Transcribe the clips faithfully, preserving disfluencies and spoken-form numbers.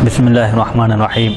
بسم اللہ الرحمن الرحیم۔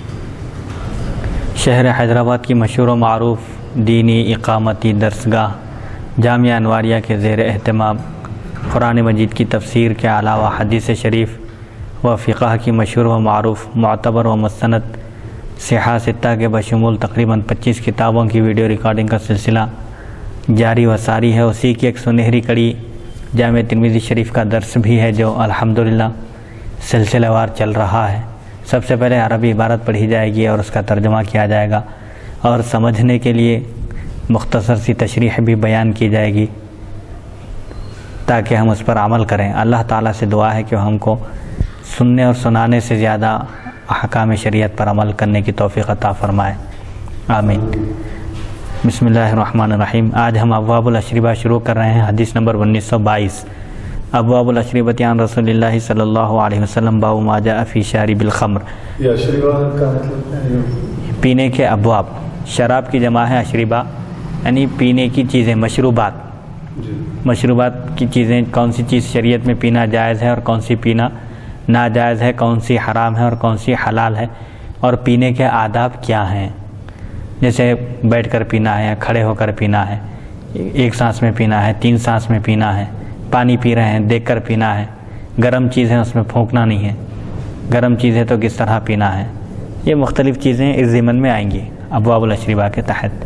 شہر حیدرآباد کی مشہور و معروف دینی اقامتی درسگاہ جامعہ انواریہ کے زیر اہتمام قرآن مجید کی تفسیر کے علاوہ حدیث شریف و فقہ کی مشہور و معروف معتبر و مستند صحاح ستہ کے بشمول تقریباً پچیس کتابوں کی ویڈیو ریکارڈنگ کا سلسلہ جاری و ساری ہے۔ اسی کی ایک سنہری کڑی جامع ترمذی شریف کا درس بھی ہے جو الحمدللہ سلسلہ وار چل رہا ہے۔ سب سے پہلے عربی عبارت پڑھی جائے گی اور اس کا ترجمہ کیا جائے گا اور سمجھنے کے لیے مختصر سی تشریح بھی بیان کی جائے گی تاکہ ہم اس پر عمل کریں۔ اللہ تعالیٰ سے دعا ہے کہ ہم کو سننے اور سنانے سے زیادہ احکام شریعت پر عمل کرنے کی توفیق عطا فرمائے، آمین۔ بسم اللہ الرحمن الرحیم۔ آج ہم ابواب الاشربہ شروع کر رہے ہیں، حدیث نمبر انیس سو بائیس۔ ابواب الاشربۃ عن رسول اللہ صلی اللہ علیہ وسلم باب ما جاء فی شارب الخمر۔ یہ اشربہ کا مطلب ہے پینے کے ابواب، شراب کی جمع ہے اشربہ، یعنی پینے کی چیزیں، مشروبات۔ جی۔ مشروبات کی چیزیں کون سی چیز شریعت میں پینا جائز ہے اور کون سی پینا ناجائز ہے، کون سی حرام ہے اور کون سی حلال ہے، اور پینے کے آداب کیا ہیں، جیسے بیٹھ کر پینا ہے یا کھڑے ہو کر پینا ہے، ایک سانس میں پینا ہے، تین سانس میں پینا ہے، پانی پی رہے ہیں دیکھ کر پینا ہے، گرم چیزیں اس میں پھونکنا نہیں ہے، گرم چیزیں تو کس طرح پینا ہے، یہ مختلف چیزیں اس ضمن میں آئیں گی ابواب الاشربہ کے تحت۔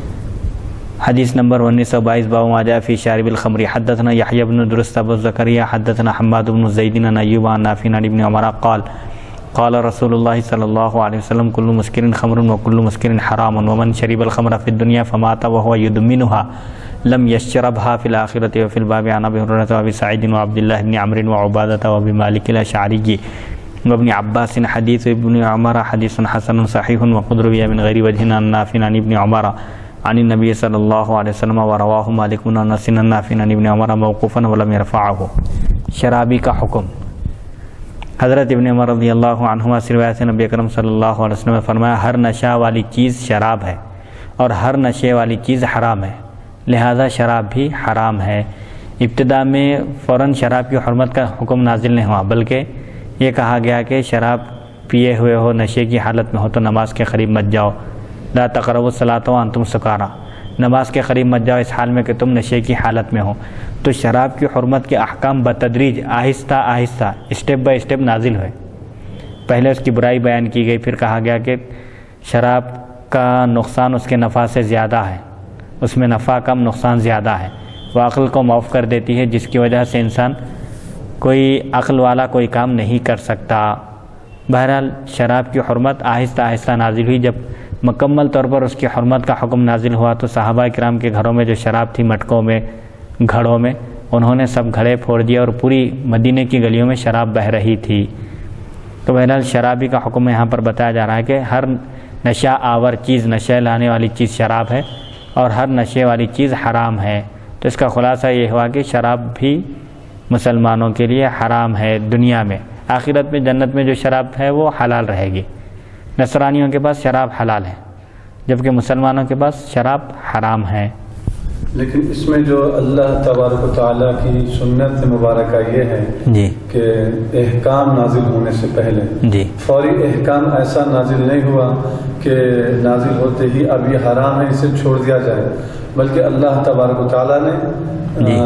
حدیث نمبر انیس سو بائیس باب ما جاء فی شارب الخمر۔ حدثنا یحیی بن درست ابو زکریا حدثنا حماد بن زید عن ایوب عن نافع عن ابن عمر قال قال رسول اللہ صلی اللہ علیہ وسلم کل مسکر خمر وکل مسکر حرام ومن شرب الخمر فی الدنیا فمات وهو يدمنها لم يشربها في الآخرة وفي الباب عن ابي هريرة وابي سعيد وعبد الله بن عمرو وعبادة وابي مالك الأشعري وابن عباس حديث ابن عمر حديث حسن صحيح وقد روي من غير وجه عن نافع عن ابن عمر عن النبي صلى الله عليه وسلم ورواه مالك بن انس عن نافع عن ابن عمر موقوفا ولم يرفعه۔ شرابی کا حکم۔ حضرت ابن عمر رضی اللہ عنہما سے روایت ہے، نبی اکرم صلی اللہ علیہ وسلم نے فرمایا ہر نشہ والی چیز شراب ہے اور ہر نشے والی چیز حرام ہے، لہذا شراب بھی حرام ہے۔ ابتدا میں فوراً شراب کی حرمت کا حکم نازل نہیں ہوا، بلکہ یہ کہا گیا کہ شراب پیے ہوئے ہو، نشے کی حالت میں ہو تو نماز کے قریب مت جاؤ، لا تقربوا الصلاۃ وانتم سکارا، نماز کے قریب مت جاؤ اس حال میں کہ تم نشے کی حالت میں ہو۔ تو شراب کی حرمت کے احکام بتدریج آہستہ آہستہ اسٹیپ بائی اسٹیپ نازل ہوئے۔ پہلے اس کی برائی بیان کی گئی، پھر کہا گیا کہ شراب کا نقصان اس کے نفع سے زیادہ ہے، اس میں نفع کم نقصان زیادہ ہے، وہ عقل کو معاف کر دیتی ہے، جس کی وجہ سے انسان کوئی عقل والا کوئی کام نہیں کر سکتا۔ بہرحال شراب کی حرمت آہستہ آہستہ نازل ہوئی۔ جب مکمل طور پر اس کی حرمت کا حکم نازل ہوا تو صحابہ کرام کے گھروں میں جو شراب تھی، مٹکوں میں، گھڑوں میں، انہوں نے سب گھڑے پھوڑ دیے اور پوری مدینے کی گلیوں میں شراب بہہ رہی تھی۔ تو بہرحال شرابی کا حکم یہاں پر بتایا جا رہا ہے کہ ہر نشہ آور چیز، نشہ لانے والی چیز شراب ہے اور ہر نشے والی چیز حرام ہے۔ تو اس کا خلاصہ یہ ہوا کہ شراب بھی مسلمانوں کے لیے حرام ہے دنیا میں، آخرت میں جنت میں جو شراب ہے وہ حلال رہے گی۔ نصرانیوں کے پاس شراب حلال ہے جبکہ مسلمانوں کے پاس شراب حرام ہے۔ لیکن اس میں جو اللہ تبارک و تعالیٰ کی سنت مبارکہ یہ ہے جی کہ احکام نازل ہونے سے پہلے جی فوری احکام ایسا نازل نہیں ہوا کہ نازل ہوتے ہی اب یہ حرام ہے اسے چھوڑ دیا جائے، بلکہ اللہ تبارک و تعالیٰ نے جی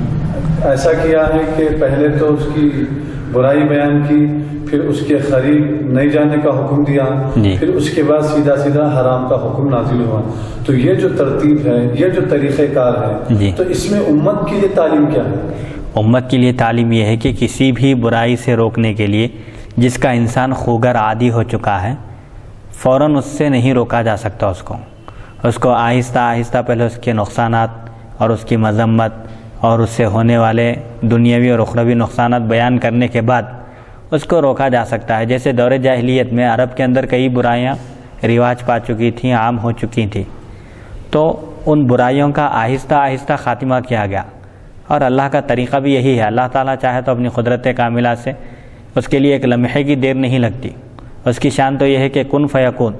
ایسا کیا ہے کہ پہلے تو اس کی برائی بیان کی، پھر اس کے قریب نہیں جانے کا حکم دیا، جی پھر اس کے بعد سیدھا سیدھا حرام کا حکم نازل ہوا۔ تو یہ جو ترتیب ہے، یہ جو طریقہ کار ہے، جی تو اس میں امت کے لیے تعلیم کیا ہے؟ امت کے لیے تعلیم یہ ہے کہ کسی بھی برائی سے روکنے کے لیے جس کا انسان خوگر عادی ہو چکا ہے، فوراً اس سے نہیں روکا جا سکتا، اس کو اس کو آہستہ آہستہ پہلے اس کے نقصانات اور اس کی مذمت اور اس سے ہونے والے دنیاوی اور اخروی نقصانات بیان کرنے کے بعد اس کو روکا جا سکتا ہے۔ جیسے دور جاہلیت میں عرب کے اندر کئی برائیاں رواج پا چکی تھیں، عام ہو چکی تھیں، تو ان برائیوں کا آہستہ آہستہ خاتمہ کیا گیا، اور اللہ کا طریقہ بھی یہی ہے۔ اللہ تعالیٰ چاہے تو اپنی قدرت کاملہ سے اس کے لیے ایک لمحے کی دیر نہیں لگتی، اس کی شان تو یہ ہے کہ کن فیکون،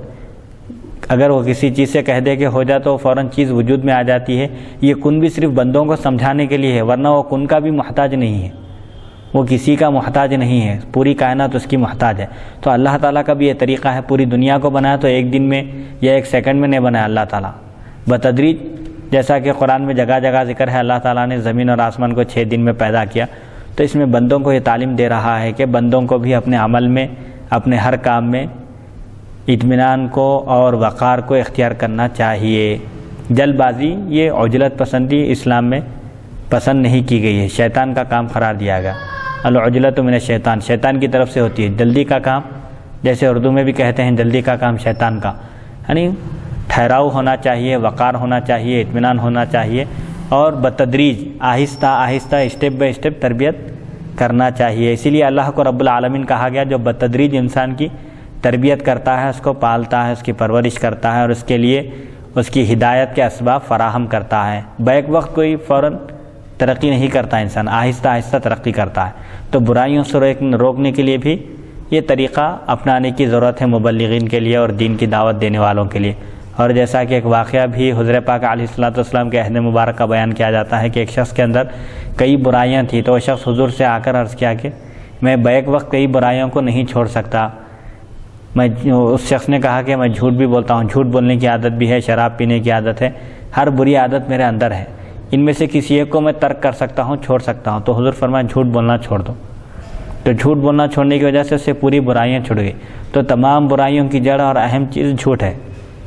اگر وہ کسی چیز سے کہہ دے کہ ہو جا تو فوراً چیز وجود میں آ جاتی ہے۔ یہ کن بھی صرف بندوں کو سمجھانے کے لیے ہے، ورنہ وہ کن کا بھی محتاج نہیں ہے، وہ کسی کا محتاج نہیں ہے، پوری کائنات اس کی محتاج ہے۔ تو اللہ تعالیٰ کا بھی یہ طریقہ ہے، پوری دنیا کو بنایا تو ایک دن میں یا ایک سیکنڈ میں نہیں بنایا اللہ تعالیٰ، بتدریج، جیسا کہ قرآن میں جگہ جگہ ذکر ہے اللہ تعالیٰ نے زمین اور آسمان کو چھ دن میں پیدا کیا۔ تو اس میں بندوں کو یہ تعلیم دے رہا ہے کہ بندوں کو بھی اپنے عمل میں، اپنے ہر کام میں اطمینان کو اور وقار کو اختیار کرنا چاہیے۔ جلد بازی، یہ عجلت پسندی اسلام میں پسند نہیں کی گئی ہے، شیطان کا کام قرار دیا گیا۔ العجلۃ من الشیطان، شیطان کی طرف سے ہوتی ہے جلدی کا کام، جیسے اردو میں بھی کہتے ہیں جلدی کا کام شیطان کا، یعنی ٹھہراؤ ہونا چاہیے، وقار ہونا چاہیے، اطمینان ہونا چاہیے، اور بتدریج آہستہ آہستہ اسٹیپ بائی اسٹیپ تربیت کرنا چاہیے۔ اسی لیے اللہ کو رب العالمین کہا گیا جو بتدریج انسان کی تربیت کرتا ہے، اس کو پالتا ہے، اس کی پرورش کرتا ہے اور اس کے لیے اس کی ہدایت کے اسباب فراہم کرتا ہے۔ بیک وقت کوئی فوراً ترقی نہیں کرتا انسان، آہستہ آہستہ ترقی کرتا ہے۔ تو برائیوں سے روکنے کے لیے بھی یہ طریقہ اپنانے کی ضرورت ہے مبلغین کے لیے اور دین کی دعوت دینے والوں کے لیے۔ اور جیسا کہ ایک واقعہ بھی حضور پاک علیہ الصلوۃ والسلام کے عہد مبارک کا بیان کیا جاتا ہے کہ ایک شخص کے اندر کئی برائیاں تھیں، تو وہ شخص حضور سے آ کر عرض کیا کہ میں بیک وقت کئی برائیوں کو نہیں چھوڑ سکتا۔ میں اس شخص نے کہا کہ میں جھوٹ بھی بولتا ہوں، جھوٹ بولنے کی عادت بھی ہے، شراب پینے کی عادت ہے، ہر بری عادت میرے اندر ہے، ان میں سے کسی ایک کو میں ترک کر سکتا ہوں، چھوڑ سکتا ہوں۔ تو حضور فرمایا جھوٹ بولنا چھوڑ دو۔ تو جھوٹ بولنا چھوڑنے کی وجہ سے اس سے پوری برائیاں چھوٹ گئی۔ تو تمام برائیوں کی جڑ اور اہم چیز جھوٹ ہے۔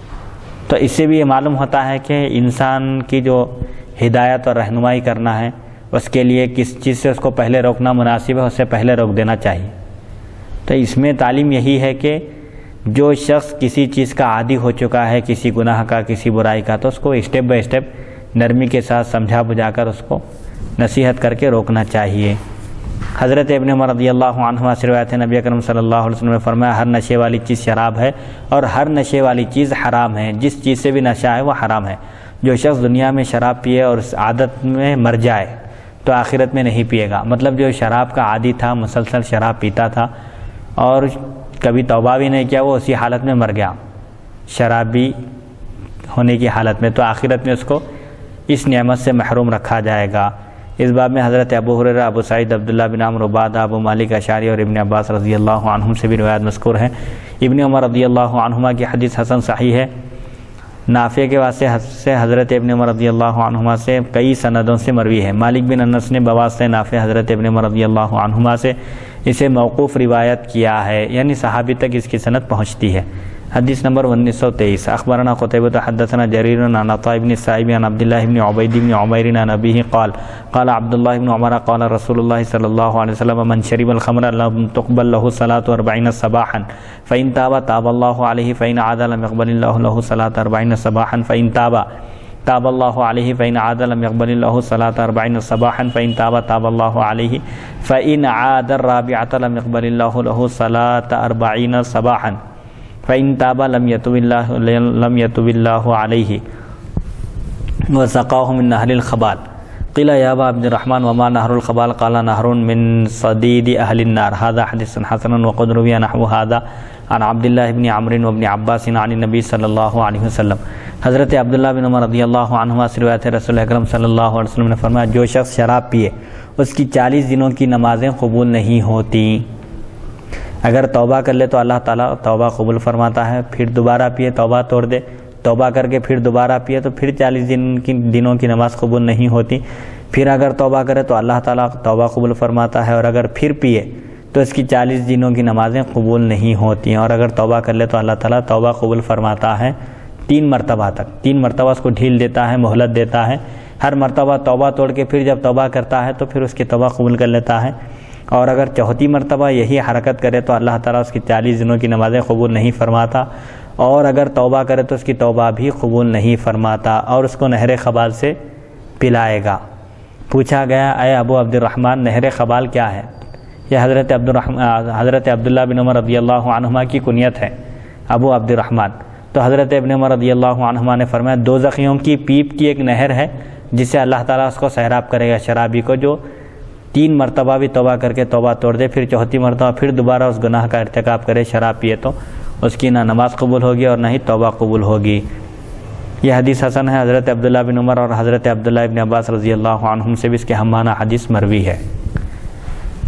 تو اس سے بھی یہ معلوم ہوتا ہے کہ انسان کی جو ہدایت اور رہنمائی کرنا ہے اس کے لیے کس چیز سے اس کو پہلے روکنا مناسب ہے، اس سے پہلے روک دینا چاہیے۔ تو اس میں تعلیم یہی ہے کہ جو شخص کسی چیز کا عادی ہو چکا ہے، کسی گناہ کا، کسی برائی کا، تو اس کو اسٹیپ بائی اسٹیپ نرمی کے ساتھ سمجھا بجھا کر اس کو نصیحت کر کے روکنا چاہیے۔ حضرت ابن عمر رضی اللہ عنہما سے روایت ہے، نبی اکرم صلی اللہ علیہ وسلم نے فرمایا ہر نشے والی چیز شراب ہے اور ہر نشے والی چیز حرام ہے، جس چیز سے بھی نشہ ہے وہ حرام ہے۔ جو شخص دنیا میں شراب پیے اور اس عادت میں مر جائے تو آخرت میں نہیں پیے گا۔ مطلب جو شراب کا عادی تھا، مسلسل شراب پیتا تھا اور کبھی توبہ بھی نہیں کیا، وہ اسی حالت میں مر گیا شرابی ہونے کی حالت میں، تو آخرت میں اس کو اس نعمت سے محروم رکھا جائے گا۔ اس باب میں حضرت ابو ہریرہ، ابو سعید، عبداللہ بن عمرو، عبادہ، ابو مالک اشعری اور ابن عباس رضی اللہ عنہم سے بھی روایت مذکور ہے۔ ابن عمر رضی اللہ عنہما کی حدیث حسن صحیح ہے۔ نافع کے واسطے سے حضرت ابن عمر رضی اللہ عنہما سے کئی سندوں سے مروی ہے۔ مالک بن انس نے بواسطہ نافع حضرت ابن عمر رضی اللہ عنہما سے اسے موقوف روایت کیا ہے، یعنی صحابی تک اس کی سند پہنچتی ہے۔ حدیث نمبر انیس سو تیئیس، اخبرنا قتیبہ حدثنا جریر عن عطاء بن السائب عن عبداللہ بن عبید بن عمیر عن ابیہ قال قال عبداللہ بن عمر قال رسول اللہ صلی اللہ علیہ وسلم من شرب الخمر لم تقبل له صلاة أربعين صباحا فإن تاب تاب الله عليه فإن عاد لم يقبل الله له صلاة أربعين صباحا فإن تاب تاب الله عليه فإن عاد لم يقبل الله صلاة أربعين صباحا فإن تاب تاب الله عليه فإن عاد الرابعة لم يقبل الله له صلاة أربعين صباحا فإن تاب لم يتب الله لم يتب الله عليه وسقاه من نهر الخبال قيل يا أبا عبد الرحمن وما نهر الخبال قال نهر من صديد أهل النار هذا حديث حسن وقد روي نحو هذا عن عبد الله بن عمرو وابن عباس عن النبي صلی اللہ علیہ وسلم۔ حضرت عبداللہ بن عمر رضی اللہ عنہما سے روایت ہے، رسول اکرم صلی اللہ علیہ وسلم نے فرمایا جو شخص شراب پیے اس کی چالیس دنوں کی نمازیں قبول نہیں ہوتی۔ اگر توبہ کر لے تو اللہ تعالیٰ توبہ قبول فرماتا ہے، پھر دوبارہ پیے توبہ توڑ دے، توبہ کر کے پھر دوبارہ پیے تو پھر چالیس دن کی دنوں کی نماز قبول نہیں ہوتی، پھر اگر توبہ کرے تو اللہ تعالیٰ توبہ قبول فرماتا ہے، اور اگر پھر پیے تو اس کی چالیس دنوں کی نمازیں قبول نہیں ہوتی، اور اگر توبہ کر لے تو اللہ تعالیٰ توبہ قبول فرماتا ہے تین مرتبہ تک، تین مرتبہ اس کو ڈھیل دیتا ہے، مہلت دیتا ہے، ہر مرتبہ توبہ توڑ کے پھر جب توبہ کرتا ہے تو پھر اس کی توبہ قبول کر لیتا ہے، اور اگر چوتھی مرتبہ یہی حرکت کرے تو اللہ تعالیٰ اس کی چالیس دنوں کی نمازیں قبول نہیں فرماتا، اور اگر توبہ کرے تو اس کی توبہ بھی قبول نہیں فرماتا اور اس کو نہر خبال سے پلائے گا۔ پوچھا گیا اے ابو عبد الرحمن نہر خبال کیا ہے؟ یہ حضرت عبد الرحمن حضرت عبداللہ بن عمر رضی اللہ عنہما کی کنیت ہے ابو عبد الرحمن۔ تو حضرت ابن عمر رضی اللہ عنہما نے فرمایا دوزخیوں کی پیپ کی ایک نہر ہے جس سے اللہ تعالیٰ اس کو سیراب کرے گا، شرابی کو جو تین مرتبہ بھی توبہ کر کے توبہ توڑ دے، پھر چوتھی مرتبہ پھر دوبارہ اس گناہ کا ارتکاب کرے، شراب پیے، تو اس کی نہ نماز قبول ہوگی اور نہ ہی توبہ قبول ہوگی۔ یہ حدیث حسن ہے۔ حضرت عبداللہ بن عمر اور حضرت عبداللہ بن عباس رضی اللہ عنہم سے بھی اس کے ہم معنی حدیث مروی ہے۔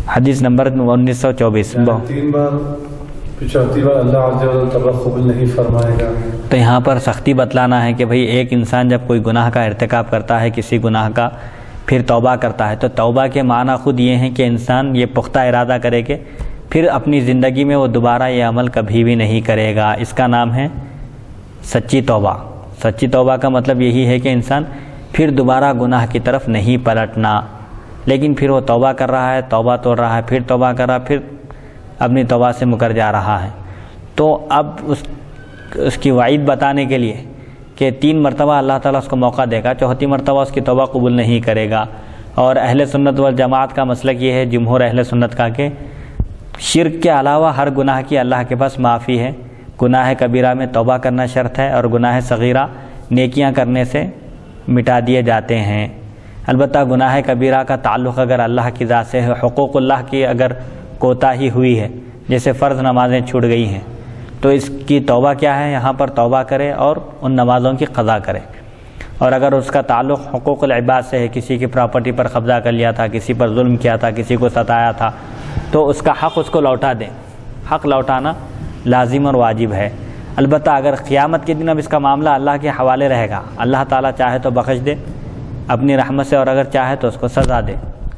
حدیث نمبر انیس سو چوبیس. تین بار چوتھی بار اللہ عز و جل توبہ قبول نہیں فرمائے گا. تو یہاں پر سختی بتلانا ہے کہ بھئی ایک انسان جب کوئی گناہ کا ارتکاب کرتا ہے کسی گناہ کا پھر توبہ کرتا ہے تو توبہ کے معنی خود یہ ہیں کہ انسان یہ پختہ ارادہ کرے کہ پھر اپنی زندگی میں وہ دوبارہ یہ عمل کبھی بھی نہیں کرے گا. اس کا نام ہے سچی توبہ. سچی توبہ کا مطلب یہی ہے کہ انسان پھر دوبارہ گناہ کی طرف نہیں پلٹنا. لیکن پھر وہ توبہ کر رہا ہے, توبہ توڑ رہا ہے, پھر توبہ کر رہا ہے, پھر اپنی توبہ سے مکر جا رہا ہے. تو اب اس اس کی وعید بتانے کے لیے کہ تین مرتبہ اللہ تعالیٰ اس کو موقع دے گا, چوتھی مرتبہ اس کی توبہ قبول نہیں کرے گا. اور اہل سنت والجماعت کا مسلک یہ ہے, جمہور اہل سنت کا, کہ شرک کے علاوہ ہر گناہ کی اللہ کے پاس معافی ہے. گناہ کبیرہ میں توبہ کرنا شرط ہے اور گناہ صغیرہ نیکیاں کرنے سے مٹا دیے جاتے ہیں. البتہ گناہ کبیرہ کا تعلق اگر اللہ کی ذات سے ہے, حقوق اللہ کی اگر کوتاہی ہوئی ہے, جیسے فرض نمازیں چھوٹ گئی ہیں, تو اس کی توبہ کیا ہے, یہاں پر توبہ کرے اور ان نمازوں کی قضا کرے. اور اگر اس کا تعلق حقوق العباد سے ہے, کسی کی پراپرٹی پر قبضہ کر لیا تھا, کسی پر ظلم کیا تھا, کسی کو ستایا تھا, تو اس کا حق اس کو لوٹا دیں. حق لوٹانا لازم اور واجب ہے. البتہ اگر قیامت کے دن اب اس کا معاملہ اللہ کے حوالے رہے گا, اللہ تعالیٰ چاہے تو بخش دے اپنی رحمت سے, اور اگر چاہے تو اس کو سزا دے.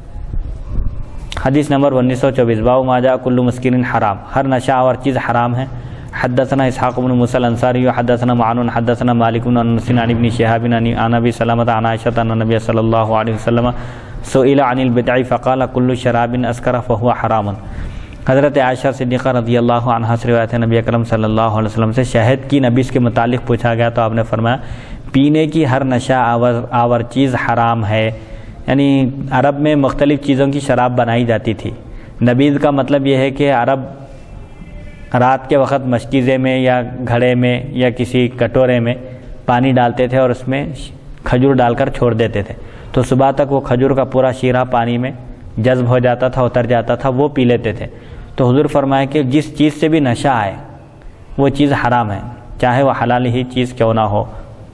حدیث نمبر انیس سو چوبیس. باب ما جاء کل مسکر حرام, ہر نشہ اور چیز حرام ہے. حدثنا اسحاق بن موسى الانصاری حدثنا معن حدثنا مالک بن انس عن ابن شهاب عن ابي سلمة عن عائشة ان النبي صلى الله عليه وسلم سئل عن البدع فقال كل شراب اسكر فهو حرام. حضرت عائشہ صدیقہ رضی اللہ عنہا سے روایت ہے, نبی اکرم صلی اللہ علیہ وسلم سے شہد کی نبیذ کے متعلق پوچھا گیا تو آپ نے فرمایا پینے کی ہر نشہ آور آور چیز حرام ہے. یعنی عرب میں مختلف چیزوں کی شراب بنائی جاتی تھی. نبیذ کا مطلب یہ ہے کہ عرب رات کے وقت مشکیزے میں یا گھڑے میں یا کسی کٹورے میں پانی ڈالتے تھے اور اس میں کھجور ڈال کر چھوڑ دیتے تھے, تو صبح تک وہ کھجور کا پورا شیرہ پانی میں جذب ہو جاتا تھا, اتر جاتا تھا, وہ پی لیتے تھے. تو حضور فرمائے کہ جس چیز سے بھی نشہ آئے وہ چیز حرام ہے, چاہے وہ حلال ہی چیز کیوں نہ ہو.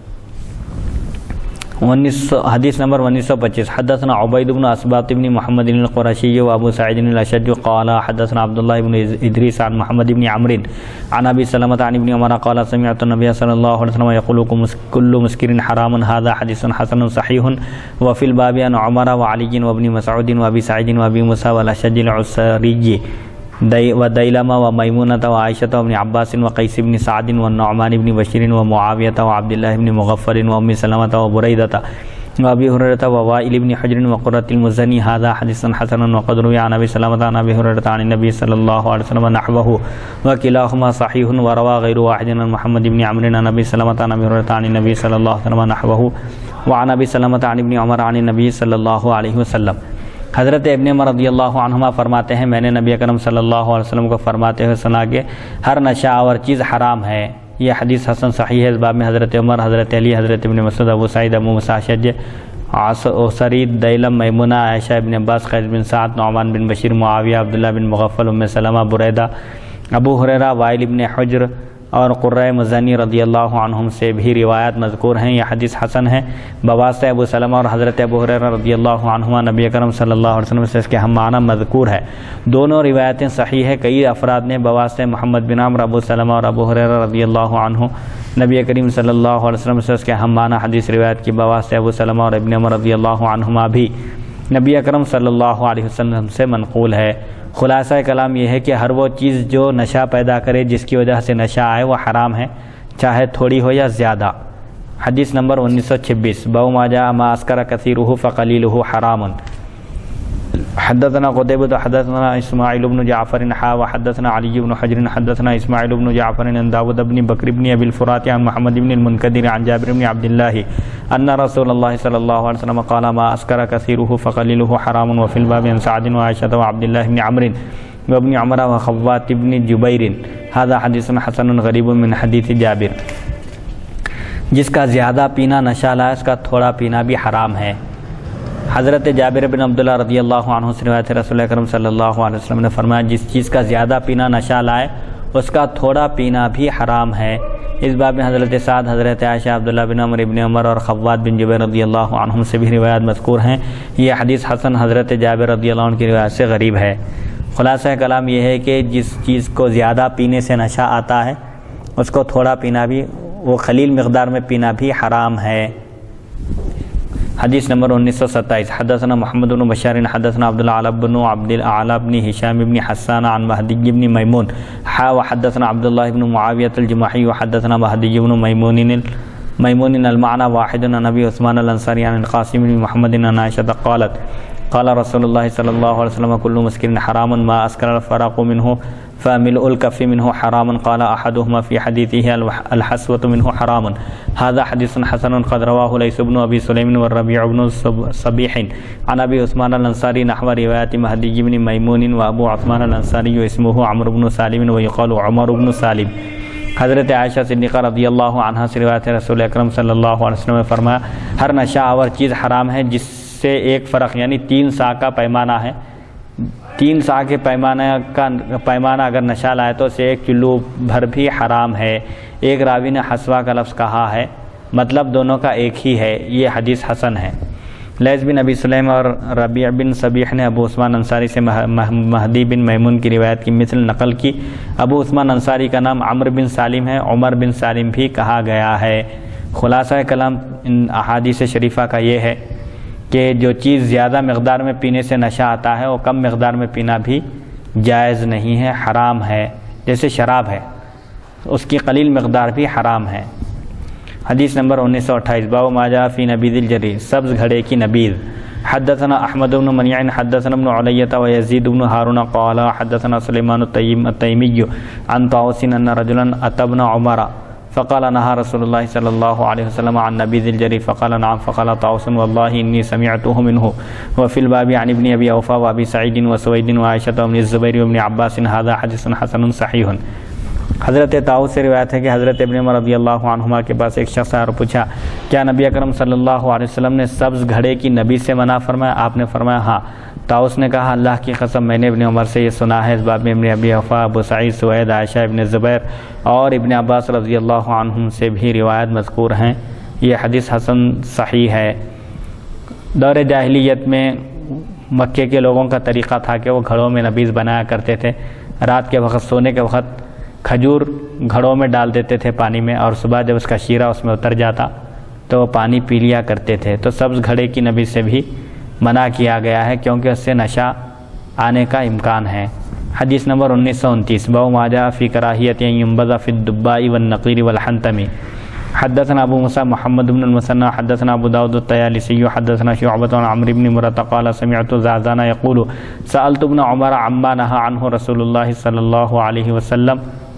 حدیث نمبر انیس سو پچیس. حدثنا عبید بن اسباط بن محمد القرشی و ابو سعید الاشج قال حدثنا عبداللہ بن ادریس عن محمد بن عمرو عن ابی سلمة عن ابن عمر قال سمعت النبي صلی اللہ علیہ وسلم يقول كل مسکر حرام. هذا حدیث حسن صحیح وفي الباب عن عمر وعلی وابن مسعود وابی سعید وابی موسیٰ والاشج العسری ودیلمہ ومیمونۃ وعائشۃ وابن عباس وقیس بن سعد والنعمان بن بشیر ومعاویۃ وعبداللہ بن مغفر وام سلمۃ وبریدۃ وابی ہریرۃ ووائل بن حجر وقرۃ المزنی. هذا حدیث حسن وقد روی عن ابی سلمۃ عن ابی ہریرۃ عن النبی صلی اللہ علیہ وسلم نحوہ وکلاہما صحیح وروى غیر واحد عن محمد بن عمرو عن ابی سلمۃ عن ابی ہریرۃ عن النبی صلی اللہ علیہ وسلم نحوہ وعن ابی سلمۃ عن ابن عمر عن النبی صلی اللہ علیہ وسلم. حضرت ابن عمر رضی اللہ عنہما فرماتے ہیں میں نے نبی اکرم صلی اللہ علیہ وسلم کو فرماتے ہوئے سنا کہ ہر نشہ اور چیز حرام ہے. یہ حدیث حسن صحیح ہے. اس باب میں حضرت عمر, حضرت علی, حضرت ابن مسعود, ابو سعید, ابو موسیٰ اشج, اسرید, دیلم, میمونہ, عائشہ, ابن عباس, قیس بن سعد, نعمان بن بشیر, معاویہ, عبداللہ بن مغفل, ام سلمہ, بریدہ, ابو ہریرہ, وائل بن حجر اور قرہ مزنی رضی اللہ عنہم سے بھی روایات مذکور ہیں. یہ حدیث حسن ہے بواسطہ ابو سلمہ اور حضرت ابو ہریرہ رضی اللہ عنہما نبی اکرم صلی اللہ علیہ وسلم سے اس کے ہم معنی مذکور ہے. دونوں روایتیں صحیح ہے. کئی افراد نے بواسطہ محمد بن عمرو, ابو سلمہ اور ابو ہریرہ رضی اللہ عنہ نبی کریم صلی اللہ علیہ وسلم سے اس کے ہم معنی حدیث روایت کی. بواسطہ ابو سلمہ اور ابن عمر رضی اللہ عنہما بھی نبی اکرم صلی اللہ علیہ وسلم سے منقول ہے. خلاصہ کلام یہ ہے کہ ہر وہ چیز جو نشہ پیدا کرے, جس کی وجہ سے نشہ آئے, وہ حرام ہے, چاہے تھوڑی ہو یا زیادہ. حدیث نمبر انیس سو چھبیس. باب ما جاء ما اسکر کثیرہ فقلیلہ حرام. حدثنا قتيبة حدثنا اسماعيل بن جعفر حا وحدثنا علي بن حجر حدثنا اسماعيل بن جعفر عن داود بن بكر بن ابي الفرات عن محمد بن المنكدر عن جابر بن عبد الله ان رسول الله صلى الله عليه وسلم قال ما اسكر كثيره فقليله حرام. وفي الباب عن سعد وعائشة وعبد الله بن عمرو وابن عمر وخوات بن جبير. هذا حديث حسن غريب من حديث جابر. جس کا زیادہ پینا نشہ لائے اس کا تھوڑا پینا بھی حرام ہے. حضرت جابر بن عبداللہ رضی اللہ عنہ سے روایت ہے رسول اکرم صلی اللہ علیہ وسلم نے فرمایا جس چیز کا زیادہ پینا نشہ لائے اس کا تھوڑا پینا بھی حرام ہے۔ اس باب میں حضرت سعد، حضرت عائشہ، عبداللہ بن عمر ابن عمر اور خواد بن جبیر رضی اللہ عنہم سے بھی روایات مذکور ہیں۔ یہ حدیث حسن حضرت جابر رضی اللہ عنہ کی روایت سے غریب ہے۔ خلاصہ کلام یہ ہے کہ جس چیز کو زیادہ پینے سے نشہ آتا ہے اس کو تھوڑا پینا بھی، وہ قلیل مقدار میں پینا بھی حرام ہے۔ حدیث نمبر انیس سو ستائیس، حدثنا محمد بن بشار حدثنا عبد الاعلی بن عبد الاعلی بن هشام بن حسان عن مهدی بن میمون حا وحدثنا عبد الله بن معاویہ الجمحی وحدثنا مهدی بن میمون میمون المعنى واحد عن ابي عثمان الانصاری عن القاسم بن محمد عن عائشہ قالت قال رسول اللہ صلی اللہ علیہ وسلم كل مسکر حرام ما اسکر الفراق منه فملء الكف منه حرام قال احدهما في حديثه الحسوة منه حرام هذا حديث حسن قد رواه ليث بن ابي سليم والربيع بن صبيح عن ابي عثمان الانصاري نحو روایت مهدی بن میمون وابو عثمان الانصاری اسمه عمرو بن سالم ويقال عمر بن سالم۔ حضرت عائشہ صدیقہ رضی اللہ عنہا سے روایت رسول اکرم صلی اللہ علیہ وسلم نے فرمایا ہر نشہ آور چیز حرام ہے جس سے ایک فرق یعنی تین سا کا پیمانہ ہے، تین سا کے پیمانہ کا پیمانہ اگر نشہ لائے تو اسے ایک کلو بھر بھی حرام ہے۔ ایک راوی نے حسوا کا لفظ کہا ہے، مطلب دونوں کا ایک ہی ہے۔ یہ حدیث حسن ہے۔ لیث بن ابی سلیم اور ربیع بن صبیح نے ابو عثمان انصاری سے مہدی بن میمون کی روایت کی مثل نقل کی۔ ابو عثمان انصاری کا نام عمرو بن سالم ہے، عمر بن سالم بھی کہا گیا ہے۔ خلاصہ کلام ان احادیث شریفہ کا یہ ہے کہ جو چیز زیادہ مقدار میں پینے سے نشہ آتا ہے وہ کم مقدار میں پینا بھی جائز نہیں ہے، حرام ہے۔ جیسے شراب ہے، اس کی قلیل مقدار بھی حرام ہے۔ حدیث نمبر انیس سو اٹھائیس، باب ما جاء فی نبیذ الجری، سبز گھڑے کی نبیذ۔ حدثنا احمد بن منیع حدثنا ابن علیہ ویزید بن ہارون قال حدثنا سلیمان التیمی عن طاووس ان رجلا اتى ابن عمر فقال نهى رسول الله صلى الله عليه وسلم عن نبيذ الجري فقال نعم فقال طاووس والله اني سمعته منه وفي الباب عن ابن ابي اوفى وابي سعيد وسويد وعائشة وابن الزبير وابن عباس هذا حديث حسن صحيح۔ حضرت طاووس سے روایت ہے کہ حضرت ابن عمر رضی اللہ عنہما کے پاس ایک شخص آیا اور پوچھا کیا نبی اکرم صلی اللہ علیہ وسلم نے سبز گھڑے کی نبیذ سے منع فرمایا؟ آپ نے فرمایا ہاں۔ طاووس نے کہا اللہ کی قسم میں نے ابن عمر سے یہ سنا ہے۔ اس باب میں ابن ابی اوفا، ابو سعید، سوید، عائشہ، ابن زبیر اور ابن عباس رضی اللہ عنہم سے بھی روایت مذکور ہیں۔ یہ حدیث حسن صحیح ہے۔ دور جاہلیت میں مکے کے لوگوں کا طریقہ تھا کہ وہ گھڑوں میں نبیذ بنایا کرتے تھے۔ رات کے وقت سونے کے وقت کھجور گھڑوں میں ڈال دیتے تھے پانی میں، اور صبح جب اس کا شیرہ اس میں اتر جاتا تو وہ پانی پی لیا کرتے تھے۔ تو سبز گھڑے کی نبیذ سے بھی منع کیا گیا ہے کیونکہ اس سے نشہ آنے کا امکان ہے۔ حدیث نمبر انیس سو انتیس، باب ما جاء فی کراہیت ان ينبذ فی الدباء والنقیر والحنتم۔ حدثنا ابو موسیٰ محمد بن المثنى حدثنا ابو داود الطیالسی حدثنا شعبۃ عن عمرو بن مرۃ قال سمعت زعزان یقول سألت ابن عمر عما نهى عنه رسول اللہ صلی اللہ علیہ وسلم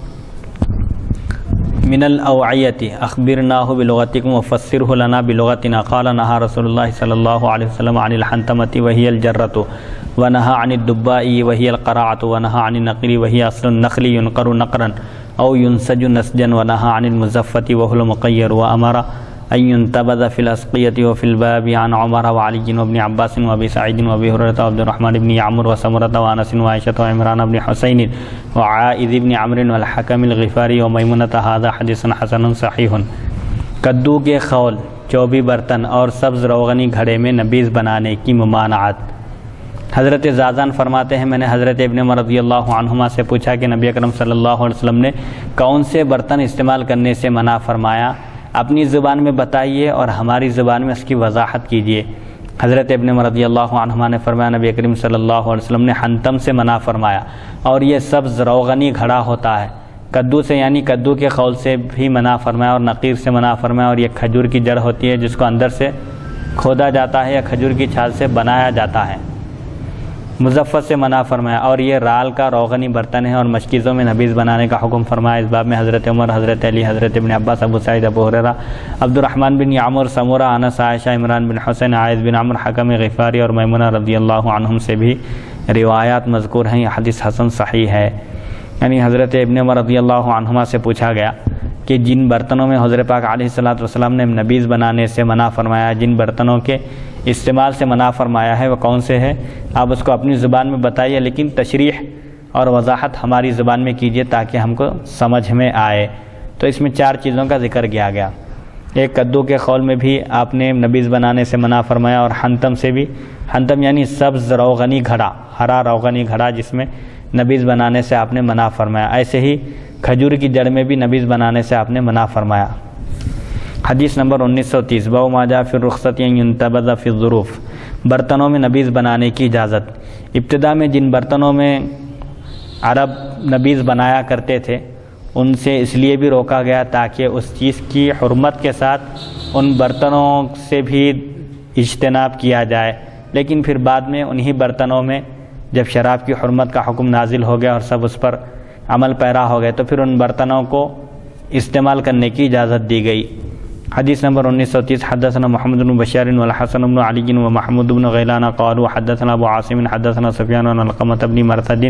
من الاوعیۃ اخبرناہ بلغتکم وفسرہ لنا بلغتنا قال نہى رسول اللہ صلی اللہ علیہ وسلم عن الحنتمۃ وہی الجرۃ ونہى عن الدباء وہی القرعۃ ونہى عن النقر وہی اصل النخل ينقر نقرا او ينسج نسجا ونہى عن المزفۃ وهو المقیر وامر ان ينتبذ في الاسقیۃ وفي الباب عن عمر وعلی وابن عباس وابی سعید وابی ہریرہ وعبد الرحمن بن عمرو وسمرۃ وانس وعائشہ وعمران بن حسین وعائذ بن عمرو والحکم الغفاری ومیمونۃ ھذا حدیث حسن صحیح۔ کدو کے خول، چوبی برتن اور سبز روغنی گھڑے میں نبیذ بنانے کی ممانعت۔ حضرت زازان فرماتے ہیں میں نے حضرت ابن عمر رضی اللہ عنہما سے پوچھا کہ نبی اکرم صلی اللہ علیہ وسلم نے کون سے برتن استعمال کرنے سے منع فرمایا؟ اپنی زبان میں بتائیے اور ہماری زبان میں اس کی وضاحت کیجیے۔ حضرت ابن عمر رضی اللہ عنہما نے فرمایا نبی کریم صلی اللہ علیہ وسلم نے حنتم سے منع فرمایا، اور یہ سبز روغنی گھڑا ہوتا ہے۔ کدو سے یعنی کدو کے خول سے بھی منع فرمایا، اور نقیر سے منع فرمایا، اور یہ کھجور کی جڑ ہوتی ہے جس کو اندر سے کھودا جاتا ہے یا کھجور کی چھال سے بنایا جاتا ہے۔ مزفت سے منع فرمایا، اور یہ رال کا روغنی برتن ہے، اور مشکیزوں میں نبیذ بنانے کا حکم فرمایا۔ اس باب میں حضرت عمر، حضرت علی، حضرت ابن عباس، ابو سعید، ابو ہریرہ، عبد الرحمن بن عمرو، سمورہ، انس، عائشہ، عمران بن حسین، عائذ بن عمرو، حکم غفاری اور میمونہ رضی اللہ عنہم سے بھی روایات مذکور ہیں۔ یہ حدیث حسن صحیح ہے۔ یعنی حضرت ابن عمر رضی اللہ عنہما سے پوچھا گیا کہ جن برتنوں میں حضرت پاک علیہ الصلوۃ والسلام نے نبیذ بنانے سے منع فرمایا، جن برتنوں کے استعمال سے منع فرمایا ہے وہ کون سے ہے؟ آپ اس کو اپنی زبان میں بتائیے، لیکن تشریح اور وضاحت ہماری زبان میں کیجیے تاکہ ہم کو سمجھ میں آئے۔ تو اس میں چار چیزوں کا ذکر کیا گیا۔ ایک کدو کے خول میں بھی آپ نے نبیذ بنانے سے منع فرمایا، اور حنتم سے بھی، حنتم یعنی سبز روغنی گھڑا، ہرا روغنی گھڑا جس میں نبیذ بنانے سے آپ نے منع فرمایا۔ ایسے ہی کھجور کی جڑ میں بھی نبیذ بنانے سے آپ نے منع فرمایا۔ حدیث نمبر انیس سو تیس، باب ما جاء فی الرخصۃ ان ينتبذ فی الظروف، برتنوں میں نبیذ بنانے کی اجازت۔ ابتدا میں جن برتنوں میں عرب نبیذ بنایا کرتے تھے ان سے اس لیے بھی روکا گیا تاکہ اس چیز کی حرمت کے ساتھ ان برتنوں سے بھی اجتناب کیا جائے، لیکن پھر بعد میں انہی برتنوں میں جب شراب کی حرمت کا حکم نازل ہو گیا اور سب اس پر عمل پیرا ہو گئے تو پھر ان برتنوں کو استعمال کرنے کی اجازت دی گئی۔ حدیث نمبر انیس سو تیس، حدثنا محمد بن بشار والحسن بن علی ومحمود بن غیلان قالوا حدثنا ابو عاصم حدثنا سفیان عن علقمة بن مرثد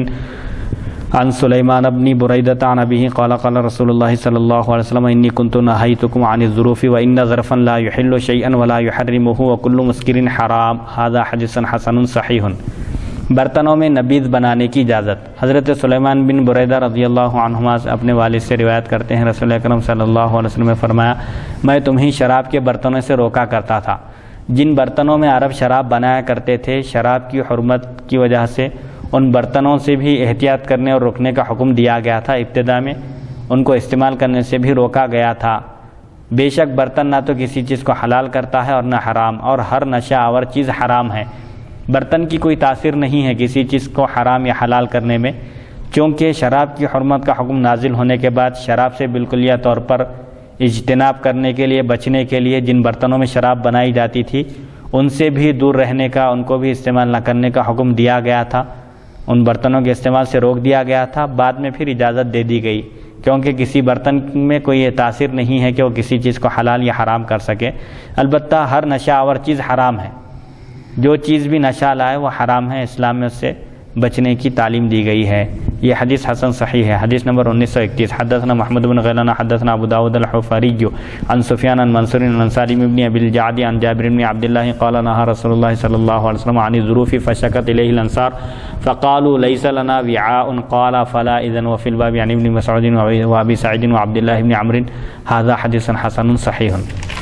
عن سلیمان بن بریدۃ عن ابیہ قال قال رسول اللہ صلی اللہ علیہ وسلم انی کنت نہیتکم عن الظروف وان ظرفا لا يحل شیئا ولا يحرمه وكل مسکر حرام، هذا حدیث حسن صحیح۔ برتنوں میں نبیذ بنانے کی اجازت۔ حضرت سلیمان بن بریدہ رضی اللہ عنہما اپنے والد سے روایت کرتے ہیں، رسول اکرم صلی اللہ علیہ وسلم نے فرمایا میں تمہیں شراب کے برتنوں سے روکا کرتا تھا۔ جن برتنوں میں عرب شراب بنایا کرتے تھے شراب کی حرمت کی وجہ سے ان برتنوں سے بھی احتیاط کرنے اور روکنے کا حکم دیا گیا تھا۔ ابتدا میں ان کو استعمال کرنے سے بھی روکا گیا تھا۔ بے شک برتن نہ تو کسی چیز کو حلال کرتا ہے اور نہ حرام، اور ہر نشہ آور چیز حرام ہے۔ برتن کی کوئی تاثیر نہیں ہے کسی چیز کو حرام یا حلال کرنے میں، چونکہ شراب کی حرمت کا حکم نازل ہونے کے بعد شراب سے بالکلیہ طور پر اجتناب کرنے کے لیے، بچنے کے لیے جن برتنوں میں شراب بنائی جاتی تھی ان سے بھی دور رہنے کا، ان کو بھی استعمال نہ کرنے کا حکم دیا گیا تھا، ان برتنوں کے استعمال سے روک دیا گیا تھا۔ بعد میں پھر اجازت دے دی گئی، کیونکہ کسی برتن میں کوئی یہ تاثیر نہیں ہے کہ وہ کسی چیز کو حلال یا حرام کر سکے۔ البتہ ہر نشہ آور چیز حرام ہے، جو چیز بھی نشہ لائے وہ حرام ہے، اسلام میں اس سے بچنے کی تعلیم دی گئی ہے۔ یہ حدیث حسن صحیح ہے۔ حدیث نمبر انیس سو اکتیس، حدثنا محمد بن غیلان حدثنا ابو داود الحفاری عن سفیان عن منصور عن سالم بن ابی الجعد عن جابر بن عبد اللہ قال نهى رسول اللہ صلی اللہ علیہ وسلم عن الظروف فشكت الیہ الانصار فقالوا ليس لنا وعاء قال فلا اذن وفي الباب عن ابن مسعود وابی سعید وعبد اللہ بن عمرو هذا حدیث حسن صحیح۔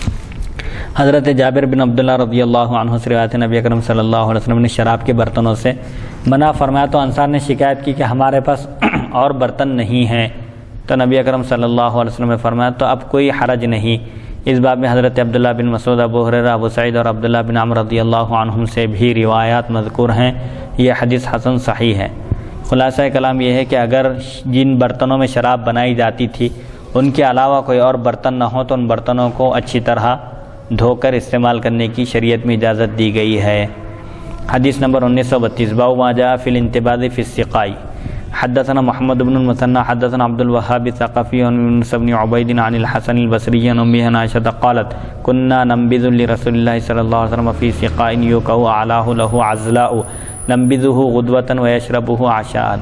حضرت جابر بن عبداللہ رضی اللہ عنہ سے روایت ہے، نبی اکرم صلی اللہ علیہ وسلم نے شراب کے برتنوں سے منع فرمایا تو انصار نے شکایت کی کہ ہمارے پاس اور برتن نہیں ہیں، تو نبی اکرم صلی اللہ علیہ وسلم نے فرمایا تو اب کوئی حرج نہیں۔ اس باب میں حضرت عبداللہ بن مسعود، ابو ہریرہ، ابو سعید اور عبداللہ بن عمرو رضی اللہ عنہم سے بھی روایات مذکور ہیں۔ یہ حدیث حسن صحیح ہے۔ خلاصہ کلام یہ ہے کہ اگر جن برتنوں میں شراب بنائی جاتی تھی ان کے علاوہ کوئی اور برتن نہ ہو تو ان برتنوں کو اچھی طرح دھو کر استعمال کرنے کی شریعت میں اجازت دی گئی ہے۔ حدیث نمبر انیس سو بتیس، باب ما جاء فی الانتباذ فی السقاء، حدثنا محمد بن المثنى حدثنا عبد الوهاب الثقفي عن يونس بن عبيد عن الحسن البصري عن أم عائشة قالت كنا ننبذ لرسول الله صلى الله عليه وسلم في سقاء يوكأ أعلاه له عزلاء ننبذه غدوة ويشربه عشاء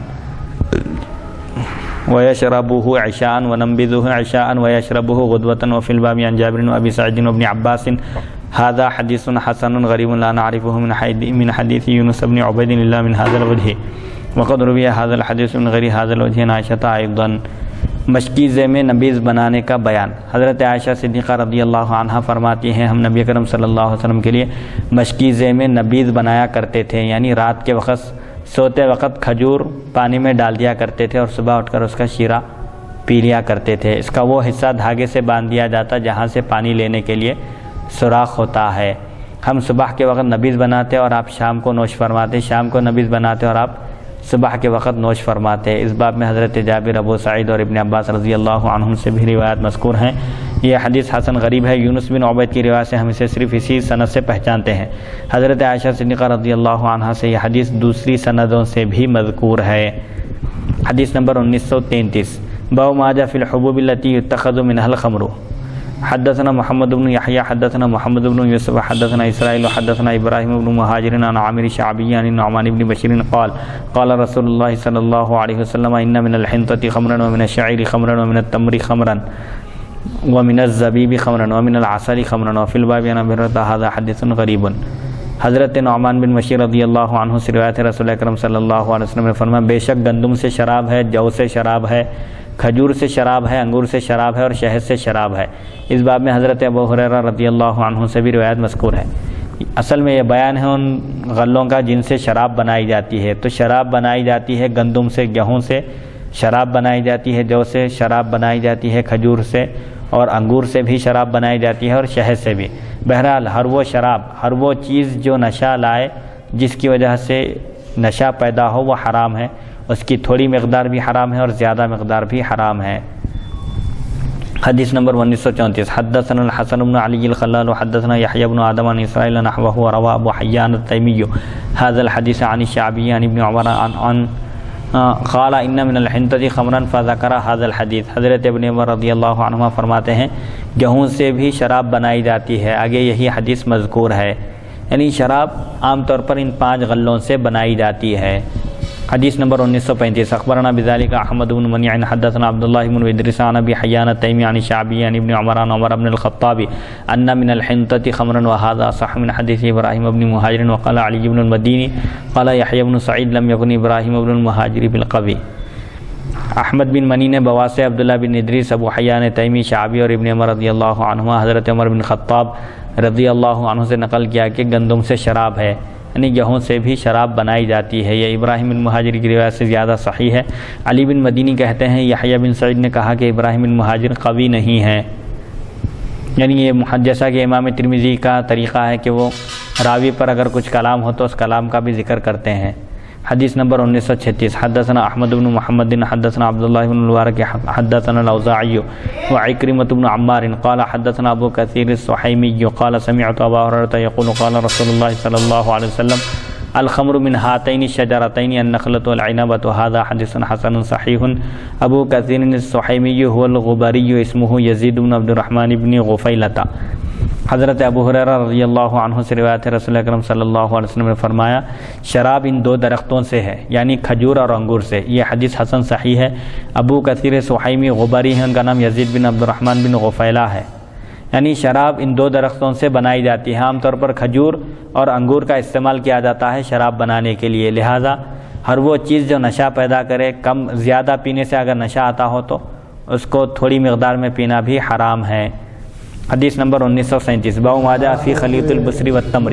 ويشربه عشاء وننبذه عشاء ويشربه غدوة وفي الباب عن جابر وأبي سعيد وابن عباس هذا حديث حسن غريب لا نعرفه من حديث يونس بن عبيد الله من هذا الوجه وقد روی هذا الحديث من غير هذا الوجه عن عائشة أيضا۔ مشکیزے میں نبیذ بنانے کا بیان۔ حضرت عائشہ صدیقہ رضی اللہ عنہ فرماتی ہیں ہم نبی کرم صلی اللہ علیہ وسلم کے لیے مشکیزے میں نبیذ بنایا کرتے تھے، یعنی رات کے وقت سوتے وقت کھجور پانی میں ڈال دیا کرتے تھے اور صبح اٹھ کر اس کا شیرہ پی لیا کرتے تھے۔ اس کا وہ حصہ دھاگے سے باندھ دیا جاتا جہاں سے پانی لینے کے لیے سوراخ ہوتا ہے۔ ہم صبح کے وقت نبیذ بناتے اور آپ شام کو نوش فرماتے، شام کو نبیذ بناتے اور آپ صبح کے وقت نوش فرماتے۔ اس باب میں حضرت جابر، ابو سعید اور ابن عباس رضی اللہ عنہم سے بھی روایت مذکور ہیں۔ یہ حدیث حسن غریب ہے۔ یونس بن عبید کی روایت سے ہم اسے صرف اسی سند سے پہچانتے ہیں۔ حضرت عائشہ صدیقہ رضی اللہ عنہا سے یہ حدیث دوسری سندوں سے بھی مذکور ہے۔ حدیث نمبر انیس سو تینتیس، باب ما جاء فی الحبوب التي يتخذ منها الخمر، حدثنا محمد بن يحيى حدثنا محمد بن يوسف حدثنا اسرائيل حدثنا ابراهيم بن مهاجر عن عامر الشعبي عن النعمان بن بشير قال قال رسول الله صلى الله عليه وسلم ان من الحنطة خمرا ومن الشعير خمرا ومن التمر خمرا ومن الزبيب خمرا ومن العسل خمرا وفي الباب عن ابي هريرة هذا حديث غريب۔ حضرت نعمان بن بشیر رضی اللہ عنہ سے روایت ہے، رسول اکرم صلی اللہ علیہ وسلم نے فرمایا بے شک گندم سے شراب ہے، جو سے شراب ہے، کھجور سے شراب ہے، انگور سے شراب ہے اور شہد سے شراب ہے۔ اس باب میں حضرت ابو ہریرہ رضی اللہ عنہ سے بھی روایت مذکور ہے۔ اصل میں یہ بیان ہے ان غلوں کا جن سے شراب بنائی جاتی ہے۔ تو شراب بنائی جاتی ہے گندم سے، گیہوں سے شراب بنائی جاتی ہے، جو سے شراب بنائی جاتی ہے، کھجور سے اور انگور سے بھی شراب بنائی جاتی ہے اور شہد سے بھی۔ بہرحال ہر وہ شراب، ہر وہ چیز جو نشہ لائے، جس کی وجہ سے نشہ پیدا ہو، وہ حرام ہے۔ اس کی تھوڑی مقدار بھی حرام ہے اور زیادہ مقدار بھی حرام ہے۔ حدیث نمبر انیس سو چونتیس، حدثنا الحسن بن علی الخلال وحدثنا یحیی بن آدم عن اسرائیل نحوه وروى ابو حیان التیمی هذا الحديث عن الشعبی عن ابن عمر عن عن قال ان من الحنطة خمرا فذكر هذا الحديث۔ حضرت ابن عمر رضی اللہ عنہما فرماتے ہیں گیہوں سے بھی شراب بنائی جاتی ہے، آگے یہی حدیث مذکور ہے، یعنی شراب عام طور پر ان پانچ غلوں سے بنائی جاتی ہے۔ حدیث نمبر انیس سو پینتیس، اخبرنا بذلك احمد بن منیع حدثنا عبد الله بن ادریس عن ابی حیان التیمی عن الشعبی عن ابن عمر عن عمر بن الخطاب ان من الحنطة خمرا وهذا صح من حدیث ابراہیم بن مہاجر وقال علی بن المدینی قال یحیی بن سعید لم یکن ابراہیم بن المہاجر بالقوی۔ احمد بن منی نے بواسطہ عبداللہ بن ادریس، ابو حیان تیمی، شعبی اور ابن عمر رضی اللہ عنہما حضرت عمر بن خطاب رضی اللہ عنہ سے نقل کیا کہ گندم سے شراب ہے، یعنی گیہوں سے بھی شراب بنائی جاتی ہے۔ یہ ابراہیم بن مہاجر کی روایت سے زیادہ صحیح ہے۔ علی بن مدینی کہتے ہیں یحییٰ بن سعید نے کہا کہ ابراہیم بن مہاجر قوی نہیں ہے، یعنی یہ جیسا کہ امام ترمذی کا طریقہ ہے کہ وہ راوی پر اگر کچھ کلام ہو تو اس کلام کا بھی ذکر کرتے ہیں۔ حدیث نمبر انیس سو چھتیس، حدثنا احمد بن محمد حدثنا عبداللہ بن المبارک حدثنا الاوزاعی وعکرمۃ بن عمار قال حدثنا ابو کثیر السحیمی قال سمعت ابا ہریرہ یقول قال رسول اللہ صلی اللہ علیہ وسلم الخمر من هاتین الشجرتین النخلۃ والعنبۃ هذا حدیث حسن صحیح۔ ابو کثیر السحیمی هو الغبری اسمه یزید بن عبد الرحمن بن غفیلۃ۔ حضرت ابو ہریرہ رضی اللہ عنہ سے روایت ہے، رسول اکرم صلی اللہ علیہ وسلم نے فرمایا شراب ان دو درختوں سے ہے، یعنی کھجور اور انگور سے۔ یہ حدیث حسن صحیح ہے۔ ابو کثیر سحیمی غبری ہیں، ان کا نام یزید بن عبد الرحمن بن غفیلہ ہے، یعنی شراب ان دو درختوں سے بنائی جاتی ہے۔ عام طور پر کھجور اور انگور کا استعمال کیا جاتا ہے شراب بنانے کے لیے، لہٰذا ہر وہ چیز جو نشہ پیدا کرے، کم زیادہ پینے سے اگر نشہ آتا ہو تو اس کو تھوڑی مقدار میں پینا بھی حرام ہے۔ حدیث نمبر انیس سو سینتیس، باب ما جاء فی خلیط البصر والتمر۔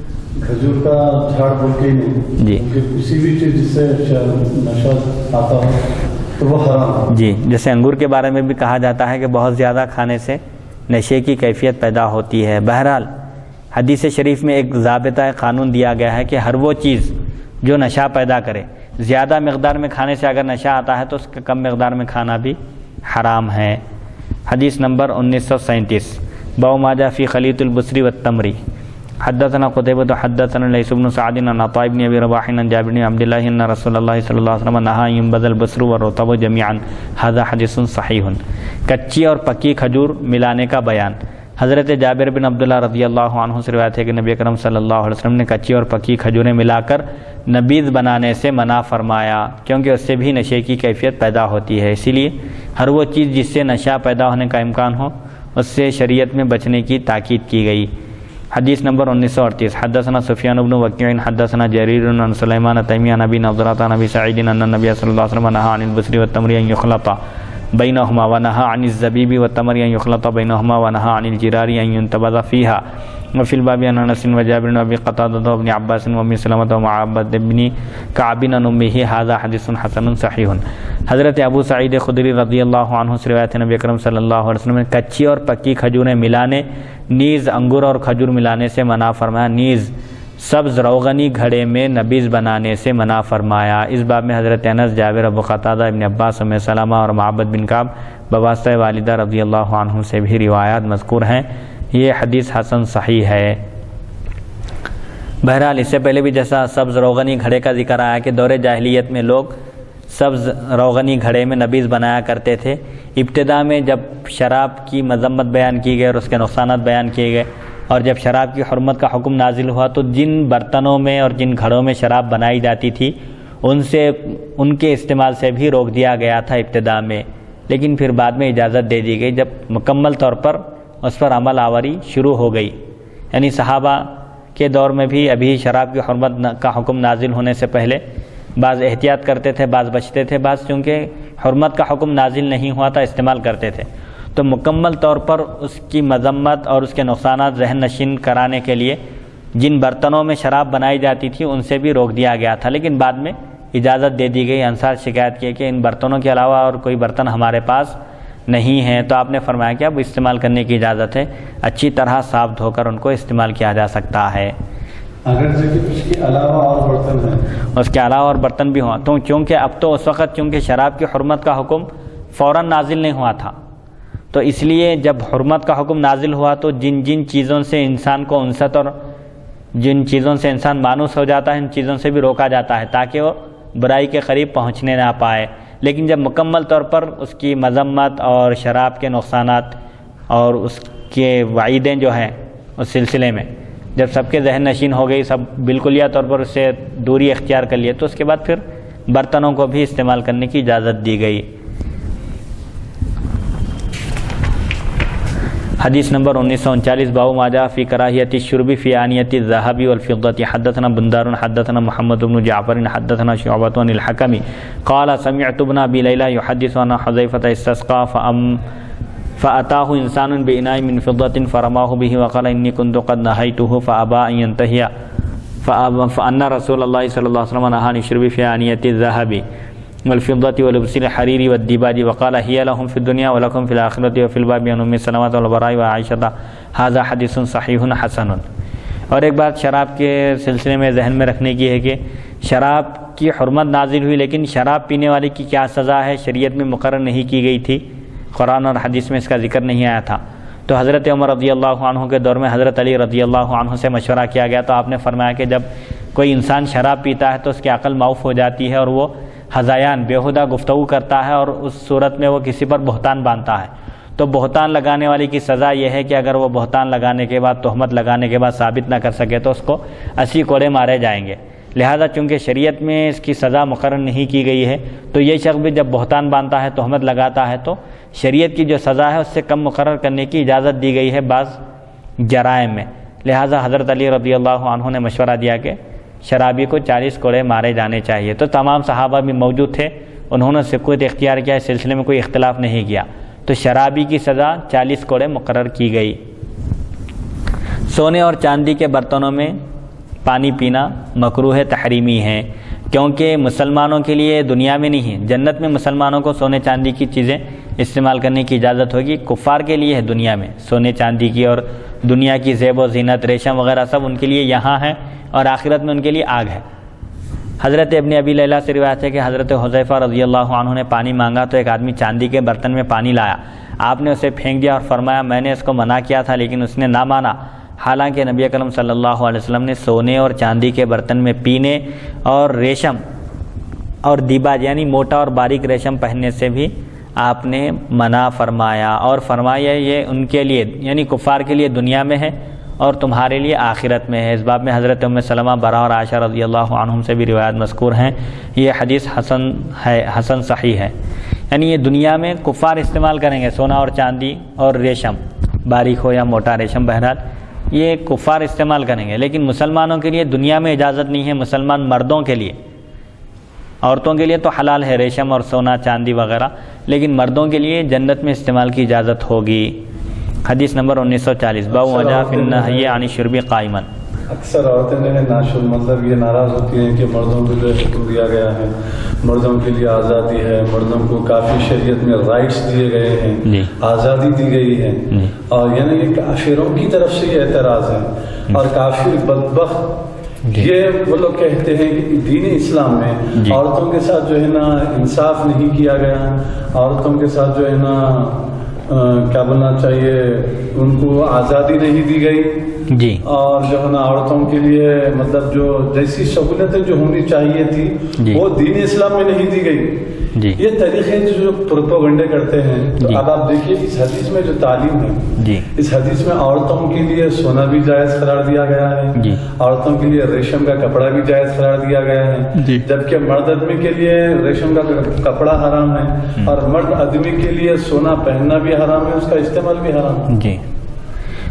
کھجور کا جھاڑ بول کے نہیں جی، کسی بھی چیز جس سے نشہ آتا ہو تو وہ حرام ہے۔ جی، جیسے انگور کے بارے میں بھی کہا جاتا ہے کہ بہت زیادہ کھانے سے نشے کی کیفیت پیدا ہوتی ہے۔ بہرحال حدیث شریف میں ایک ضابطہ قانون دیا گیا ہے کہ ہر وہ چیز جو نشہ پیدا کرے، زیادہ مقدار میں کھانے سے اگر نشہ آتا ہے تو اس کے کم مقدار میں کھانا بھی حرام ہے۔ حدیث نمبر انیس سو سینتیس، باب ما جاء فی خلیط البصر والتمر۔ حدثنا قتیبۃ حدثنا لیث بن سعد عن عطاء بن ابی رباح عن جابر بن عبد الله ان رسول اللہ صلی اللہ علیہ وسلم نہى ان ينبذ البصر والرطب جميعا هذا حدیث صحیح۔ کچی اور پکی کھجور ملانے کا بیان۔ حضرت جابر بن عبداللہ رضی اللہ عنہ سے روایت ہے کہ نبی اکرم صلی اللہ علیہ وسلم نے کچی اور پکی کھجوریں ملا کر نبیذ بنانے سے منع فرمایا، کیونکہ اس سے بھی نشے کی کیفیت پیدا ہوتی ہے۔ اسی لیے ہر وہ چیز جس سے نشہ پیدا ہونے کا امکان ہو اس سے شریعت میں بچنے کی تاکید کی گئی۔ حدیث نمبر انیس سو اڑتیس، حدثنا سفیان بن وکیع حدثنا جریر عن سلیمان التیمی عن ابی نضرۃ عن ابی سعید ان النبی صلی اللہ علیہ وسلم نہى عن البصر والتمر ان يخلط بینہما ونہى عن الزبیب والتمر ان يخلط بینہما ونہى عن الجرار ان ينتبذ فیہا۔ وفی الباب عن انس وجابر وابی قتادہ وابن عباس وام سلمۃ ومعبد بن کعب عن امہ ھذا حدیث حسن صحیح۔ حضرت ابو سعید خدری رضی اللہ عنہ سے روایت ہے، نبی اکرم صلی اللہ علیہ وسلم نے کچی اور پکی کھجوریں ملانے، نیز انگور اور کھجور ملانے سے منع فرمایا، نیز سبز روغنی گھڑے میں نبیذ بنانے سے منع فرمایا۔ اس باب میں حضرت انس، جابر، ابو قتادہ، ابن عباس، ام سلمہ اور معبد بن کعب بواسطہ والدہ رضی اللہ عنہ سے بھی روایات مذکور ہیں۔ یہ حدیث حسن صحیح ہے۔ بہرحال اس سے پہلے بھی جیسا سبز روغنی گھڑے کا ذکر آیا کہ دور جاہلیت میں لوگ سبز روغنی گھڑے میں نبیذ بنایا کرتے تھے۔ ابتدا میں جب شراب کی مذمت بیان کی گئی اور اس کے نقصانات بیان کیے گئے، اور جب شراب کی حرمت کا حکم نازل ہوا تو جن برتنوں میں اور جن گھڑوں میں شراب بنائی جاتی تھی ان سے ان کے استعمال سے بھی روک دیا گیا تھا ابتدا میں، لیکن پھر بعد میں اجازت دے دی گئی جب مکمل طور پر اس پر عمل آوری شروع ہو گئی، یعنی صحابہ کے دور میں بھی ابھی شراب کی حرمت کا حکم نازل ہونے سے پہلے بعض احتیاط کرتے تھے، بعض بچتے تھے، بعض چونکہ حرمت کا حکم نازل نہیں ہوا تھا استعمال کرتے تھے۔ تو مکمل طور پر اس کی مذمت اور اس کے نقصانات ذہن نشین کرانے کے لیے جن برتنوں میں شراب بنائی جاتی تھی ان سے بھی روک دیا گیا تھا، لیکن بعد میں اجازت دے دی گئی۔ انصار شکایت کی کہ ان برتنوں کے علاوہ اور کوئی برتن ہمارے پاس نہیں ہیں، تو آپ نے فرمایا کہ اب استعمال کرنے کی اجازت ہے، اچھی طرح صاف دھو کر ان کو استعمال کیا جا سکتا ہے۔ اگر اس کے علاوہ اور برتن ہیں، اس کے علاوہ اور برتن بھی ہوں تو چونکہ اب تو اس وقت چونکہ شراب کی حرمت کا حکم فوراً نازل نہیں ہوا تھا، تو اس لیے جب حرمت کا حکم نازل ہوا تو جن جن چیزوں سے انسان کو انست اور جن چیزوں سے انسان مانوس ہو جاتا ہے ان چیزوں سے بھی روکا جاتا ہے تاکہ وہ برائی کے قریب پہنچنے نہ پائے۔ لیکن جب مکمل طور پر اس کی مذمت اور شراب کے نقصانات اور اس کے وعیدیں جو ہیں اس سلسلے میں جب سب کے ذہن نشین ہو گئی، سب بالکلیہ طور پر اس سے دوری اختیار کر لیے، تو اس کے بعد پھر برتنوں کو بھی استعمال کرنے کی اجازت دی گئی۔ حدیث نمبر انیس سو انچالیس، باب ما جاء فی کراہیت الشرب فی آنیۃ الذهب والفضة، حدثنا بندار حدثنا محمد بن جعفر حدثنا شعبة عن الحكم قال سمعت ابن ابي ليلى يحدث عن حذيفة استسقى فأم فأتاه إنسان بإناء من فضة فرماه به وقال إني كنت قد نهيته فأبى أن ينتهي فأن رسول الله صلى الله عليه وسلم نهى عن الشرب في آنية الذهب والفضة ولبس الحرير والديباج وقال هي لهم في الدنيا ولكم في الآخرة وفي الباب عن أم سلمة والبراء وعائشة هذا حديث صحيح حسن۔ اور ایک بات شراب کے سلسلے میں ذہن میں رکھنے کی ہے کہ شراب کی حرمت نازل ہوئی لیکن شراب پینے والے کی کیا سزا ہے شریعت میں مقرر نہیں کی گئی تھی، قرآن اور حدیث میں اس کا ذکر نہیں آیا تھا۔ تو حضرت عمر رضی اللہ عنہ کے دور میں حضرت علی رضی اللہ عنہ سے مشورہ کیا گیا تو آپ نے فرمایا کہ جب کوئی انسان شراب پیتا ہے تو اس کی عقل معاف ہو جاتی ہے اور وہ ہذیان بیہودہ گفتگو کرتا ہے اور اس صورت میں وہ کسی پر بہتان باندھتا ہے، تو بہتان لگانے والی کی سزا یہ ہے کہ اگر وہ بہتان لگانے کے بعد تہمت لگانے کے بعد ثابت نہ کر سکے تو اس کو اسی کوڑے مارے جائیں گے۔ لہذا چونکہ شریعت میں اس کی سزا مقرر نہیں کی گئی ہے تو یہ شخص بھی جب بہتان باندھتا ہے تہمت لگاتا ہے تو شریعت کی جو سزا ہے اس سے کم مقرر کرنے کی اجازت دی گئی ہے بعض جرائم میں۔ لہذا حضرت علی رضی اللہ عنہ نے مشورہ دیا کہ شرابی کو چالیس کوڑے مارے جانے چاہیے، تو تمام صحابہ بھی موجود تھے، انہوں نے سکوت اختیار کیا، اس سلسلے میں کوئی اختلاف نہیں کیا، تو شرابی کی سزا چالیس کوڑے مقرر کی گئی۔ سونے اور چاندی کے برتنوں میں پانی پینا مکروہ تحریمی ہے، کیونکہ مسلمانوں کے لیے دنیا میں نہیں ہے، جنت میں مسلمانوں کو سونے چاندی کی چیزیں استعمال کرنے کی اجازت ہوگی، کفار کے لیے ہے دنیا میں سونے چاندی کی اور دنیا کی زیب و زینت ریشم وغیرہ سب ان کے لیے یہاں ہے اور آخرت میں ان کے لیے آگ ہے۔ حضرت ابن ابی لیلہ سے روایت ہے کہ حضرت حذیفہ رضی اللہ عنہ نے پانی مانگا تو ایک آدمی چاندی کے برتن میں پانی لایا، آپ نے اسے پھینک دیا اور فرمایا میں نے اس کو منع کیا تھا لیکن اس نے نہ مانا، حالانکہ نبی اکرم صلی اللہ علیہ وسلم نے سونے اور چاندی کے برتن میں پینے اور ریشم اور دیباج یعنی موٹا اور باریک ریشم پہننے سے بھی آپ نے منع فرمایا، اور فرمایا یہ ان کے لیے یعنی کفار کے لیے دنیا میں ہے اور تمہارے لیے آخرت میں ہے۔ اس باب میں حضرت ام سلمہ برا اور عائشہ رضی اللہ عنہم سے بھی روایت مذکور ہیں، یہ حدیث حسن ہے، حسن صحیح ہے، یعنی یہ دنیا میں کفار استعمال کریں گے سونا اور چاندی اور ریشم، باریک ہو یا موٹا ریشم، بہرحال یہ کفار استعمال کریں گے، لیکن مسلمانوں کے لیے دنیا میں اجازت نہیں ہے، مسلمان مردوں کے لیے، عورتوں کے لیے تو حلال ہے ریشم اور سونا چاندی وغیرہ، لیکن مردوں کے لیے جنت میں استعمال کی اجازت ہوگی۔ حدیث نمبر انیس سو چالیس، باب ما جاء فی النہی عن الشرب قائما۔ اکثر عورتیں جو ہے ناشر مطلب یہ ناراض ہوتی ہیں کہ مردوں کو جو حکم دیا گیا ہے، مردوں کے لیے آزادی ہے، مردوں کو کافی شریعت میں رائٹس دیے گئے ہیں، جی آزادی دی گئی ہے، جی اور یعنی یہ کافروں کی طرف سے یہ اعتراض ہے، اور کافر بدبخت جی یہ وہ لوگ کہتے ہیں کہ دین اسلام میں جی عورتوں کے ساتھ جو ہے نا انصاف نہیں کیا گیا، عورتوں کے ساتھ جو ہے نا کیا بولنا چاہیے ان کو آزادی نہیں دی گئی جی، اور جو ہے نا عورتوں کے لیے مطلب جو جیسی سہولتیں جو ہونی چاہیے تھی جی وہ دین اسلام میں نہیں دی گئی جی۔ یہ طریقے جو پروپیگنڈے کرتے ہیں تو جی اب آپ دیکھیے اس حدیث میں جو تعلیم ہے جی، اس حدیث میں عورتوں کے لیے سونا بھی جائز قرار دیا گیا ہے جی، عورتوں کے لیے ریشم کا کپڑا بھی جائز قرار دیا گیا ہے جی، جبکہ مرد آدمی کے لیے ریشم کا کپڑا حرام ہے اور مرد آدمی کے لیے سونا پہننا بھی حرام ہے، اس کا استعمال بھی حرام ہے جی۔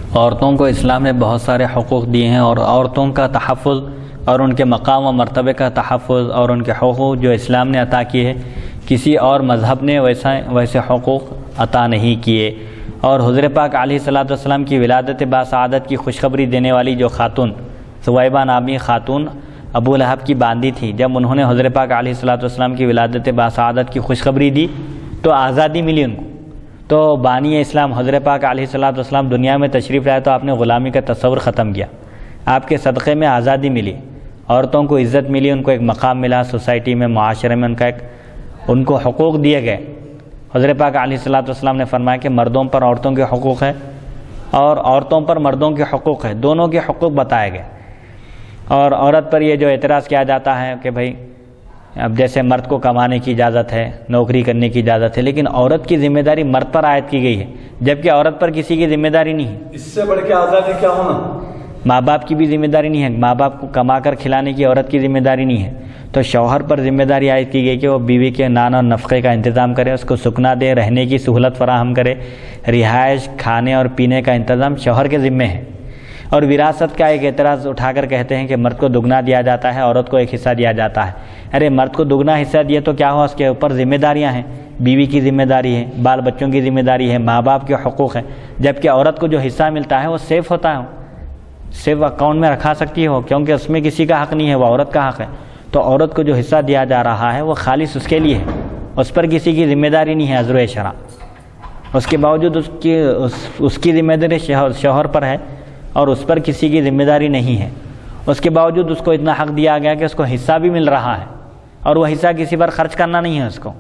عورتوں کو اسلام نے بہت سارے حقوق دیے ہیں، اور عورتوں کا تحفظ اور ان کے مقام و مرتبے کا تحفظ اور ان کے حقوق جو اسلام نے عطا کیے ہیں، کسی اور مذہب نے ویسا ویسے حقوق عطا نہیں کیے۔ اور حضور پاک علیہ الصلوۃ والسلام کی ولادت باسعادت کی خوشخبری دینے والی جو خاتون ثویبہ نامی خاتون ابو لہب کی باندی تھی، جب انہوں نے حضور پاک علیہ الصلوۃ والسلام کی ولادت باسعادت کی خوشخبری دی تو آزادی ملی ان کو۔ تو بانی اسلام حضور پاک علیہ الصلوۃ والسلام دنیا میں تشریف لائے تو آپ نے غلامی کا تصور ختم کیا، آپ کے صدقے میں آزادی ملی، عورتوں کو عزت ملی، ان کو ایک مقام ملا سوسائٹی میں، معاشرے میں، ان کا ایک ان کو حقوق دیے گئے۔ حضور پاک علیہ الصلوۃ والسلام نے فرمایا کہ مردوں پر عورتوں کے حقوق ہے اور عورتوں پر مردوں کے حقوق ہے، دونوں کے حقوق بتائے گئے۔ اور عورت پر یہ جو اعتراض کیا جاتا ہے کہ بھائی اب جیسے مرد کو کمانے کی اجازت ہے، نوکری کرنے کی اجازت ہے، لیکن عورت کی ذمہ داری مرد پر عائد کی گئی ہے، جبکہ عورت پر کسی کی ذمہ داری نہیں ہے۔ اس سے بڑھ کے آزادی کیا ہونا؟ ماں باپ کی بھی ذمہ داری نہیں ہے، ماں باپ کو کما کر کھلانے کی عورت کی ذمہ داری نہیں ہے، تو شوہر پر ذمہ داری عائد کی گئی کہ وہ بیوی کے نان اور نفقے کا انتظام کرے، اس کو سکنا دے، رہنے کی سہولت فراہم کرے، رہائش، کھانے اور پینے کا انتظام شوہر کے ذمے ہے۔ اور وراثت کا ایک اعتراض اٹھا کر کہتے ہیں کہ مرد کو دگنا دیا جاتا ہے، عورت کو ایک حصہ دیا جاتا ہے۔ ارے مرد کو دگنا حصہ دیے تو کیا ہوا، اس کے اوپر ذمہ داریاں ہیں، بیوی کی ذمہ داری ہے، بال بچوں کی ذمہ داری ہے، ماں باپ کے حقوق ہیں، جبکہ عورت کو جو حصہ ملتا ہے وہ سیف ہوتا ہے، سیف اکاؤنٹ میں رکھا سکتی ہو، کیونکہ اس میں کسی کا حق نہیں ہے، وہ عورت کا حق ہے۔ تو عورت کو جو حصہ دیا جا رہا ہے وہ خالص اس کے لیے ہے، اس پر کسی کی ذمہ داری نہیں ہے عذر شرع۔ اس کے باوجود اس کی اس, اس کی ذمہ داری شوہر پر ہے اور اس پر کسی کی ذمہ داری نہیں ہے، اس کے باوجود اس کو اتنا حق دیا گیا کہ اس کو حصہ بھی مل رہا ہے اور وہ حصہ کسی پر خرچ کرنا نہیں ہے اس کو۔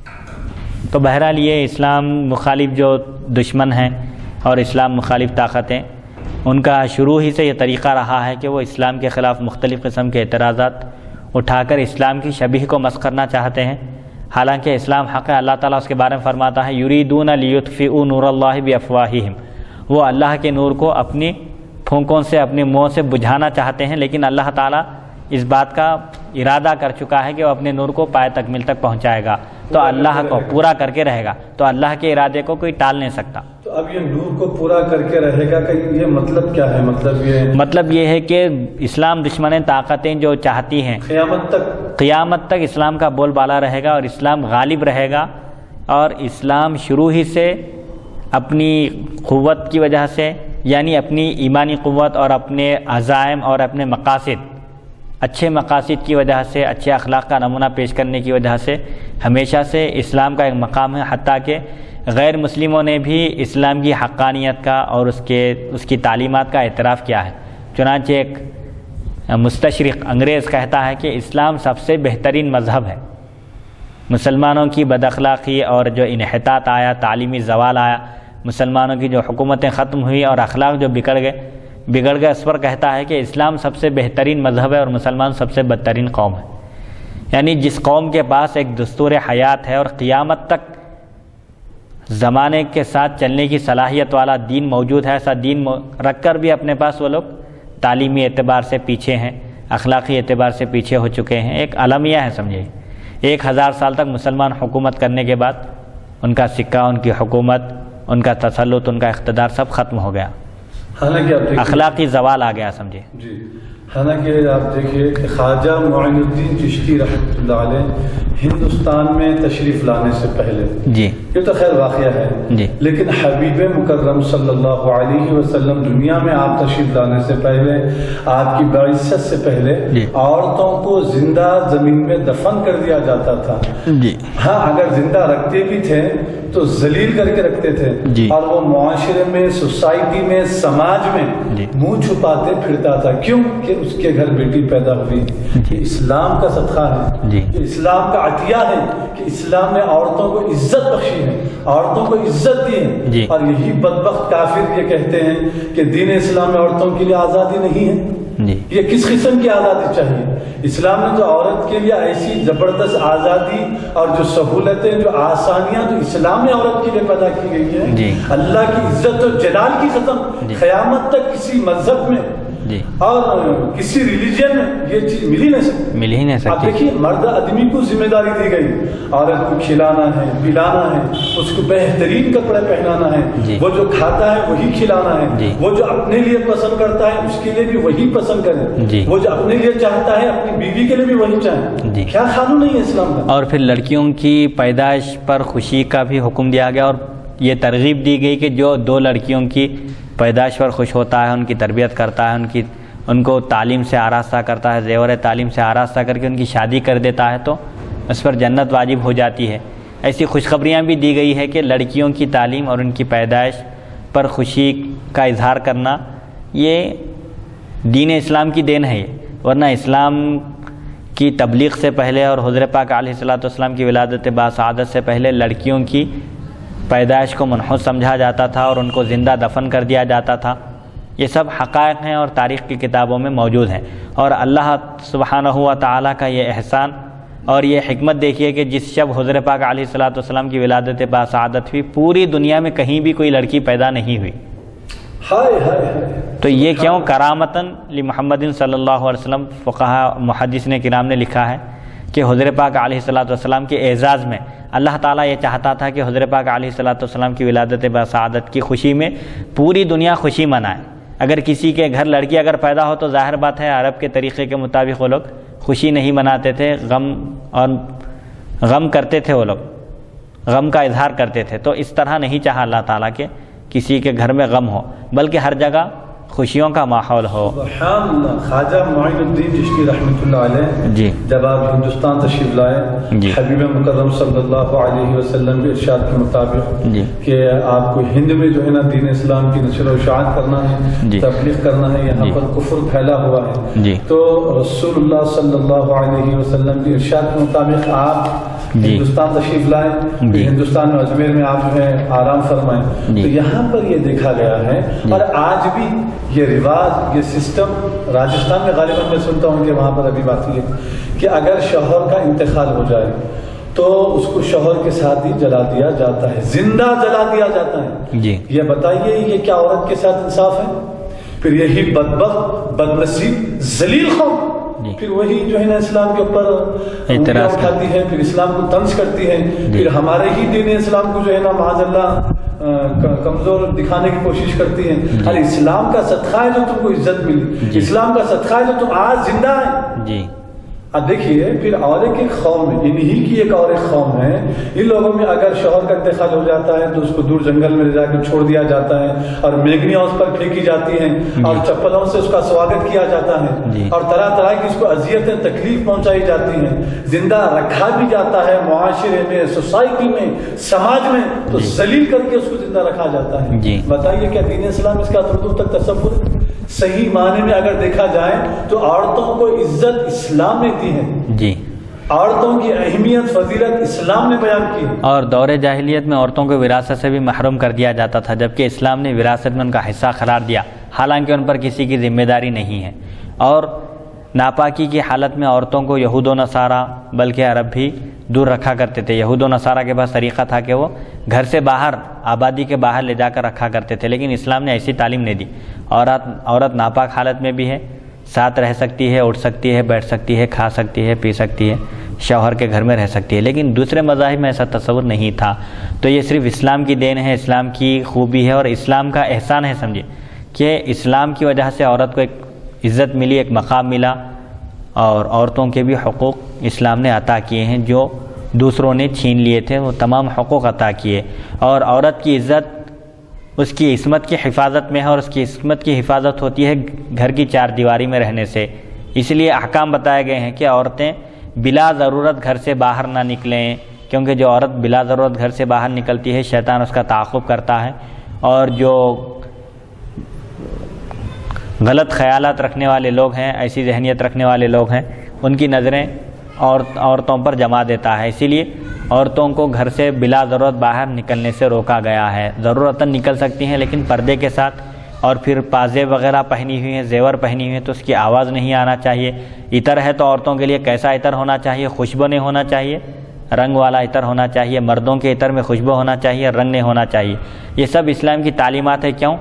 تو بہرحال یہ اسلام مخالف جو دشمن ہیں اور اسلام مخالف طاقتیں، ان کا شروع ہی سے یہ طریقہ رہا ہے کہ وہ اسلام کے خلاف مختلف قسم کے اعتراضات اٹھا کر اسلام کی شبیہ کو مسخ کرنا چاہتے ہیں، حالانکہ اسلام حق ہے۔ اللہ تعالیٰ اس کے بارے میں فرماتا ہے یریدون لیطفئوا نور اللہ بافواہہم، وہ اللہ کے نور کو اپنی پھونکوں سے، اپنے منہ سے بجھانا چاہتے ہیں، لیکن اللہ تعالیٰ اس بات کا ارادہ کر چکا ہے کہ وہ اپنے نور کو پائے تکمیل تک پہنچائے گا، تو اللہ کو پورا کر کے رہے گا، تو اللہ کے ارادے کو کوئی ٹال نہیں سکتا۔ تو اب یہ نور کو پورا کر کے رہے گا کہ یہ مطلب کیا ہے؟ مطلب یہ مطلب یہ ہے کہ اسلام دشمن طاقتیں جو چاہتی ہیں قیامت تک قیامت تک اسلام کا بول بالا رہے گا اور اسلام غالب رہے گا، اور اسلام شروع ہی سے اپنی قوت کی وجہ سے، یعنی اپنی ایمانی قوت اور اپنے عزائم اور اپنے مقاصد، اچھے مقاصد کی وجہ سے، اچھے اخلاق کا نمونہ پیش کرنے کی وجہ سے ہمیشہ سے اسلام کا ایک مقام ہے، حتیٰ کہ غیر مسلموں نے بھی اسلام کی حقانیت کا اور اس کے اس کی تعلیمات کا اعتراف کیا ہے۔ چنانچہ ایک مستشرق انگریز کہتا ہے کہ اسلام سب سے بہترین مذہب ہے، مسلمانوں کی بد اخلاقی اور جو انحطاط آیا، تعلیمی زوال آیا، مسلمانوں کی جو حکومتیں ختم ہوئی اور اخلاق جو بگڑ گئے بگڑ گئے اس پر کہتا ہے کہ اسلام سب سے بہترین مذہب ہے اور مسلمان سب سے بدترین قوم ہے۔ یعنی جس قوم کے پاس ایک دستور حیات ہے اور قیامت تک زمانے کے ساتھ چلنے کی صلاحیت والا دین موجود ہے، ایسا دین رکھ کر بھی اپنے پاس وہ لوگ تعلیمی اعتبار سے پیچھے ہیں، اخلاقی اعتبار سے پیچھے ہو چکے ہیں، ایک المیہ ہے سمجھے۔ ایک ہزار سال تک مسلمان حکومت کرنے کے بعد ان کا سکہ، ان کی حکومت، ان کا تسلط، ان کا اقتدار سب ختم ہو گیا، حالانکہ اخلاقی زوال آ گیا سمجھے۔ جی حالانکہ آپ دیکھیے کہ خواجہ معین الدین چشتی رحمۃ اللہ علیہ ہندوستان میں تشریف لانے سے پہلے، جی یہ تو خیر واقعہ ہے، جی لیکن حبیب مکرم صلی اللہ علیہ وسلم دنیا میں آپ تشریف لانے سے پہلے، آپ کی بعثت سے پہلے جی عورتوں کو زندہ زمین میں دفن کر دیا جاتا تھا، جی ہاں اگر زندہ رکھتے بھی تھے تو ذلیل کر کے رکھتے تھے، جی اور وہ معاشرے میں، سوسائٹی میں، سماج میں جی منہ چھپاتے پھرتا تھا، کیوں کہ اس کے گھر بیٹی پیدا ہوئی۔ جی اسلام کا صدقہ ہے، جی اسلام کا عطیہ ہے کہ اسلام نے عورتوں کو عزت بخشی ہے، عورتوں کو عزت دی ہے، جی اور یہی بدبخت کافر یہ کہتے ہیں کہ دین اسلام میں عورتوں کے لیے آزادی نہیں ہے۔ جی یہ کس قسم کی آزادی چاہیے؟ اسلام نے جو عورت کے لیے ایسی زبردست آزادی اور جو سہولتیں، جو آسانیاں جو اسلام نے عورت کے لیے پیدا کی گئی ہیں، جی اللہ کی عزت و جلال کی قسم، قیامت تک کسی مذہب میں جی اور کسی ریلیجن میں یہ چیز مل ہی نہیں سکتی مل ہی نہیں اب سکتی دیکھیے مرد آدمی کو ذمہ داری دی گئی عورت کو کھلانا ہے پلانا ہے اس کو بہترین کپڑے پہنانا ہے جی وہ جو کھاتا ہے وہی کھلانا ہے جی وہ جو اپنے لیے پسند کرتا ہے اس کے لیے بھی وہی پسند کرے جی وہ جو اپنے لیے چاہتا ہے اپنی بیوی کے لیے بھی وہی چاہے جی کیا قانون نہیں ہے اسلام کا اور پھر لڑکیوں کی پیدائش پر خوشی کا بھی حکم دیا گیا اور یہ ترغیب دی گئی کہ جو دو لڑکیوں کی پیدائش پر خوش ہوتا ہے ان کی تربیت کرتا ہے ان کی ان کو تعلیم سے آراستہ کرتا ہے زیور تعلیم سے آراستہ کر کے ان کی شادی کر دیتا ہے تو اس پر جنت واجب ہو جاتی ہے۔ ایسی خوشخبریاں بھی دی گئی ہے کہ لڑکیوں کی تعلیم اور ان کی پیدائش پر خوشی کا اظہار کرنا یہ دین اسلام کی دین ہے، ورنہ اسلام کی تبلیغ سے پہلے اور حضور پاک علیہ الصلوۃ والسلام کی ولادت باسعادت سے پہلے لڑکیوں کی پیدائش کو منحوس سمجھا جاتا تھا اور ان کو زندہ دفن کر دیا جاتا تھا۔ یہ سب حقائق ہیں اور تاریخ کی کتابوں میں موجود ہیں، اور اللہ سبحانہ و تعالیٰ کا یہ احسان اور یہ حکمت دیکھیے کہ جس شب حضور پاک علیہ الصلوۃ والسلام کی ولادت باسعادت ہوئی پوری دنیا میں کہیں بھی کوئی لڑکی پیدا نہیں ہوئی۔ ہائے ہائے ہائے تو یہ کیوں؟ کرامتاً لمحمد صلی اللہ علیہ وسلم۔ فقہاء محدثین کرام نے لکھا ہے کہ حضور پاک علیہ الصلوۃ والسلام کے اعزاز میں اللہ تعالیٰ یہ چاہتا تھا کہ حضور پاک علیہ الصلوۃ والسلام کی ولادت باسعادت کی خوشی میں پوری دنیا خوشی منائے۔ اگر کسی کے گھر لڑکی اگر پیدا ہو تو ظاہر بات ہے عرب کے طریقے کے مطابق وہ لوگ خوشی نہیں مناتے تھے، غم اور غم کرتے تھے، وہ لوگ غم کا اظہار کرتے تھے۔ تو اس طرح نہیں چاہا اللہ تعالیٰ کہ کسی کے گھر میں غم ہو، بلکہ ہر جگہ خوشیوں کا ماحول ہو۔ سبحان اللہ۔ خواجہ معین الدین چشتی رحمۃ اللہ علیہ جی جب آپ ہندوستان تشریف لائے جی حبیب مکرم صلی اللہ علیہ وسلم کے ارشاد کے مطابق جی کہ آپ کو ہند میں جو ہے نا دین اسلام کی نشر و اشاعت کرنا ہے، جی تبلیغ کرنا ہے، یہاں جی پر کفر پھیلا ہوا ہے، جی تو رسول اللہ صلی اللہ علیہ وسلم کے ارشاد کے مطابق آپ جی ہندوستان تشریف لائیں، جی ہندوستان میں اجمیر میں آپ جو ہے آرام فرمائیں، جی تو یہاں پر یہ دیکھا گیا ہے اور آج بھی یہ رواج، یہ سسٹم راجستھان میں غالباً میں سنتا ہوں کہ وہاں پر ابھی بات ہے کہ اگر شوہر کا انتقال ہو جائے تو اس کو شوہر کے ساتھ ہی جلا دیا جاتا ہے، زندہ جلا دیا جاتا ہے۔ جی یہ بتائیے یہ کیا عورت کے ساتھ انصاف ہے؟ پھر یہی بدبخت، بدنصیب، ذلیل قوم پھر وہی جو ہے نا اسلام کے اوپر اعتراض اٹھاتی ہے، پھر اسلام کو طنز کرتی ہے، پھر ہمارے ہی دین اسلام کو جو ہے نا معاذ اللہ کمزور دکھانے کی کوشش کرتی ہیں۔ ارے اسلام کا صدقہ ہے جو تم کو عزت ملی، اسلام کا صدقہ ہے جو تم آج زندہ ہیں۔ جی اب دیکھیے پھر اور ایک ایک قوم ہے، انہی کی ایک اور ایک قوم ہے، ان لوگوں میں اگر شوہر کا انتقال ہو جاتا ہے تو اس کو دور جنگل میں لے جا کے چھوڑ دیا جاتا ہے اور میگنیاں اس پر پھینکی جاتی ہیں اور چپلوں سے اس کا سواگت کیا جاتا ہے اور طرح طرح کی اس کو اذیتیں تکلیف پہنچائی جاتی ہیں، زندہ رکھا بھی جاتا ہے معاشرے میں، سوسائٹی میں، سماج میں، تو ذلیل کر کے اس کو زندہ رکھا جاتا ہے۔ بتائیے کیا دین اسلام اس کا دور دور تک تصور ہے؟ صحیح معنی میں اگر دیکھا جائے تو عورتوں کو عزت اسلام نے دی ہے، جی عورتوں کی اہمیت فضیلت اسلام نے بیان کی ہے۔ اور دور جاہلیت میں عورتوں کو وراثت سے بھی محروم کر دیا جاتا تھا، جبکہ اسلام نے وراثت میں ان کا حصہ قرار دیا، حالانکہ ان پر کسی کی ذمہ داری نہیں ہے۔ اور ناپاکی کی حالت میں عورتوں کو یہود و نصارہ بلکہ عرب بھی دور رکھا کرتے تھے۔ یہود و نصارہ کے پاس طریقہ تھا کہ وہ گھر سے باہر، آبادی کے باہر لے جا کر رکھا کرتے تھے، لیکن اسلام نے ایسی تعلیم نہیں دی۔ عورت عورت ناپاک حالت میں بھی ہے، ساتھ رہ سکتی ہے، اٹھ سکتی ہے، بیٹھ سکتی ہے، کھا سکتی ہے، پی سکتی ہے، شوہر کے گھر میں رہ سکتی ہے، لیکن دوسرے مذاہب میں ایسا تصور نہیں تھا۔ تو یہ صرف اسلام کی دین ہے، اسلام کی خوبی ہے اور اسلام کا احسان ہے، سمجھے کہ اسلام کی وجہ سے عورت کو ایک عزت ملی، ایک مقام ملا، اور عورتوں کے بھی حقوق اسلام نے عطا کیے ہیں جو دوسروں نے چھین لیے تھے، وہ تمام حقوق عطا کیے۔ اور عورت کی عزت اس کی عصمت کی حفاظت میں ہے، اور اس کی عصمت کی حفاظت ہوتی ہے گھر کی چار دیواری میں رہنے سے۔ اس لیے احکام بتائے گئے ہیں کہ عورتیں بلا ضرورت گھر سے باہر نہ نکلیں، کیونکہ جو عورت بلا ضرورت گھر سے باہر نکلتی ہے شیطان اس کا تعاقب کرتا ہے، اور جو غلط خیالات رکھنے والے لوگ ہیں، ایسی ذہنیت رکھنے والے لوگ ہیں، ان کی نظریں عورت عورتوں پر جما دیتا ہے۔ اسی لیے عورتوں کو گھر سے بلا ضرورت باہر نکلنے سے روکا گیا ہے۔ ضرورتاً نکل سکتی ہیں لیکن پردے کے ساتھ، اور پھر پازے وغیرہ پہنی ہوئی ہیں، زیور پہنی ہوئی ہیں تو اس کی آواز نہیں آنا چاہیے۔ عطر ہے تو عورتوں کے لیے کیسا عطر ہونا چاہیے؟ خوشبو نہیں ہونا چاہیے، رنگ والا عطر ہونا چاہیے۔ مردوں کے عطر میں خوشبو ہونا چاہیے، رنگ نہیں ہونا چاہیے۔ یہ سب اسلام کی تعلیمات ہے۔ کیوں؟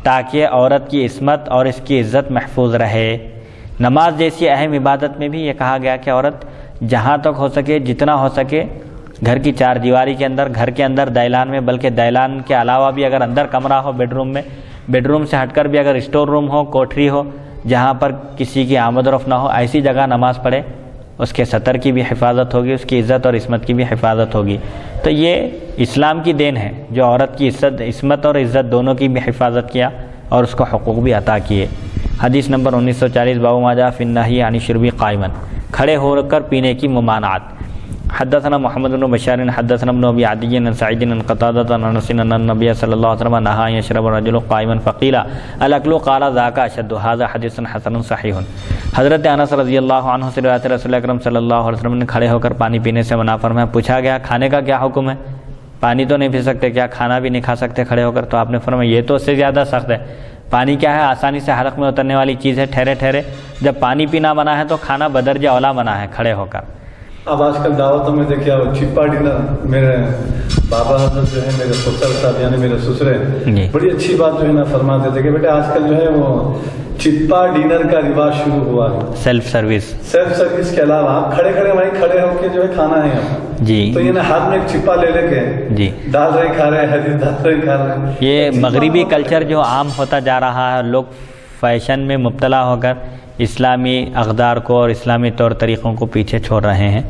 تاکہ عورت کی عصمت اور اس کی عزت محفوظ رہے۔ نماز جیسی اہم عبادت میں بھی یہ کہا گیا کہ عورت جہاں تک ہو سکے، جتنا ہو سکے، گھر کی چار دیواری کے اندر، گھر کے اندر دائلان میں، بلکہ دائلان کے علاوہ بھی اگر اندر کمرہ ہو بیڈ روم میں، بیڈ روم سے ہٹ کر بھی اگر اسٹور روم ہو، کوٹری ہو، جہاں پر کسی کی آمد و رفت نہ ہو، ایسی جگہ نماز پڑھے، اس کے سطر کی بھی حفاظت ہوگی، اس کی عزت اور عصمت کی بھی حفاظت ہوگی۔ تو یہ اسلام کی دین ہے جو عورت کی عزت عصمت اور عزت دونوں کی بھی حفاظت کیا اور اس کو حقوق بھی عطا کیے۔ حدیث نمبر انیس سو چالیس، باب ما جاء فی النہی عن الشرب قائما، کھڑے ہو کر پینے کی ممانعت۔ حدثنا محمد بن بشار حدثنا ابن ابي عدي عن سعيد بن قتادة عن انس ان النبي صلى الله عليه وسلم نهى ان يشرب الرجل قائما فقيل الاكل قال ذاك اشد، هذا حدیث حسن صحیح۔ حضرت انس رضی اللہ عنہ سے روایت رسول اکرم صلی اللہ علیہ وسلم نے کھڑے ہو کر پانی پینے سے منع فرمایا۔ پوچھا گیا کھانے کا کیا حکم ہے؟ پانی تو نہیں پی سکتے، کیا کھانا بھی نہیں کھا سکتے کھڑے ہو کر؟ تو آپ نے فرمایا یہ تو اس سے زیادہ سخت ہے۔ پانی کیا ہے؟ آسانی سے حلق میں اترنے والی چیز ہے، ٹھہرے ٹھہرے۔ جب پانی پینا منع ہے تو کھانا بدرجہ اولا منع ہے کھڑے ہو کر۔ اب آج کل دعوتوں میں دیکھیے چپا ڈنر، میرے بابا حضرت جو ہے میرے سسر صاحب یعنی میرے سسرے بڑی اچھی بات جو ہے نا فرماتے تھے کہ بیٹے آج کل جو ہے وہ چپا ڈنر کا رواج شروع ہوا ہے، سیلف سروس سیلف سروس کے علاوہ آپ کھڑے کھڑے وہیں کھڑے ہو کے جو ہے کھانا ہے یہاں جی، تو یہ نا ہاتھ میں ایک چپا لے لے کے جی ڈال رہے کھا رہے ہیں، حدیث ڈال رہے کھا رہے ہیں۔ یہ مغربی کلچر جو عام ہوتا جا رہا ہے، لوگ فیشن میں مبتلا ہو کر اسلامی اقدار کو اور اسلامی طور طریقوں کو پیچھے چھوڑ رہے ہیں۔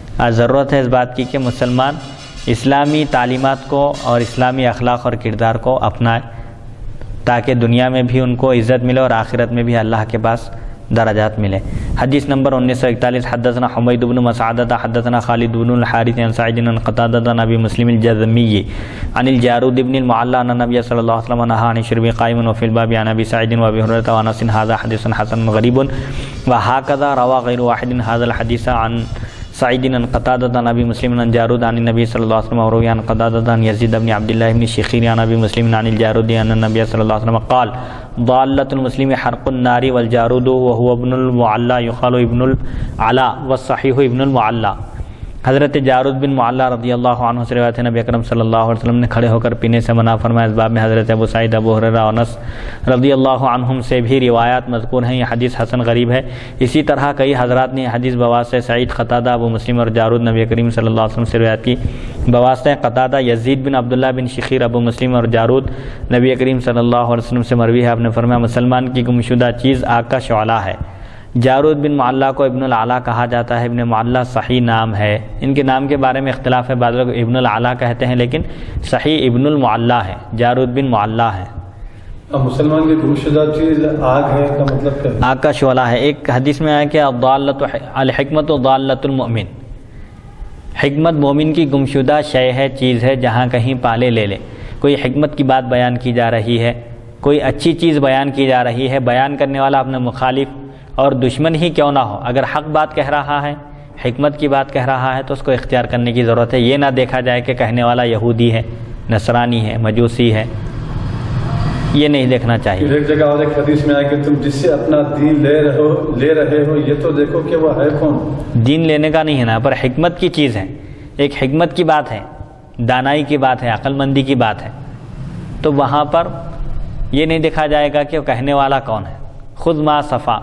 ضرورت ہے اس بات کی کہ مسلمان اسلامی تعلیمات کو اور اسلامی اخلاق اور کردار کو اپنائے تاکہ دنیا میں بھی ان کو عزت ملے اور آخرت میں بھی اللہ کے پاس درجات ملے۔ حدیث نمبر انیس سو اکتالیس، حدثنا حمید بن مسعدہ حدثنا خالد بن الحارث عن سعید بن قتادہ عن ابی مسلم الجذمی عن الجارود بن المعلى ان النبي صلی اللہ علیہ وسلم نهى عن الشرب قائما وفي الباب عن ابي سعيد وابي هريره وانس هذا حديث حسن غريب وهكذا روى غير واحد هذا الحديث عن سعید عن قتادہ عن ابی مسلم عن جارود عن النبی صلی اللہ علیہ وسلم وروی عن قتادہ عن یزید بن عبد اللہ بن شخیر عن ابی مسلم عن الجارود عن النبی صلی اللہ علیہ وسلم قال ضالۃ المسلم حرق النار والجارود وهو ابن المعلى يقال ابن العلا والصحیح ابن المعلى۔ حضرت جارود بن معلّہ رضی اللہ عنہ سے روایت ہے نبی اکرم صلی اللہ علیہ وسلم نے کھڑے ہو کر پینے سے منع فرمایا۔ اس باب میں حضرت ابو سعید، ابو ہریرہ اور انس رضی اللہ عنہم سے بھی روایات مذکور ہیں۔ یہ حدیث حسن غریب ہے۔ اسی طرح کئی حضرات نے حدیث بواسطہ سعید، قتادہ، ابو مسلم اور جارود نبی کریم صلی اللہ علیہ وسلم سے روایت کی۔ بواسطہ قتادہ یزید بن عبداللہ بن شخیر، ابو مسلم اور جارود نبی کریم صلی اللہ علیہ وسلم سے مروی ہے۔ آپ نے فرمایا مسلمان کی گمشدہ چیز آگ کا شعلہ ہے۔ جارود بن معلّہ کو ابن العلا کہا جاتا ہے۔ ابن معلّہ صحیح نام ہے، ان کے نام کے بارے میں اختلاف ہے، بعض لوگ ابن العلا کہتے ہیں لیکن صحیح ابن المعلّہ ہے، جارود بن معلّہ ہے۔ اب مسلمان کی گمشدہ چیز آگ ہے کا مطلب کیا ہے؟ آگ کا شعلہ ہے۔ ایک حدیث میں آیا کہ الضالۃ الحکمت ضالۃ المؤمن، حکمت مومن کی گمشدہ شے ہے، چیز ہے، جہاں کہیں پالے لے لے۔ کوئی حکمت کی بات بیان کی جا رہی ہے، کوئی اچھی چیز بیان کی جا رہی ہے، بیان کرنے والا اپنے مخالف اور دشمن ہی کیوں نہ ہو، اگر حق بات کہہ رہا ہے، حکمت کی بات کہہ رہا ہے تو اس کو اختیار کرنے کی ضرورت ہے۔ یہ نہ دیکھا جائے کہ کہنے والا یہودی ہے، نصرانی ہے، مجوسی ہے، یہ نہیں دیکھنا چاہیے۔ ایک جگہ اور ایک حدیث میں آیا کہ تم جس سے اپنا دین لے رہے ہو لے رہے ہو یہ تو دیکھو کہ وہ ہے کون۔ دین لینے کا نہیں ہے نا، پر حکمت کی چیز ہے، ایک حکمت کی بات ہے، دانائی کی بات ہے، عقل مندی کی بات ہے، تو وہاں پر یہ نہیں دیکھا جائے گا کہ وہ کہنے والا کون ہے۔ خذ ما صفا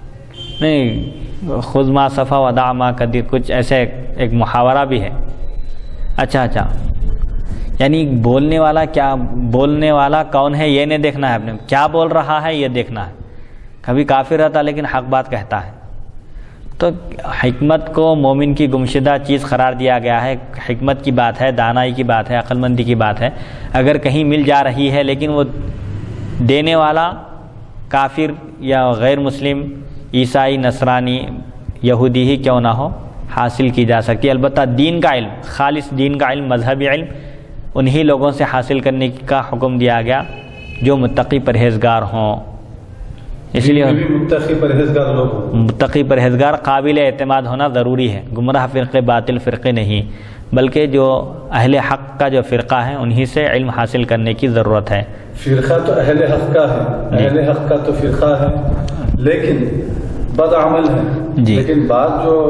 نہیں، خذ ما صفا ودع ما قدیر، کچھ ایسے ایک محاورہ بھی ہے۔ اچھا اچھا یعنی بولنے والا کیا، بولنے والا کون ہے یہ نہیں دیکھنا ہے، اپنے کیا بول رہا ہے یہ دیکھنا ہے۔ کبھی کافر رہتا لیکن حق بات کہتا ہے۔ تو حکمت کو مومن کی گمشدہ چیز قرار دیا گیا ہے، حکمت کی بات ہے، دانائی کی بات ہے، عقل مندی کی بات ہے۔ اگر کہیں مل جا رہی ہے لیکن وہ دینے والا کافر یا غیر مسلم، عیسائی، نصرانی، یہودی ہی کیوں نہ ہو، حاصل کی جا سکتی ہے۔ البتہ دین کا علم، خالص دین کا علم، مذہبی علم انہی لوگوں سے حاصل کرنے کا حکم دیا گیا جو متقی پرہیزگار ہوں۔ اس لیے متقی پرہیزگار لوگ ہوں، متقی پرہیزگار قابل اعتماد ہونا ضروری ہے، گمراہ فرقے، باطل فرقے نہیں، بلکہ جو اہل حق کا جو فرقہ ہے انہی سے علم حاصل کرنے کی ضرورت ہے۔ فرقہ تو اہل حق کا ہے، اہل حق کا تو فرقہ ہے لیکن بد عمل ہے، جی۔ لیکن بعض جو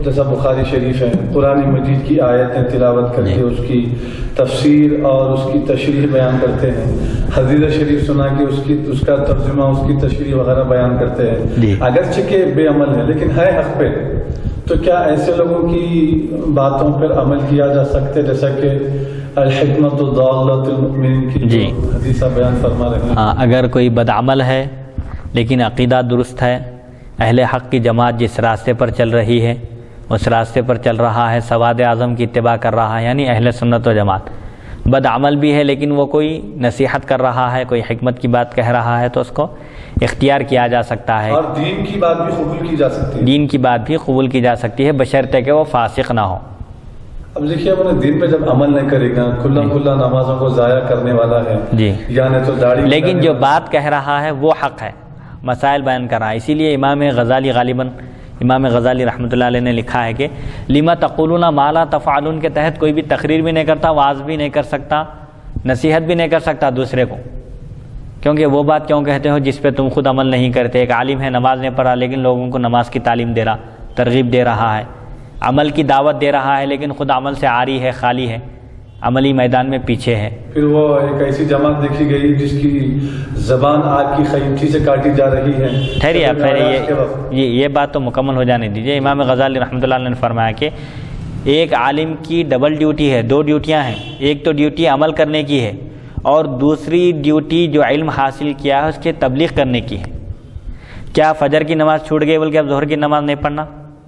جیسا بخاری شریف ہے، قرآن مجید کی آیتیں تلاوت کر کے اس کی تفسیر اور اس کی تشریح بیان کرتے ہیں، حدیث شریف سنا کے اس کی اس کا ترجمہ، اس کی تشریح وغیرہ بیان کرتے ہیں، اگرچہ کہ بے عمل ہے لیکن ہے حق پہ، تو کیا ایسے لوگوں کی باتوں پر عمل کیا جا سکتے جیسا کہ الحکمت ضالۃ المؤمنین کی جی حدیثہ بیان فرما رہے ہیں؟ ہاں، اگر کوئی بدعمل ہے لیکن عقیدہ درست ہے، اہل حق کی جماعت جس راستے پر چل رہی ہے اس راستے پر چل رہا ہے، سواد اعظم کی اتباع کر رہا ہے، یعنی اہل سنت و جماعت، بدعمل بھی ہے لیکن وہ کوئی نصیحت کر رہا ہے، کوئی حکمت کی بات کہہ رہا ہے، تو اس کو اختیار کیا جا سکتا ہے، اور دین کی بات بھی قبول کی جا سکتی ہے، دین کی بات بھی قبول کی جا سکتی ہے بشرطے کہ وہ فاسق نہ ہو۔ اب دیکھیے اپنے دین پہ جب عمل نہیں کرے گا، کھلا کھلا نمازوں کو ضائع کرنے والا ہے جی، یعنی تو داڑھی، لیکن جو بات کہہ رہا ہے وہ حق ہے، مسائل بیان کر رہا ہے، اسی لیے امام غزالی غالباً امام غزالی رحمۃ اللہ علیہ نے لکھا ہے کہ لما تقولون ما لا تفعلون کے تحت کوئی بھی تقریر بھی نہیں کرتا، وعظ بھی نہیں کر سکتا، نصیحت بھی نہیں کر سکتا دوسرے کو، کیونکہ وہ بات کیوں کہتے ہو جس پہ تم خود عمل نہیں کرتے۔ ایک عالم ہے، نماز نہیں پڑھا لیکن لوگوں کو نماز کی تعلیم دے رہا، ترغیب دے رہا ہے، عمل کی دعوت دے رہا ہے، لیکن خود عمل سے عاری ہے، خالی ہے، عملی میدان میں پیچھے ہے۔ پھر وہ ایک ایسی جماعت دیکھی گئی جس کی زبان آگ کی خیمچی سے کاٹی جا رہی ہے۔ ٹھہریے اب یہ یہ بات تو مکمل ہو جانے دیجیے۔ امام غزالی رحمۃ اللہ علیہ نے فرمایا کہ ایک عالم کی ڈبل ڈیوٹی ہے، دو ڈیوٹیاں ہیں، ایک تو ڈیوٹی عمل کرنے کی ہے اور دوسری ڈیوٹی جو علم حاصل کیا ہے اس کے تبلیغ کرنے کی ہے۔ کیا فجر کی نماز چھوٹ گئی بلکہ اب ظہر کی نماز نہیں پڑھنا؟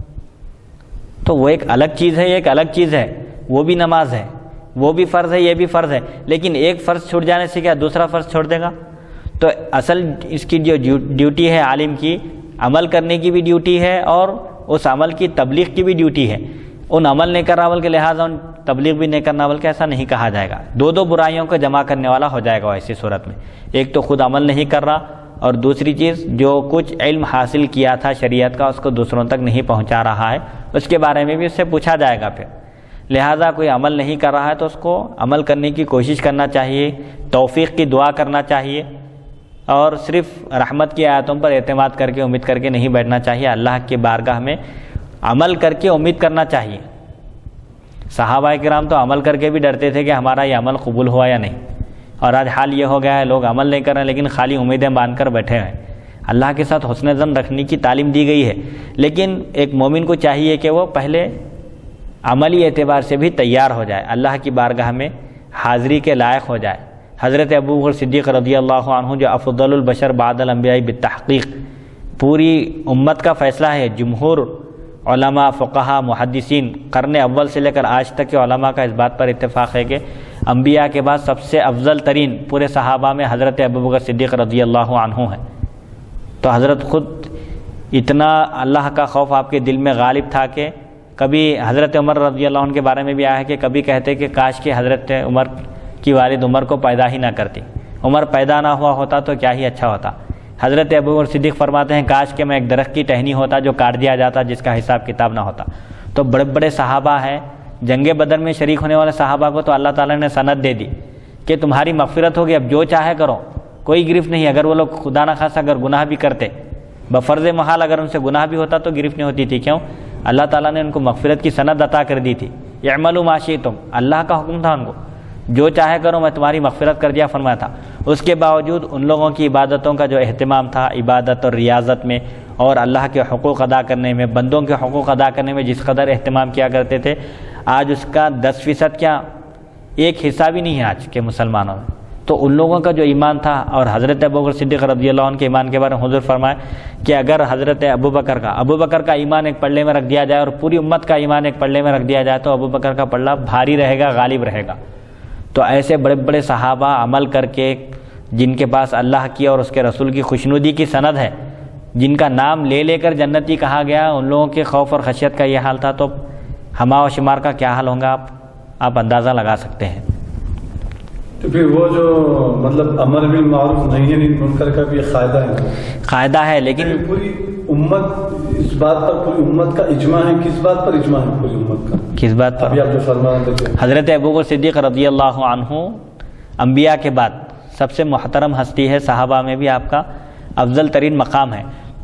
تو وہ ایک الگ چیز ہے، یہ ایک الگ چیز ہے، وہ بھی نماز ہے، وہ بھی فرض ہے، یہ بھی فرض ہے، لیکن ایک فرض چھوٹ جانے سے کیا دوسرا فرض چھوڑ دے گا؟ تو اصل اس کی جو ڈیوٹی ہے عالم کی، عمل کرنے کی بھی ڈیوٹی ہے اور اس عمل کی تبلیغ کی بھی ڈیوٹی ہے۔ ان عمل نہیں کر رہا بلکہ لہٰذا ان تبلیغ بھی نہیں کرنا، بلکہ ایسا نہیں کہا جائے گا، دو دو برائیوں کو جمع کرنے والا ہو جائے گا ایسی صورت میں۔ ایک تو خود عمل نہیں کر رہا اور دوسری چیز جو کچھ علم حاصل کیا تھا شریعت کا اس کو دوسروں تک نہیں پہنچا رہا ہے، اس کے بارے میں بھی اس سے پوچھا جائے گا۔ پھر لہٰذا کوئی عمل نہیں کر رہا ہے تو اس کو عمل کرنے کی کوشش کرنا چاہیے، توفیق کی دعا کرنا چاہیے، اور صرف رحمت کی آیاتوں پر اعتماد کر کے امید کر کے نہیں بیٹھنا چاہیے، اللہ کے بارگاہ میں عمل کر کے امید کرنا چاہیے۔ صحابہ کرام تو عمل کر کے بھی ڈرتے تھے کہ ہمارا یہ عمل قبول ہوا یا نہیں، اور آج حال یہ ہو گیا ہے لوگ عمل نہیں کر رہے ہیں لیکن خالی امیدیں باندھ کر بیٹھے ہیں۔ اللہ کے ساتھ حسن ظن رکھنے کی تعلیم دی گئی ہے، لیکن ایک مومن کو چاہیے کہ وہ پہلے عملی اعتبار سے بھی تیار ہو جائے، اللہ کی بارگاہ میں حاضری کے لائق ہو جائے۔ حضرت ابو بکر صدیق رضی اللہ عنہ جو افضل البشر بعد الانبیاء بالتحقیق، پوری امت کا فیصلہ ہے، جمہور علماء، فقہا، محدثین، قرن اول سے لے کر آج تک کے علماء کا اس بات پر اتفاق ہے کہ انبیاء کے بعد سب سے افضل ترین پورے صحابہ میں حضرت ابو بکر صدیق رضی اللہ عنہ ہے۔ تو حضرت خود اتنا اللہ کا خوف آپ کے دل میں غالب تھا کہ کبھی حضرت عمر رضی اللہ عنہ کے بارے میں بھی آیا ہے کہ کبھی کہتے کہ کاش کہ حضرت عمر کی والد عمر کو پیدا ہی نہ کرتی، عمر پیدا نہ ہوا ہوتا تو کیا ہی اچھا ہوتا۔ حضرت ابو بکر صدیق فرماتے ہیں کاش کہ میں ایک درخت کی ٹہنی ہوتا جو کاٹ دیا جاتا، جس کا حساب کتاب نہ ہوتا۔ تو بڑے بڑے صحابہ ہیں، جنگ بدر میں شریک ہونے والے صحابہ کو تو اللہ تعالیٰ نے سند دے دی کہ تمہاری مغفرت ہوگی، اب جو چاہے کرو، کوئی گرفت نہیں۔ اگر وہ لوگ خدا نہ خاصا اگر گناہ بھی کرتے، بفرض محال اگر ان سے گناہ بھی ہوتا تو گرفت نہیں ہوتی تھی۔ کیوں؟ اللہ تعالیٰ نے ان کو مغفرت کی سند عطا کر دی تھی۔ اعملوا ما شئتم، اللہ کا حکم تھا ان کو، جو چاہے کرو میں تمہاری مغفرت کر دیا فرمایا تھا۔ اس کے باوجود ان لوگوں کی عبادتوں کا جو اہتمام تھا، عبادت اور ریاضت میں اور اللہ کے حقوق ادا کرنے میں، بندوں کے حقوق ادا کرنے میں جس قدر اہتمام کیا کرتے تھے، آج اس کا دس فیصد کیا ایک حصہ بھی نہیں ہے آج کے مسلمانوں میں۔ تو ان لوگوں کا جو ایمان تھا، اور حضرت ابوبکر صدیق رضی اللہ عنہ کے ایمان کے بارے میں حضور فرمائے کہ اگر حضرت ابوبکر کا ابوبکر کا ایمان ایک پلڑے میں رکھ دیا جائے اور پوری امت کا ایمان ایک پلڑے میں رکھ دیا جائے تو ابوبکر کا پلڑا بھاری رہے گا، غالب رہے گا۔ تو ایسے بڑے بڑے صحابہ عمل کر کے، جن کے پاس اللہ کی اور اس کے رسول کی خوشنودی کی سند ہے، جن کا نام لے لے کر جنتی کہا گیا، ان لوگوں کے خوف اور خشیت کا یہ حال تھا، تو ہما و شمار کا کیا حال ہوگا آپ آپ اندازہ لگا سکتے ہیں۔ تو پھر وہ جو مطلب امر بالمعروف نہی عن المنکر کا بھی قاعدہ ہے قاعدہ ہے لیکن پوری امت اس بات پر، پوری امت کا اجماع ہے۔ کس بات پر اجماع ہے پوری امت کا؟ کس بات پر؟ ابھی آپ جو فرما رہے تھے حضرت ابوبکر صدیق رضی اللہ عنہ انبیاء کے بعد سب سے محترم ہستی ہے، صحابہ میں بھی آپ کا افضل ترین مقام ہے۔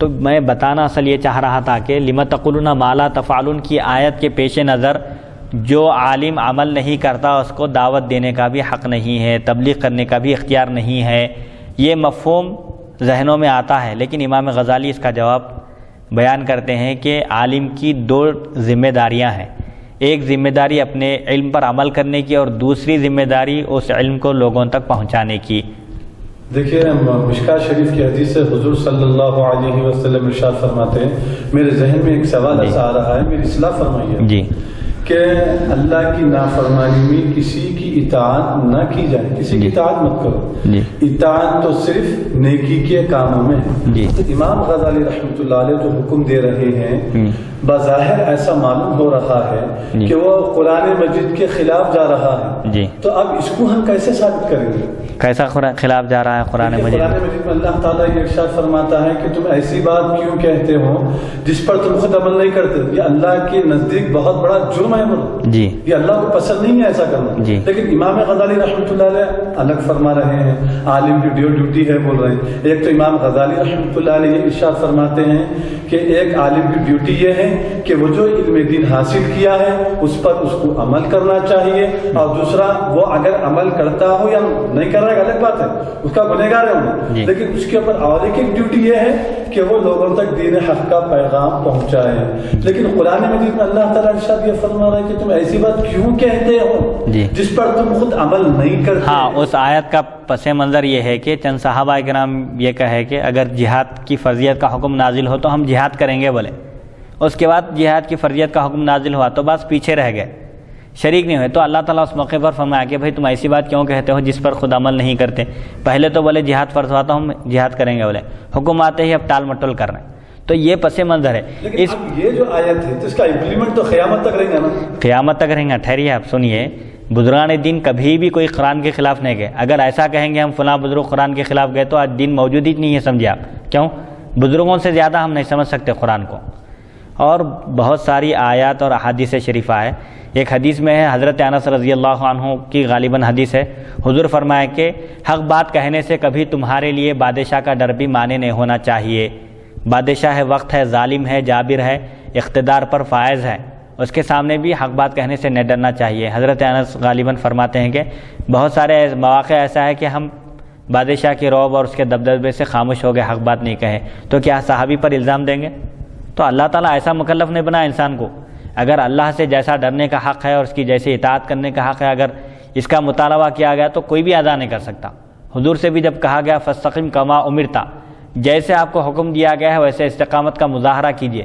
تو میں بتانا اصل یہ چاہ رہا تھا کہ لم تقولون ما لا تفعلون کی آیت کے پیش نظر جو عالم عمل نہیں کرتا اس کو دعوت دینے کا بھی حق نہیں ہے، تبلیغ کرنے کا بھی اختیار نہیں ہے، یہ مفہوم ذہنوں میں آتا ہے۔ لیکن امام غزالی اس کا جواب بیان کرتے ہیں کہ عالم کی دو ذمہ داریاں ہیں، ایک ذمہ داری اپنے علم پر عمل کرنے کی اور دوسری ذمہ داری اس علم کو لوگوں تک پہنچانے کی۔ دیکھیے مشکاہ شریف کی حدیث سے حضور صلی اللہ علیہ وسلم ارشاد فرماتے ہیں، میرے ذہن میں ایک سوال ایسا آ رہا ہے، میری اصلاح فرمائیے جی کہ اللہ کی نافرمانی میں کسی کی اطاعت نہ کی جائے، کسی کی اطاعت مت کرو، اطاعت تو صرف نیکی کے کاموں میں۔ تو امام غزالی رحمۃ اللہ علیہ جو حکم دے رہے ہیں بظاہر ایسا معلوم ہو رہا ہے کہ وہ قرآن مجید کے خلاف جا رہا ہے، تو اب اس کو ہم کیسے ثابت کریں گے؟ کیسا خلاف جا رہا ہے قرآن مجید؟ قرآن مجید میں اللہ تعالیٰ یہ ارشاد فرماتا ہے کہ تم ایسی بات کیوں کہتے ہو جس پر تم خود عمل نہیں کرتے، یہ اللہ کے نزدیک بہت بڑا جرم ہے، جی یہ اللہ کو پسند نہیں ہے ایسا کرنا۔ جی لیکن امام غزالی رحمۃ اللہ علیہ الگ فرما رہے ہیں، عالم کی ڈیوٹی ہے بول رہے ہیں۔ ایک تو امام غزالی رحمۃ اللہ علیہ یہ ارشاد فرماتے ہیں کہ ایک عالم کی ڈیوٹی یہ ہے کہ وہ جو علم دین حاصل کیا ہے اس پر اس کو عمل کرنا چاہیے، اور دوسرا وہ اگر عمل کرتا ہو یا نہیں کر رہا ہے الگ بات ہے، اس کا گنہگار ہے وہ، لیکن اس کے اوپر اور ایک ڈیوٹی یہ ہے کہ وہ لوگوں تک دین حق کا پیغام پہنچائے۔ لیکن قرآن مجید میں اللہ تعالیٰ ارشاد یہ فرما رہا ہے کہ تم ایسی بات کیوں کہتے ہو جس پر تم خود عمل نہیں کرتے۔ ہاں، اس آیت کا پس منظر یہ ہے کہ چند صحابہ کرام یہ کہے کہ اگر جہاد کی فرضیت کا حکم نازل ہو تو ہم جہاد کریں گے بولے، اس کے بعد جہاد کی فرضیت کا حکم نازل ہوا تو بس پیچھے رہ گئے، شریک نہیں ہوئے۔ تو اللہ تعالیٰ اس موقع پر فرمایا کہ بھائی تم ایسی بات کیوں کہتے ہو جس پر خود عمل نہیں کرتے؟ پہلے تو بولے جہاد فرض ہوا تو ہم جہاد کریں گے بولے، حکم آتے ہی اب ٹال مٹول کر رہے ہیں۔ تو یہ پس منظر ہے۔ لیکن اس یہ جو آیت ہے تو اس کا امپلیمنٹ تو قیامت تک رہیں گا نا؟ قیامت تک رہیں گا۔ ٹھہریے آپ سنیے، بزرگان دین کبھی بھی کوئی قرآن کے خلاف نہیں گئے۔ اگر ایسا کہیں گے ہم فلاں بزرگ قرآن کے خلاف گئے تو آج دین موجود ہی نہیں ہے، سمجھے آپ؟ کیوں؟ بزرگوں سے زیادہ ہم نہیں سمجھ سکتے قرآن کو، اور بہت ساری آیات اور احادیث شریفہ ہے۔ ایک حدیث میں ہے، حضرت انس رضی اللہ عنہ کی غالباً حدیث ہے، حضور فرمائے کہ حق بات کہنے سے کبھی تمہارے لیے بادشاہ کا ڈر بھی مانے نہیں ہونا چاہیے۔ بادشاہ ہے، وقت ہے، ظالم ہے، جابر ہے، اقتدار پر فائز ہے، اس کے سامنے بھی حق بات کہنے سے نہیں ڈرنا چاہیے۔ حضرت انس غالباً فرماتے ہیں کہ بہت سارے مواقع ایسا ہے کہ ہم بادشاہ کے رعب اور اس کے دبدبے سے خاموش ہو گئے، حق بات نہیں کہے، تو کیا صحابی پر الزام دیں گے؟ تو اللہ تعالیٰ ایسا مکلف نہیں بنا انسان کو۔ اگر اللہ سے جیسا ڈرنے کا حق ہے اور اس کی جیسے اطاعت کرنے کا حق ہے، اگر اس کا مطالبہ کیا گیا تو کوئی بھی ادا نہیں کر سکتا۔ حضور سے بھی جب کہا گیا فاستقم کما امرتا، جیسے آپ کو حکم دیا گیا ہے ویسے استقامت کا مظاہرہ کیجیے،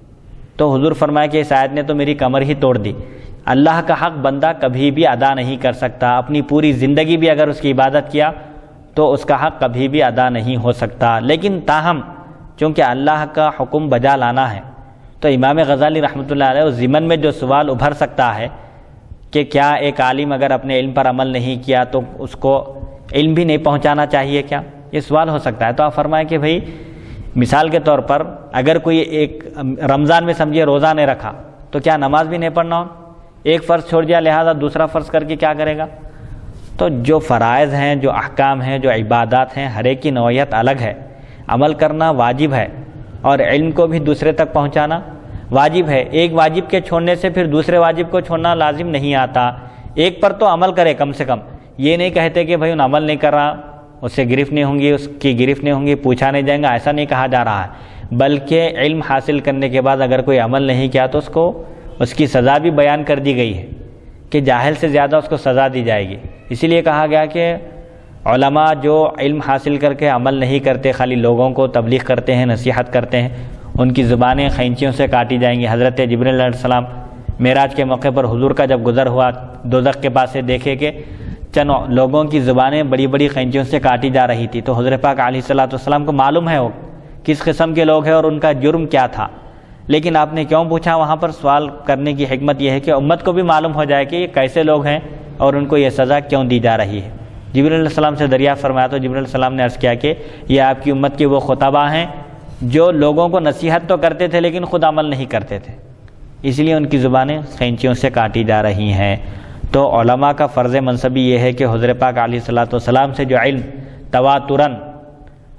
تو حضور فرمایا کہ اس آیت نے تو میری کمر ہی توڑ دی۔ اللہ کا حق بندہ کبھی بھی ادا نہیں کر سکتا، اپنی پوری زندگی بھی اگر اس کی عبادت کیا تو اس کا حق کبھی بھی ادا نہیں ہو سکتا۔ لیکن تاہم چونکہ اللہ کا حکم بجا لانا ہے، تو امام غزالی رحمۃ اللہ علیہ ضمن میں جو سوال ابھر سکتا ہے کہ کیا ایک عالم اگر اپنے علم پر عمل نہیں کیا تو اس کو علم بھی نہیں پہنچانا چاہیے کیا؟ یہ سوال ہو سکتا ہے۔ تو آپ فرمائیں کہ بھئی مثال کے طور پر اگر کوئی ایک رمضان میں سمجھیے روزہ نہیں رکھا تو کیا نماز بھی نہیں پڑھنا ہو؟ ایک فرض چھوڑ دیا لہذا دوسرا فرض کر کے کیا کرے گا؟ تو جو فرائض ہیں، جو احکام ہیں، جو عبادات ہیں، ہر ایک کی نوعیت الگ ہے۔ عمل کرنا واجب ہے اور علم کو بھی دوسرے تک پہنچانا واجب ہے۔ ایک واجب کے چھوڑنے سے پھر دوسرے واجب کو چھوڑنا لازم نہیں آتا۔ ایک پر تو عمل کرے کم سے کم، یہ نہیں کہتے کہ بھائی ان عمل نہیں کر رہا اس سے گرفت نہیں ہوں گی، اس کی گرفت نہیں ہوں گی، پوچھا نہیں جائیں گا، ایسا نہیں کہا جا رہا ہے، بلکہ علم حاصل کرنے کے بعد اگر کوئی عمل نہیں کیا تو اس کو اس کی سزا بھی بیان کر دی گئی ہے کہ جاہل سے زیادہ اس کو سزا دی جائے گی۔ اسی لیے کہا گیا کہ علماء جو علم حاصل کر کے عمل نہیں کرتے، خالی لوگوں کو تبلیغ کرتے ہیں، نصیحت کرتے ہیں، ان کی زبانیں خینچیوں سے کاٹی جائیں گی۔ حضرت جبرائیل علیہ السلام معراج کے موقع پر حضور کا جب گزر ہوا دوزخ کے پاس سے دیکھے کہ چند لوگوں کی زبانیں بڑی بڑی خینچیوں سے کاٹی جا رہی تھی، تو حضرت پاک علیہ الصلوۃ والسلام کو معلوم ہے وہ کس قسم کے لوگ ہیں اور ان کا جرم کیا تھا، لیکن آپ نے کیوں پوچھا؟ وہاں پر سوال کرنے کی حکمت یہ ہے کہ امت کو بھی معلوم ہو جائے کہ یہ کیسے لوگ ہیں اور ان کو یہ سزا کیوں دی جا رہی ہے۔ جبرائیل علیہ السلام سے دریافت فرمایا تو جبرائیل علیہ السلام نے عرض کیا کہ یہ آپ کی امت کے وہ خطباء ہیں جو لوگوں کو نصیحت تو کرتے تھے لیکن خود عمل نہیں کرتے تھے، اس لیے ان کی زبانیں خینچیوں سے کاٹی جا رہی ہیں۔ تو علماء کا فرض منصبی یہ ہے کہ حضرت پاک علیہ الصلوۃ والسلام سے جو علم تواتراً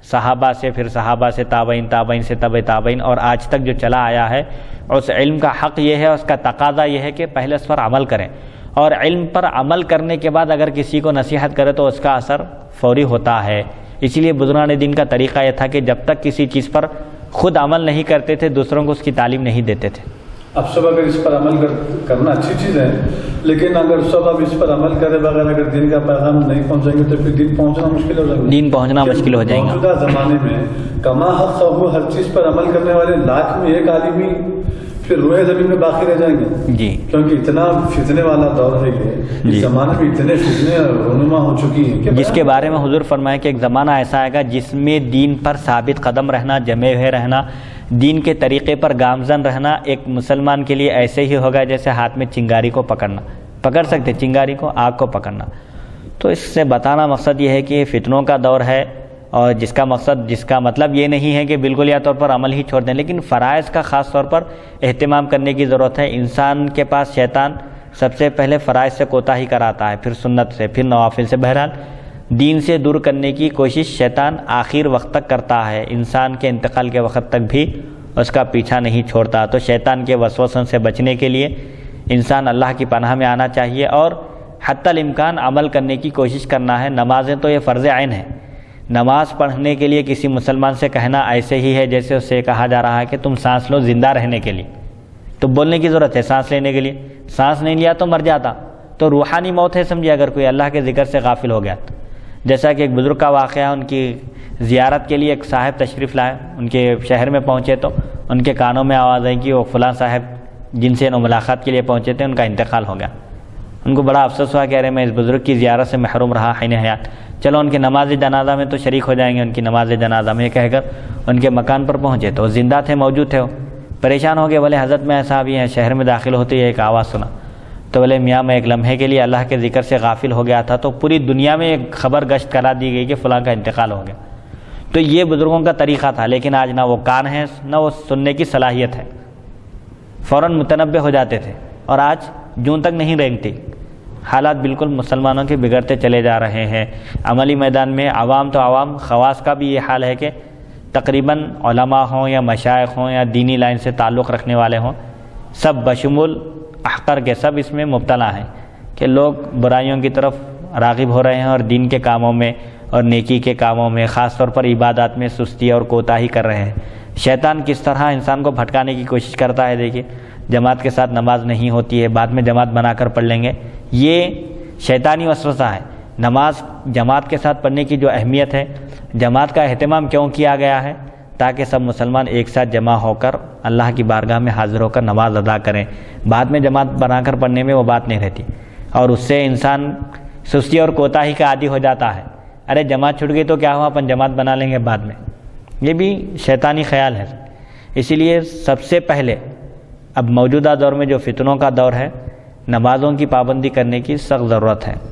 صحابہ سے، پھر صحابہ سے تابعین، تابعین سے تبع تابعین، اور آج تک جو چلا آیا ہے، اس علم کا حق یہ ہے، اس کا تقاضا یہ ہے کہ پہلے اس پر عمل کریں، اور علم پر عمل کرنے کے بعد اگر کسی کو نصیحت کرے تو اس کا اثر فوری ہوتا ہے۔ اسی لیے بزرگان دین کا طریقہ یہ تھا کہ جب تک کسی چیز پر خود عمل نہیں کرتے تھے دوسروں کو اس کی تعلیم نہیں دیتے تھے۔ اب سب اگر اس پر عمل کرنا اچھی چیز ہے، لیکن اگر سب اب اس پر عمل کرے بغیر اگر دین کا پیغام نہیں پہنچیں گے تو پھر دین پہنچنا مشکل ہو جائے گا، دین پہنچنا مشکل ہو جائے گا۔ موجودہ زمانے میں کما حق ہو ہر چیز پر عمل کرنے والے لاکھ میں ایک عالم ہی پھر روئے زمین میں باقی رہ جائیں گے، جی، کیونکہ اتنا فتنے والا دور ہے یہ، اس زمانے میں اتنے فتنے رونما ہو چکی ہیں، جس کے بارے میں حضور فرمائے کہ ایک زمانہ ایسا آئے گا جس میں دین پر ثابت قدم رہنا، جمے ہوئے رہنا، دین کے طریقے پر گامزن رہنا ایک مسلمان کے لیے ایسے ہی ہوگا جیسے ہاتھ میں چنگاری کو پکڑنا، پکڑ سکتے چنگاری کو، آگ کو پکڑنا۔ تو اس سے بتانا مقصد یہ ہے کہ یہ فتنوں کا دور ہے، اور جس کا مقصد جس کا مطلب یہ نہیں ہے کہ بالکل یا طور پر عمل ہی چھوڑ دیں، لیکن فرائض کا خاص طور پر اہتمام کرنے کی ضرورت ہے۔ انسان کے پاس شیطان سب سے پہلے فرائض سے کوتاہی کراتا ہے، پھر سنت سے، پھر نوافل سے۔ بہرحال دین سے دور کرنے کی کوشش شیطان آخر وقت تک کرتا ہے، انسان کے انتقال کے وقت تک بھی اس کا پیچھا نہیں چھوڑتا۔ تو شیطان کے وسوسوں سے بچنے کے لیے انسان اللہ کی پناہ میں آنا چاہیے، اور حتی الامکان عمل کرنے کی کوشش کرنا ہے۔ نمازیں تو یہ فرض عین ہے، نماز پڑھنے کے لیے کسی مسلمان سے کہنا ایسے ہی ہے جیسے اس سے کہا جا رہا ہے کہ تم سانس لو زندہ رہنے کے لیے، تو بولنے کی ضرورت ہے سانس لینے کے لیے، سانس نہیں لیا تو مر جاتا، تو روحانی موت ہے سمجھے اگر کوئی اللہ کے ذکر سے غافل ہو گیا۔ جیسا کہ ایک بزرگ کا واقعہ، ان کی زیارت کے لیے ایک صاحب تشریف لائے، ان کے شہر میں پہنچے تو ان کے کانوں میں آواز آئی کہ وہ فلاں صاحب جن سے ملاقات کے لیے پہنچے تھے ان کا انتقال ہو گیا۔ ان کو بڑا افسوس ہوا، کہہ رہے میں اس بزرگ کی زیارت سے محروم رہا حین حیات، چلو ان کی نماز جنازہ میں تو شریک ہو جائیں گے، ان کی نماز جنازہ میں، یہ کہہ کر ان کے مکان پر پہنچے تو زندہ تھے، موجود تھے، وہ پریشان ہو گئے، بولے حضرت میں ایسا بھی ہیں، شہر میں داخل ہوتے ہی ایک آواز سنا، تو بولے میاں میں ایک لمحے کے لیے اللہ کے ذکر سے غافل ہو گیا تھا، تو پوری دنیا میں ایک خبر گشت کرا دی گئی کہ فلاں کا انتقال ہو گیا۔ تو یہ بزرگوں کا طریقہ تھا، لیکن آج نہ وہ کان ہے نہ وہ سننے کی صلاحیت ہے، فوراً متنبہ ہو جاتے تھے، اور آج جون تک نہیں رینگتی۔ حالات بالکل مسلمانوں کے بگڑتے چلے جا رہے ہیں۔ عملی میدان میں عوام تو عوام، خواص کا بھی یہ حال ہے کہ تقریباً علماء ہوں یا مشائخ ہوں یا دینی لائن سے تعلق رکھنے والے ہوں، سب بشمول احقر کے سب اس میں مبتلا ہیں کہ لوگ برائیوں کی طرف راغب ہو رہے ہیں، اور دین کے کاموں میں اور نیکی کے کاموں میں، خاص طور پر عبادات میں سستی اور کوتاہی کر رہے ہیں۔ شیطان کس طرح انسان کو بھٹکانے کی کوشش کرتا ہے، دیکھیے جماعت کے ساتھ نماز نہیں ہوتی ہے، بعد میں جماعت بنا کر پڑھ لیں گے، یہ شیطانی وسوسہ ہے۔ نماز جماعت کے ساتھ پڑھنے کی جو اہمیت ہے، جماعت کا اہتمام کیوں کیا گیا ہے، تاکہ سب مسلمان ایک ساتھ جمع ہو کر اللہ کی بارگاہ میں حاضر ہو کر نماز ادا کریں۔ بعد میں جماعت بنا کر پڑھنے میں وہ بات نہیں رہتی، اور اس سے انسان سستی اور کوتاہی کا عادی ہو جاتا ہے، ارے جماعت چھوٹ گئی تو کیا ہوا، اپن جماعت بنا لیں گے بعد میں، یہ بھی شیطانی خیال ہے۔ اسی لیے سب سے پہلے اب موجودہ دور میں جو فتنوں کا دور ہے، نمازوں کی پابندی کرنے کی سخت ضرورت ہے۔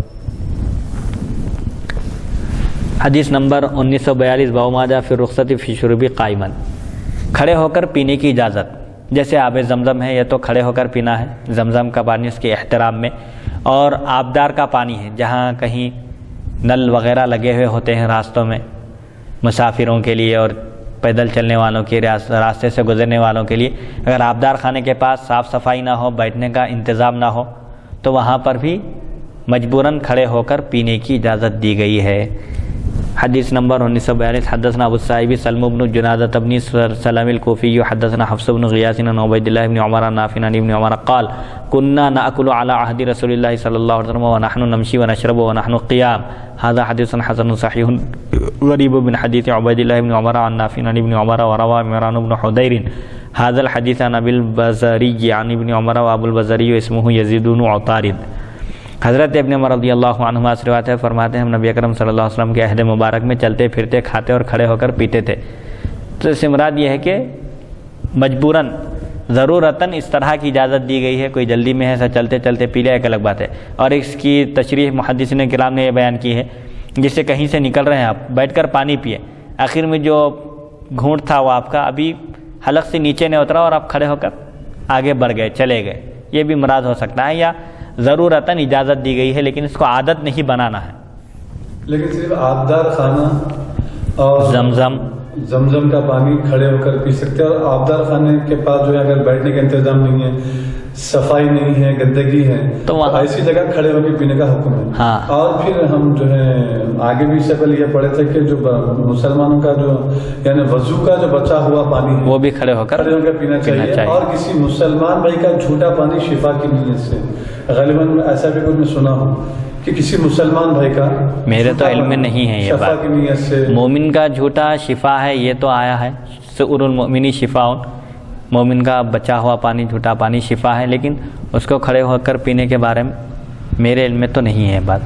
حدیث نمبر انیس سو بیالیس، باؤماجہ فی رخصتی فی شربی قائمن، کھڑے ہو کر پینے کی اجازت۔ جیسے آب زمزم ہے، یہ تو کھڑے ہو کر پینا ہے، زمزم کا پانی اس کے احترام میں، اور آبدار کا پانی ہے، جہاں کہیں نل وغیرہ لگے ہوئے ہوتے ہیں راستوں میں مسافروں کے لیے اور پیدل چلنے والوں کے، راستے سے گزرنے والوں کے لیے، اگر آبدار خانے کے پاس صاف صفائی نہ ہو، بیٹھنے کا انتظام نہ ہو، تو وہاں پر بھی مجبوراً کھڑے ہو کر پینے کی اجازت دی گئی ہے۔ حدیث نمبر انیس سو بیالیس، حدثنا ابو الصائب سلم بن جنادۃ بن سلم الکوفی، حدثنا حفص بن غیاث عن عبید اللہ بن عمر نافع عن ابن عمر قال كنا نأكل على عهد رسول الله صلى الله عليه وسلم ونحن نمشي ونشرب ونحن قيام، هذا حديث حسن صحيح غريب من حديث عبید اللہ بن عمر عن نافع عن ابن عمر، وروى عمران بن حدير هذا الحديث عن ابي البزري عن ابن عمر، وابو البزري اسمه يزيد بن عطارد۔ حضرت ابن عمر رضی اللہ عنہما سے روایت ہے، فرماتے ہیں ہم نبی اکرم صلی اللہ علیہ وسلم کے عہد مبارک میں چلتے پھرتے، کھاتے اور کھڑے ہو کر پیتے تھے۔ تو اس سے مراد یہ ہے کہ مجبوراً ضرورتاً اس طرح کی اجازت دی گئی ہے، کوئی جلدی میں ہے ایسا چلتے چلتے پی لے، ایک الگ بات ہے۔ اور اس کی تشریح محدثین کرام نے یہ بیان کی ہے، جس سے کہیں سے نکل رہے ہیں آپ، بیٹھ کر پانی پیے، آخر میں جو گھونٹ تھا وہ آپ کا ابھی حلق سے نیچے نہیں اترا اور آپ کھڑے ہو کر آگے بڑھ گئے، چلے گئے، یہ بھی مراد ہو سکتا ہے، یا ضرورتاً اجازت دی گئی ہے، لیکن اس کو عادت نہیں بنانا ہے۔ لیکن صرف آبدار خانہ اور زمزم زمزم کا پانی کھڑے ہو کر پی سکتے ہیں. اور آبدار خانے کے پاس جو ہے اگر بیٹھنے کا انتظام نہیں ہے, صفائی نہیں ہے, گندگی ہے, تو ایسی جگہ کھڑے ہو کے پینے کا حکم ہے. ہاں. اور پھر ہم جو ہے آگے بھی سے پہلے یہ پڑھے تھے کہ جو مسلمانوں کا جو یعنی وضو کا جو بچا ہوا پانی ہے وہ بھی کھڑے ہو کر کھڑے ہو کر پینا چاہیے. اور کسی مسلمان بھائی کا جھوٹا پانی شفا کی نیت سے, غالباً ایسا بھی کچھ میں سنا ہوں کہ کسی مسلمان بھائی کا, میرے تو علم میں نہیں ہے یہ بات, مومن کا جھوٹا شفا ہے یہ تو آیا ہے, سؤر المؤمن شفاء, مومن کا بچا ہوا پانی جھوٹا پانی شفا ہے, لیکن اس کو کھڑے ہو کر پینے کے بارے میں میرے علم میں تو نہیں ہے بات.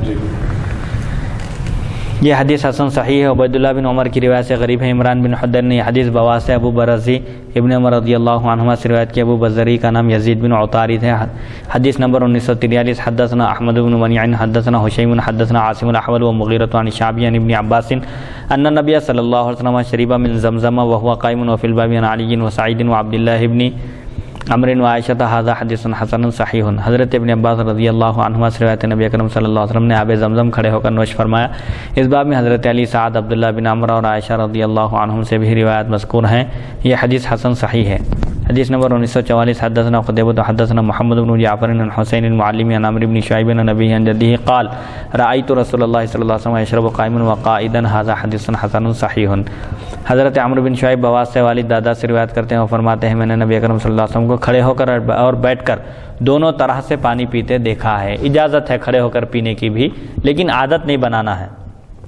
یہ حدیث حسن صحیح ہے. عبید اللہ بن عمر کی روایت سے غریب ہے. عمران بن حدر نے یہ حدیث بواسطہ ابو برزی ابن عمر رضی اللہ عنہما سے روایت کی. ابو بزری کا نام یزید بن عطارد ہے. حدیث نمبر انیس سو تریالیس. حدثنا احمد بن منیع حدثنا حشیم حدثنا عاصم الاحول ومغیرۃ عن شعبی عن ابن عباس ان النبی صلی اللہ علیہ وسلم شرب من زمزم وهو قائم وفي الباب عن علی وسعید وعبد اللہ ابن عمر وعائشہ ھذا حدیث حسن صحیح. حضرت ابن عباس رضی اللہ عنہما سے روایت نبی اکرم صلی اللہ علیہ وسلم نے آب زمزم کھڑے ہو کر نوش فرمایا. اس باب میں حضرت علی, سعد, عبداللہ بن عمر اور عائشہ رضی اللہ عنہم سے بھی روایت مذکور ہیں. یہ حدیث حسن صحیح ہے. حدیث نمبر انیس سو چوالیس. حدثنا قتیبہ حدثنا محمد بن جعفر عن حسین المعلم عن عمرو بن شعیب عن نبی عن جدہ قال رأیت رسول اللہ صلی اللہ علیہ وسلم یشرب قائما وقائدا ھذا حدیث حسن صحیح. حضرت عمرو بن شعیب بواس سے والد دادا سے روایت کرتے ہیں اور فرماتے ہیں میں نے نبی اکرم صلی اللہ علیہ وسلم کو کھڑے ہو کر اور بیٹھ کر دونوں طرح سے پانی پیتے دیکھا ہے. اجازت ہے کھڑے ہو کر پینے کی بھی, لیکن عادت نہیں بنانا ہے.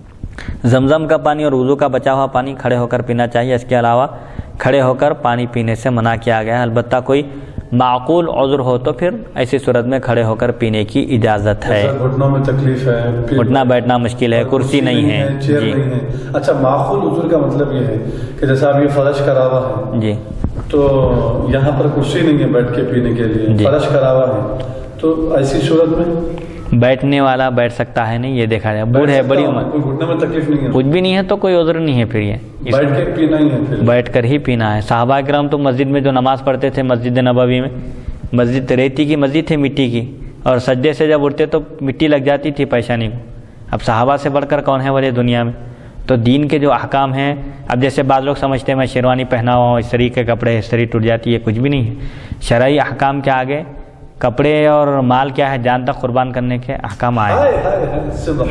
زمزم کا پانی اور وضو کا بچا ہوا پانی کھڑے ہو کر پینا چاہیے. اس کے علاوہ کھڑے ہو کر پانی پینے سے منع کیا گیا ہے. البتہ کوئی معقول عذر ہو تو پھر ایسی صورت میں کھڑے ہو کر پینے کی اجازت ہے. گھٹنوں میں تکلیف ہے, اٹھنا بیٹھنا مشکل ہے, کرسی نہیں ہے. جی. اچھا, معقول عذر کا مطلب یہ ہے کہ جیسا اب یہ فرش کرا ہوا ہے جی, تو یہاں پر کرسی نہیں ہے بیٹھ کے پینے کے لیے, فرش کرا ہوا ہے, تو ایسی صورت میں بیٹھنے والا بیٹھ سکتا ہے. نہیں, یہ دیکھا جائے بوڑھ ہے, بڑی عمر, گھٹنے میں تکلیف نہیں ہے, کچھ بھی نہیں ہے تو کوئی عذر نہیں ہے. پھر یہ بیٹھ کے پینا ہی ہے, پھر بیٹھ کر ہی پینا ہے. صحابہ کرام تو مسجد میں جو نماز پڑھتے تھے مسجد نبوی میں, مسجد ریتی کی مسجد تھی, مٹی کی, اور سجدے سے جب اٹھتے تو مٹی لگ جاتی تھی پیشانی کو. اب صحابہ سے بڑھ کر کون ہے بولے دنیا میں. تو دین کے جو احکام ہیں, اب جیسے بعض لوگ سمجھتے ہیں میں شیروانی پہنا ہوا ہوں, استری کے کپڑے استری ٹوٹ جاتی ہے, کچھ بھی نہیں ہے. شرعی احکام کے آگے کپڑے اور مال کیا ہے, جان تک قربان کرنے کے احکام آئے.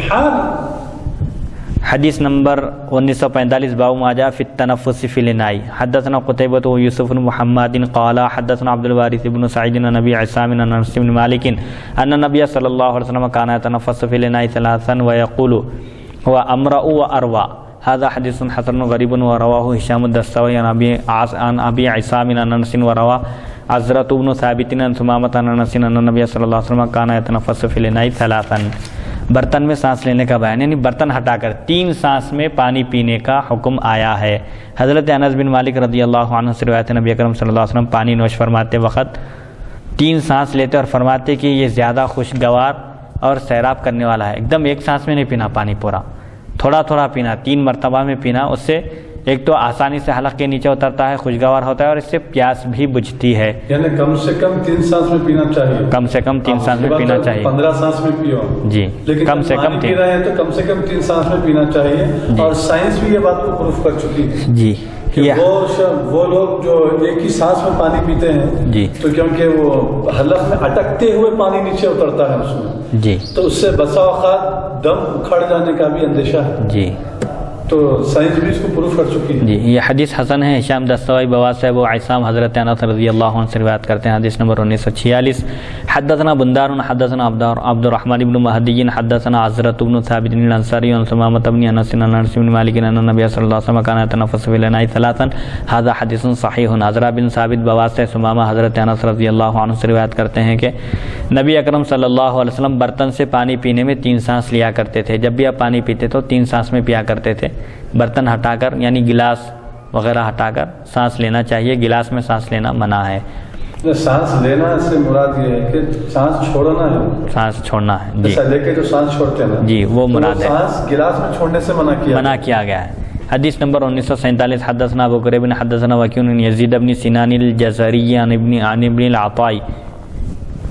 حدیث نمبر انیس سو پینتالیس. باب ما جاء فی التنفس فی الاناء. حدثنا قتیبہ یوسف بن محمد قال حدثنا عبد الوارث بن سعید عن ابی عصام عن انس بن مالک ان النبی صلی اللہ علیہ وسلم کان يتنفس فی الاناء ثلاثا ويقول هو امرأ واروى. هذا حدیث حسن غریب ورواه هشام الدستوائي عن ابی عن ابی عصام عن انس وروى عزرة بن ثابت عن ثمامة عن انس ان النبي صلی اللہ علیہ وسلم کان يتنفس فی الاناء ثلاثا. برتن میں سانس لینے کا بیان, یعنی برتن ہٹا کر تین سانس میں پانی پینے کا حکم آیا ہے. حضرت انس بن مالک رضی اللہ عنہ سے روایت نبی اکرم صلی اللہ علیہ وسلم پانی نوش فرماتے وقت تین سانس لیتے اور فرماتے کہ یہ زیادہ خوشگوار اور سیراب کرنے والا ہے. ایک دم ایک سانس میں نہیں پینا پانی پورا, تھوڑا تھوڑا پینا, تین مرتبہ میں پینا. اس سے ایک تو آسانی سے حلق کے نیچے اترتا ہے, خوشگوار ہوتا ہے, اور اس سے پیاس بھی بجھتی ہے. یعنی کم سے کم تین سانس میں پینا چاہیے, کم سے کم تین سانس میں پینا چاہیے. پندرہ سانس میں پیو جی, لیکن کم سے کم پی رہے ہیں تو کم سے کم تین سانس میں پینا چاہیے. اور سائنس بھی یہ بات کو پروف کر چکی ہے جی, کہ وہ وہ لوگ جو ایک ہی سانس میں پانی پیتے ہیں جی, تو کیونکہ وہ حلق میں اٹکتے ہوئے پانی نیچے اترتا ہے اس میں جی, تو اس سے بسا اوقات دم اکھڑ جانے کا بھی اندیشہ ہے جی, تو سائنس بھی اس کو پروف کر چکی ہے. جی, یہ حدیث حسن ہے. ہشام دستوائی بواس سے وہ عصام حضرت انس رضی اللہ عنہ سے روایت کرتے ہیں. حدیث نمبر انیس سو چھیالیس. حدثنا بندار حدثنا عبد الرحمن بن مہدی حدثنا عزرة بن ثابت الانصاری عن ثمامة بن انس عن انس بن مالک ان النبي صلی اللہ علیہ وسلم كان يتنفس في الاناء ثلاثا. هذا حدیث صحیح. عزرہ بن ثابت بواس سے ثمامہ حضرت انس رضی اللہ عنہ سے روایت کرتے ہیں کہ نبی اکرم صلی اللہ علیہ وسلم برتن سے پانی پینے میں تین سانس لیا کرتے تھے. جب بھی آپ پانی پیتے تو تین سانس میں پیا کرتے تھے. برتن ہٹا کر یعنی گلاس وغیرہ ہٹا کر سانس لینا چاہیے. گلاس میں سانس لینا منع ہے. سانس لینا سے مراد یہ ہے کہ سانس چھوڑنا ہے, سانس چھوڑنا ہے جی, لے کے جو سانس چھوڑتے ہیں جی وہ مراد ہے. سانس گلاس میں چھوڑنے سے منع کیا منع کیا گیا ہے. حدیث نمبر انیس سو سینتالیس. حدثنا ابو قریب حدثنا وکیع بن یزید بن سنان الجزری عن ابن عن ابن العطاء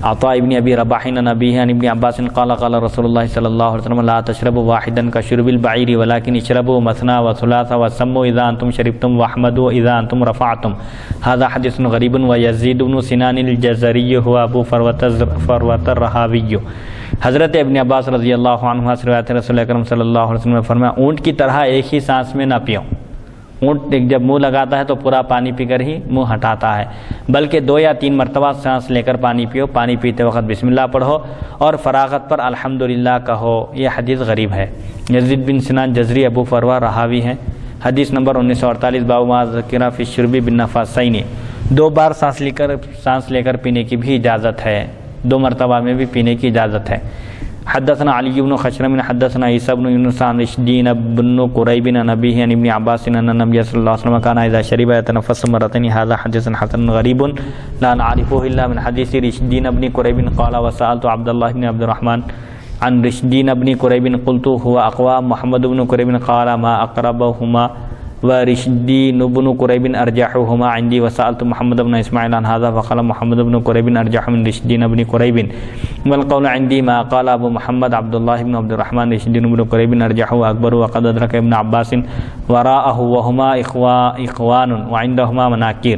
عطاء ابن ابی رباح عن ابیہ عن ابن عباس قال قال رسول اللہ صلی اللہ علیہ وسلم لا تشربوا واحدا كشرب البعير ولكن اشربوا مثنى وثلاثا وسموا اذا انتم شربتم واحمدوا اذا انتم رفعتم. هذا حدیث غریب. ويزيد بن سنان الجزري هو ابو فروة الرہاوی. حضرت ابن عباس رضی اللہ عنہ سے روایت ہے رسول اکرم صلی اللہ علیہ وسلم نے فرمایا اونٹ کی طرح ایک ہی سانس میں نہ پیو. اونٹ جب منہ لگاتا ہے تو پورا پانی پی کر ہی منہ ہٹاتا ہے، بلکہ دو یا تین مرتبہ سانس لے کر پانی پیو. پانی پیتے وقت بسم اللہ پڑھو اور فراغت پر الحمدللہ کہو. یہ حدیث غریب ہے. یزید بن سنان جزری ابو فروہ رہاوی ہیں. حدیث نمبر انیس سو اڑتالیس. باب ما ذکر فی الشرب بالنفسین. دو بار سانس لے کر سانس لے کر پینے کی بھی اجازت ہے، دو مرتبہ میں بھی پینے کی اجازت ہے. حدثنا علی بن خشرم حدثنا عیسی بن یونس عن رشدین بن قریب عن ابیہ عن ابن عباس ان النبی صلی اللہ علیہ وسلم کان اذا شرب يتنفس مرتين. هذا حدیث حسن غریب لا نعرفه الا من حدیث رشدین بن قریب قال وسألت عبد الله بن عبد الرحمن عن رشدین بن قریب قلت هو اقوى محمد بن قریب قال ما اقربهما ورشدین بن قریب ارجحهما عندي وسألت محمد بن اسماعیل عن هذا فقال محمد بن قریب ارجح من رشدین بن قریب والقول عندي ما قال ابو محمد عبد الله بن عبد الرحمن رشدین بن قریب ارجح واكبر وقد ادرك ابن عباس وراءه وهما اخوان وعندهما مناكير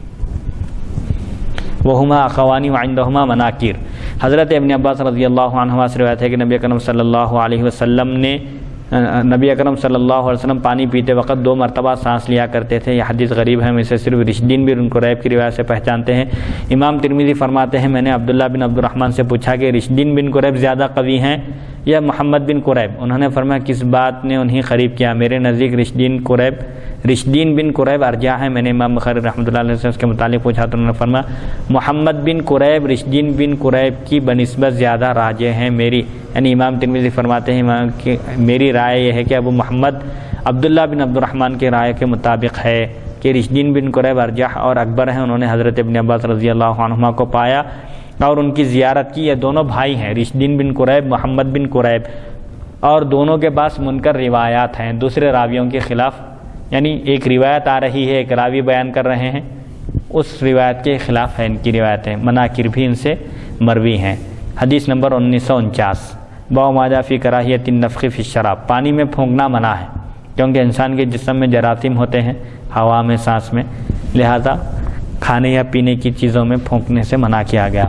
وهما اخوان وعندهما مناكير. حضرت ابن عباس رضی اللہ عنہ سے روایت ہے کہ نبی اکرم صلی اللہ علیہ وسلم نے نبی اکرم صلی اللہ علیہ وسلم پانی پیتے وقت دو مرتبہ سانس لیا کرتے تھے. یہ حدیث غریب ہے. ہم اسے صرف رشدین بن قریب کی روایت سے پہچانتے ہیں. امام ترمذی فرماتے ہیں میں نے عبداللہ بن عبد الرحمن سے پوچھا کہ رشدین بن قریب زیادہ قوی ہیں یا محمد بن قریب؟ انہوں نے فرمایا کس بات نے انہیں قریب کیا؟ میرے نزدیک رشدین قریب رشدین بن قریب ارجح ہے. میں نے امام بخاری رحمۃ اللہ علیہ سے اس کے متعلق پوچھا تو انہوں نے فرمایا محمد بن قریب رشدین بن قریب کی بنسبت زیادہ راجح ہیں. میری یعنی امام ترمذی فرماتے ہیں کہ میری رائے یہ ہے کہ ابو محمد عبداللہ بن عبد الرحمن کے رائے کے مطابق ہے کہ رشدین بن قریب ارجح اور اکبر ہیں. انہوں نے حضرت ابن عباس رضی اللہ عنہما کو پایا اور ان کی زیارت کی. یہ دونوں بھائی ہیں رشدین بن قریب محمد بن قریب، اور دونوں کے پاس منکر روایات ہیں دوسرے راویوں کے خلاف. یعنی ایک روایت آ رہی ہے، ایک راوی بیان کر رہے ہیں، اس روایت کے خلاف ہے ان کی روایتیں. مناکر بھی ان سے مروی ہیں. حدیث نمبر انیس سو انچاس. باب ما جاء فی کراہیت النفخ فی الشراب. پانی میں پھونکنا منع ہے کیونکہ انسان کے جسم میں جراثیم ہوتے ہیں ہوا میں سانس میں، لہذا کھانے یا پینے کی چیزوں میں پھونکنے سے منع کیا گیا.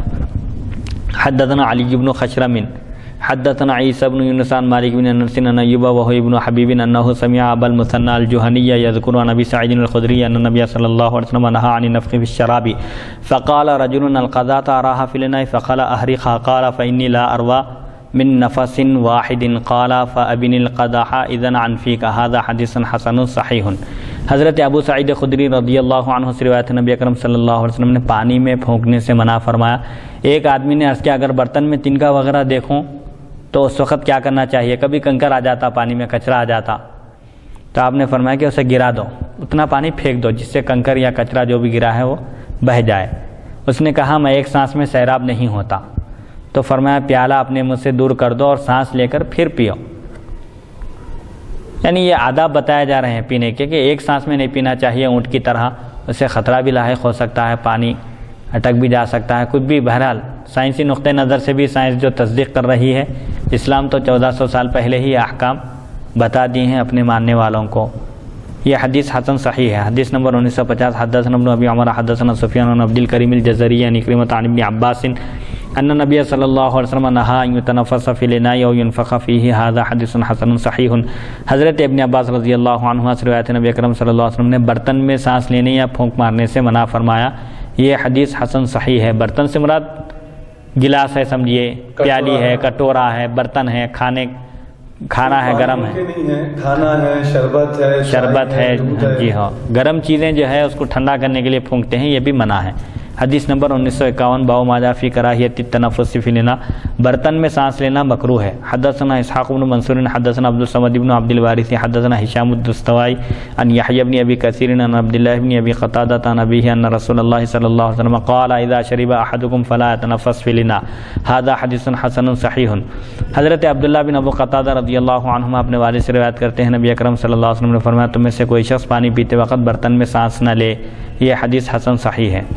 حدثنا علی بن خشرم حدثنا عیسی بن یونس عن مالک بن انس عن ایوب وهو ابن حبیب انه سمع ابا المثنى الجهني يذكر عن ابي سعيد الخدري ان النبي صلى الله عليه وسلم نهى عن النفخ في الشراب فقال رجل القذاة اراها في الاناء فقال احرقها قال فاني لا اروى من نفس واحد قال فابن القدح اذن عن فيك. هذا حدیث حسن صحیح. حضرت ابو سعید خدری رضی اللہ عنہ سے روایت ہے نبی اکرم صلی اللہ علیہ وسلم نے پانی میں پھونکنے سے منع فرمایا. ایک آدمی نے عرض کیا اگر برتن میں تنکا وغیرہ دیکھوں تو اس وقت کیا کرنا چاہیے؟ کبھی کنکر آ جاتا، پانی میں کچرا آ جاتا، تو آپ نے فرمایا کہ اسے گرا دو، اتنا پانی پھینک دو جس سے کنکر یا کچرا جو بھی گرا ہے وہ بہہ جائے. اس نے کہا میں ایک سانس میں سیراب نہیں ہوتا، تو فرمایا پیالہ اپنے منہ سے دور کر دو اور سانس لے کر پھر پیو. یعنی یہ آداب بتائے جا رہے ہیں پینے کے کہ ایک سانس میں نہیں پینا چاہیے اونٹ کی طرح، اس سے خطرہ بھی لاحق ہو سکتا ہے، پانی اٹک بھی جا سکتا ہے، کچھ بھی. بہرحال سائنسی نقطۂ نظر سے بھی سائنس جو تصدیق کر رہی ہے، اسلام تو چودہ سو سال پہلے ہی احکام بتا دی ہیں اپنے ماننے والوں کو. یہ حدیث حسن صحیح ہے. حدیث نمبر انیس سو پچاس. حدثنا ابن ابی عمر حدثنا سفیان بن عبد الکریم الجزری عن اکرمۃ عن ابن عباس ان نبی صلی اللہ علیہ وسلم نہا ان یتنفس فی الاناء او ينفخ فیہ. ھذا حدیث حسن صحیح. حضرت ابن عباس رضی اللہ عنہ سے روایت ہے نبی اکرم صلی اللہ علیہ وسلم نے برتن میں سانس لینے یا پھونک مارنے سے منع فرمایا. یہ حدیث حسن صحیح ہے. برتن سے مراد گلاس ہے سمجھیے، پیالی ہے، کٹورا ہے، برتن ہے، کھانے کھانا ہے، گرم ہے، کھانا ہے، شربت ہے شربت ہے جی ہاں، گرم چیزیں جو ہے اس کو ٹھنڈا کرنے کے لیے پھونکتے ہیں، یہ بھی منع ہے. حدیث نمبر انیس سو اکاون. باب ما جاء فی کراہیت التنفس فی الاناء. برتن میں سانس لینا مکروہ ہے. حدثنا اسحاق بن منصور حدثنا عبد الصمد بن عبد الوارث حدثنا هشام الدستوائی عن یحیی بن ابی کثیر عن عبد الله بن ابی قتادہ عن ابیہ ان رسول اللہ صلی اللہ علیہ وسلم قال اذا شرب احدکم فلا يتنفس فی الاناء. هذا حدیث حسن صحیح. حضرت عبداللہ بن ابو قتادہ رضی اللہ عنہما اپنے والد سے روایت کرتے ہیں نبی اکرم صلی اللہ علیہ وسلم نے فرمایا تم میں سے کوئی شخص پانی پیتے وقت برتن میں سانس نہ لے. یہ حدیث حسن صحیح ہے.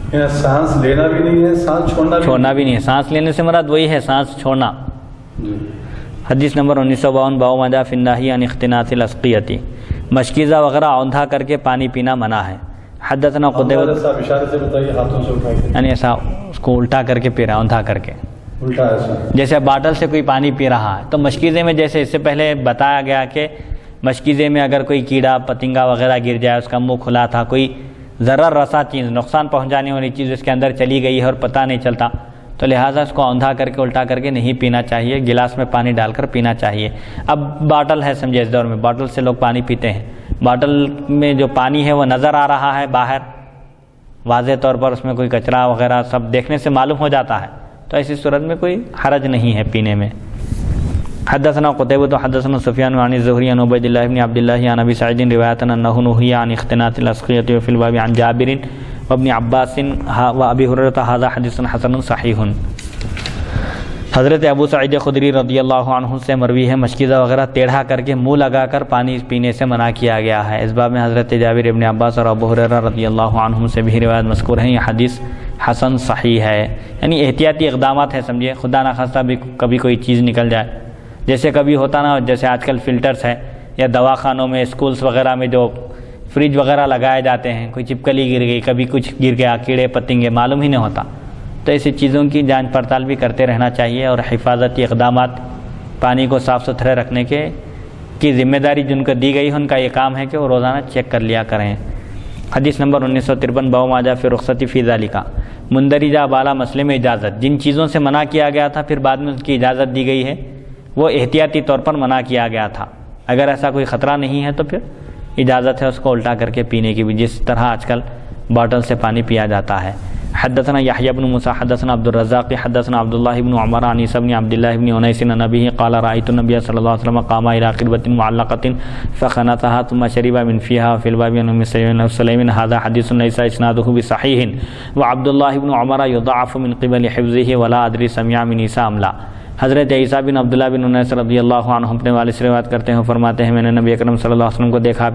سانس لینا بھی نہیں ہے، سانس چھوڑنا بھی چھوڑنا بھی نہیں ہے. سانس لینے سے مراد وہی ہے سانس چھوڑنا. حدیث نمبر انیس سو باون باب ما جاء فی النہی عن اختناث الاسقیۃ. مشکیزہ وغیرہ اوندھا کر کے پانی پینا منع ہے. حدثنا قتیبہ صاحب اشارے سے بتائیے ہاتھوں سے اٹھا کے، یعنی ایسا اس کو الٹا کر کے پی رہا ہے، اوندھا کر کے، الٹا ایسا جیسے باٹل سے کوئی پانی پی رہا ہے. تو مشکیزے میں جیسے اس سے پہلے بتایا گیا کہ مشکیزے میں اگر کوئی کیڑا پتنگا وغیرہ گر جائے، اس کا منہ کھلا تھا، کوئی ضرر رسا چیز، نقصان پہنچانے والی چیز اس کے اندر چلی گئی ہے اور پتہ نہیں چلتا، تو لہٰذا اس کو اوندھا کر کے الٹا کر کے نہیں پینا چاہیے، گلاس میں پانی ڈال کر پینا چاہیے. اب باٹل ہے سمجھے، اس دور میں باٹل سے لوگ پانی پیتے ہیں. باٹل میں جو پانی ہے وہ نظر آ رہا ہے باہر واضح طور پر، اس میں کوئی کچرا وغیرہ سب دیکھنے سے معلوم ہو جاتا ہے، تو ایسی صورت میں کوئی حرج نہیں ہے پینے میں. حدثنا قتيبة حدثنا سفيان عن الزهري عن عبيد الله بن عبد الله عن ابي سعيد روايه انه نهي عن اختناث الاسقيه وفي الباب عن جابر وابن عباس وابي هريره هذا حديث حسن صحيح. حضرت ابو سعید خدری رضی اللہ عنہ سے مروی ہے مشکیزہ وغیرہ ٹیڑھا کر کے منہ لگا کر پانی پینے سے منع کیا گیا ہے. اس باب میں حضرت جابر ابن عباس اور ابو ہریرہ رضی اللہ عنہم سے بھی روایت مذکور ہیں. یہ حدیث حسن صحیح ہے، یعنی احتیاطی اقدامات ہے سمجھے، خدا نخواستہ بھی کبھی کوئی چیز نکل جائے. جیسے کبھی ہوتا نا، جیسے آج کل فلٹرز ہے یا دواخانوں میں اسکولز وغیرہ میں جو فریج وغیرہ لگائے جاتے ہیں، کوئی چپکلی گر گئی، کبھی کچھ گر گیا، کیڑے پتنگے معلوم ہی نہیں ہوتا. تو ایسی چیزوں کی جانچ پڑتال بھی کرتے رہنا چاہیے، اور حفاظتی اقدامات پانی کو صاف ستھرے رکھنے کے کی ذمہ داری جن کو دی گئی ہے، ان کا یہ کام ہے کہ وہ روزانہ چیک کر لیا کریں. حدیث نمبر انیس سو ترپن باب ما جاء فی رخصۃ فی ذالک. مندرجہ بالا مسئلے میں اجازت، جن چیزوں سے منع کیا گیا تھا پھر بعد میں اس کی اجازت دی گئی ہے، وہ احتیاطی طور پر منع کیا گیا تھا. اگر ایسا کوئی خطرہ نہیں ہے تو پھر اجازت ہے اس کو الٹا کر کے پینے کی بھی، جس طرح آج کل باٹل سے پانی پیا جاتا ہے. حدثنا یحیی بن موسیٰ حدثنا عبد الرزاق حدثنا عبد الله بن عمر عن عیسی بن عبد الله بن انیس عن ابیہ قال رأیت النبی صلی اللہ علیہ وسلم قام الى قربۃ معلقۃ فخنثها ثم شرب من فيها في الباب عن ام سلیم. هذا حدیث ليس اسناده بصحیح وعبد الله بن عمر يضعف من قبل حفظه ولا ادری سمع من عیسی ام لا. حضرت عیسیٰ بن عبداللہ بن انیس رضی اللہ عنہ اپنے والد سے روایت کرتے ہیں، فرماتے ہیں میں نے نبی اکرم صلی اللہ علیہ وسلم کو دیکھا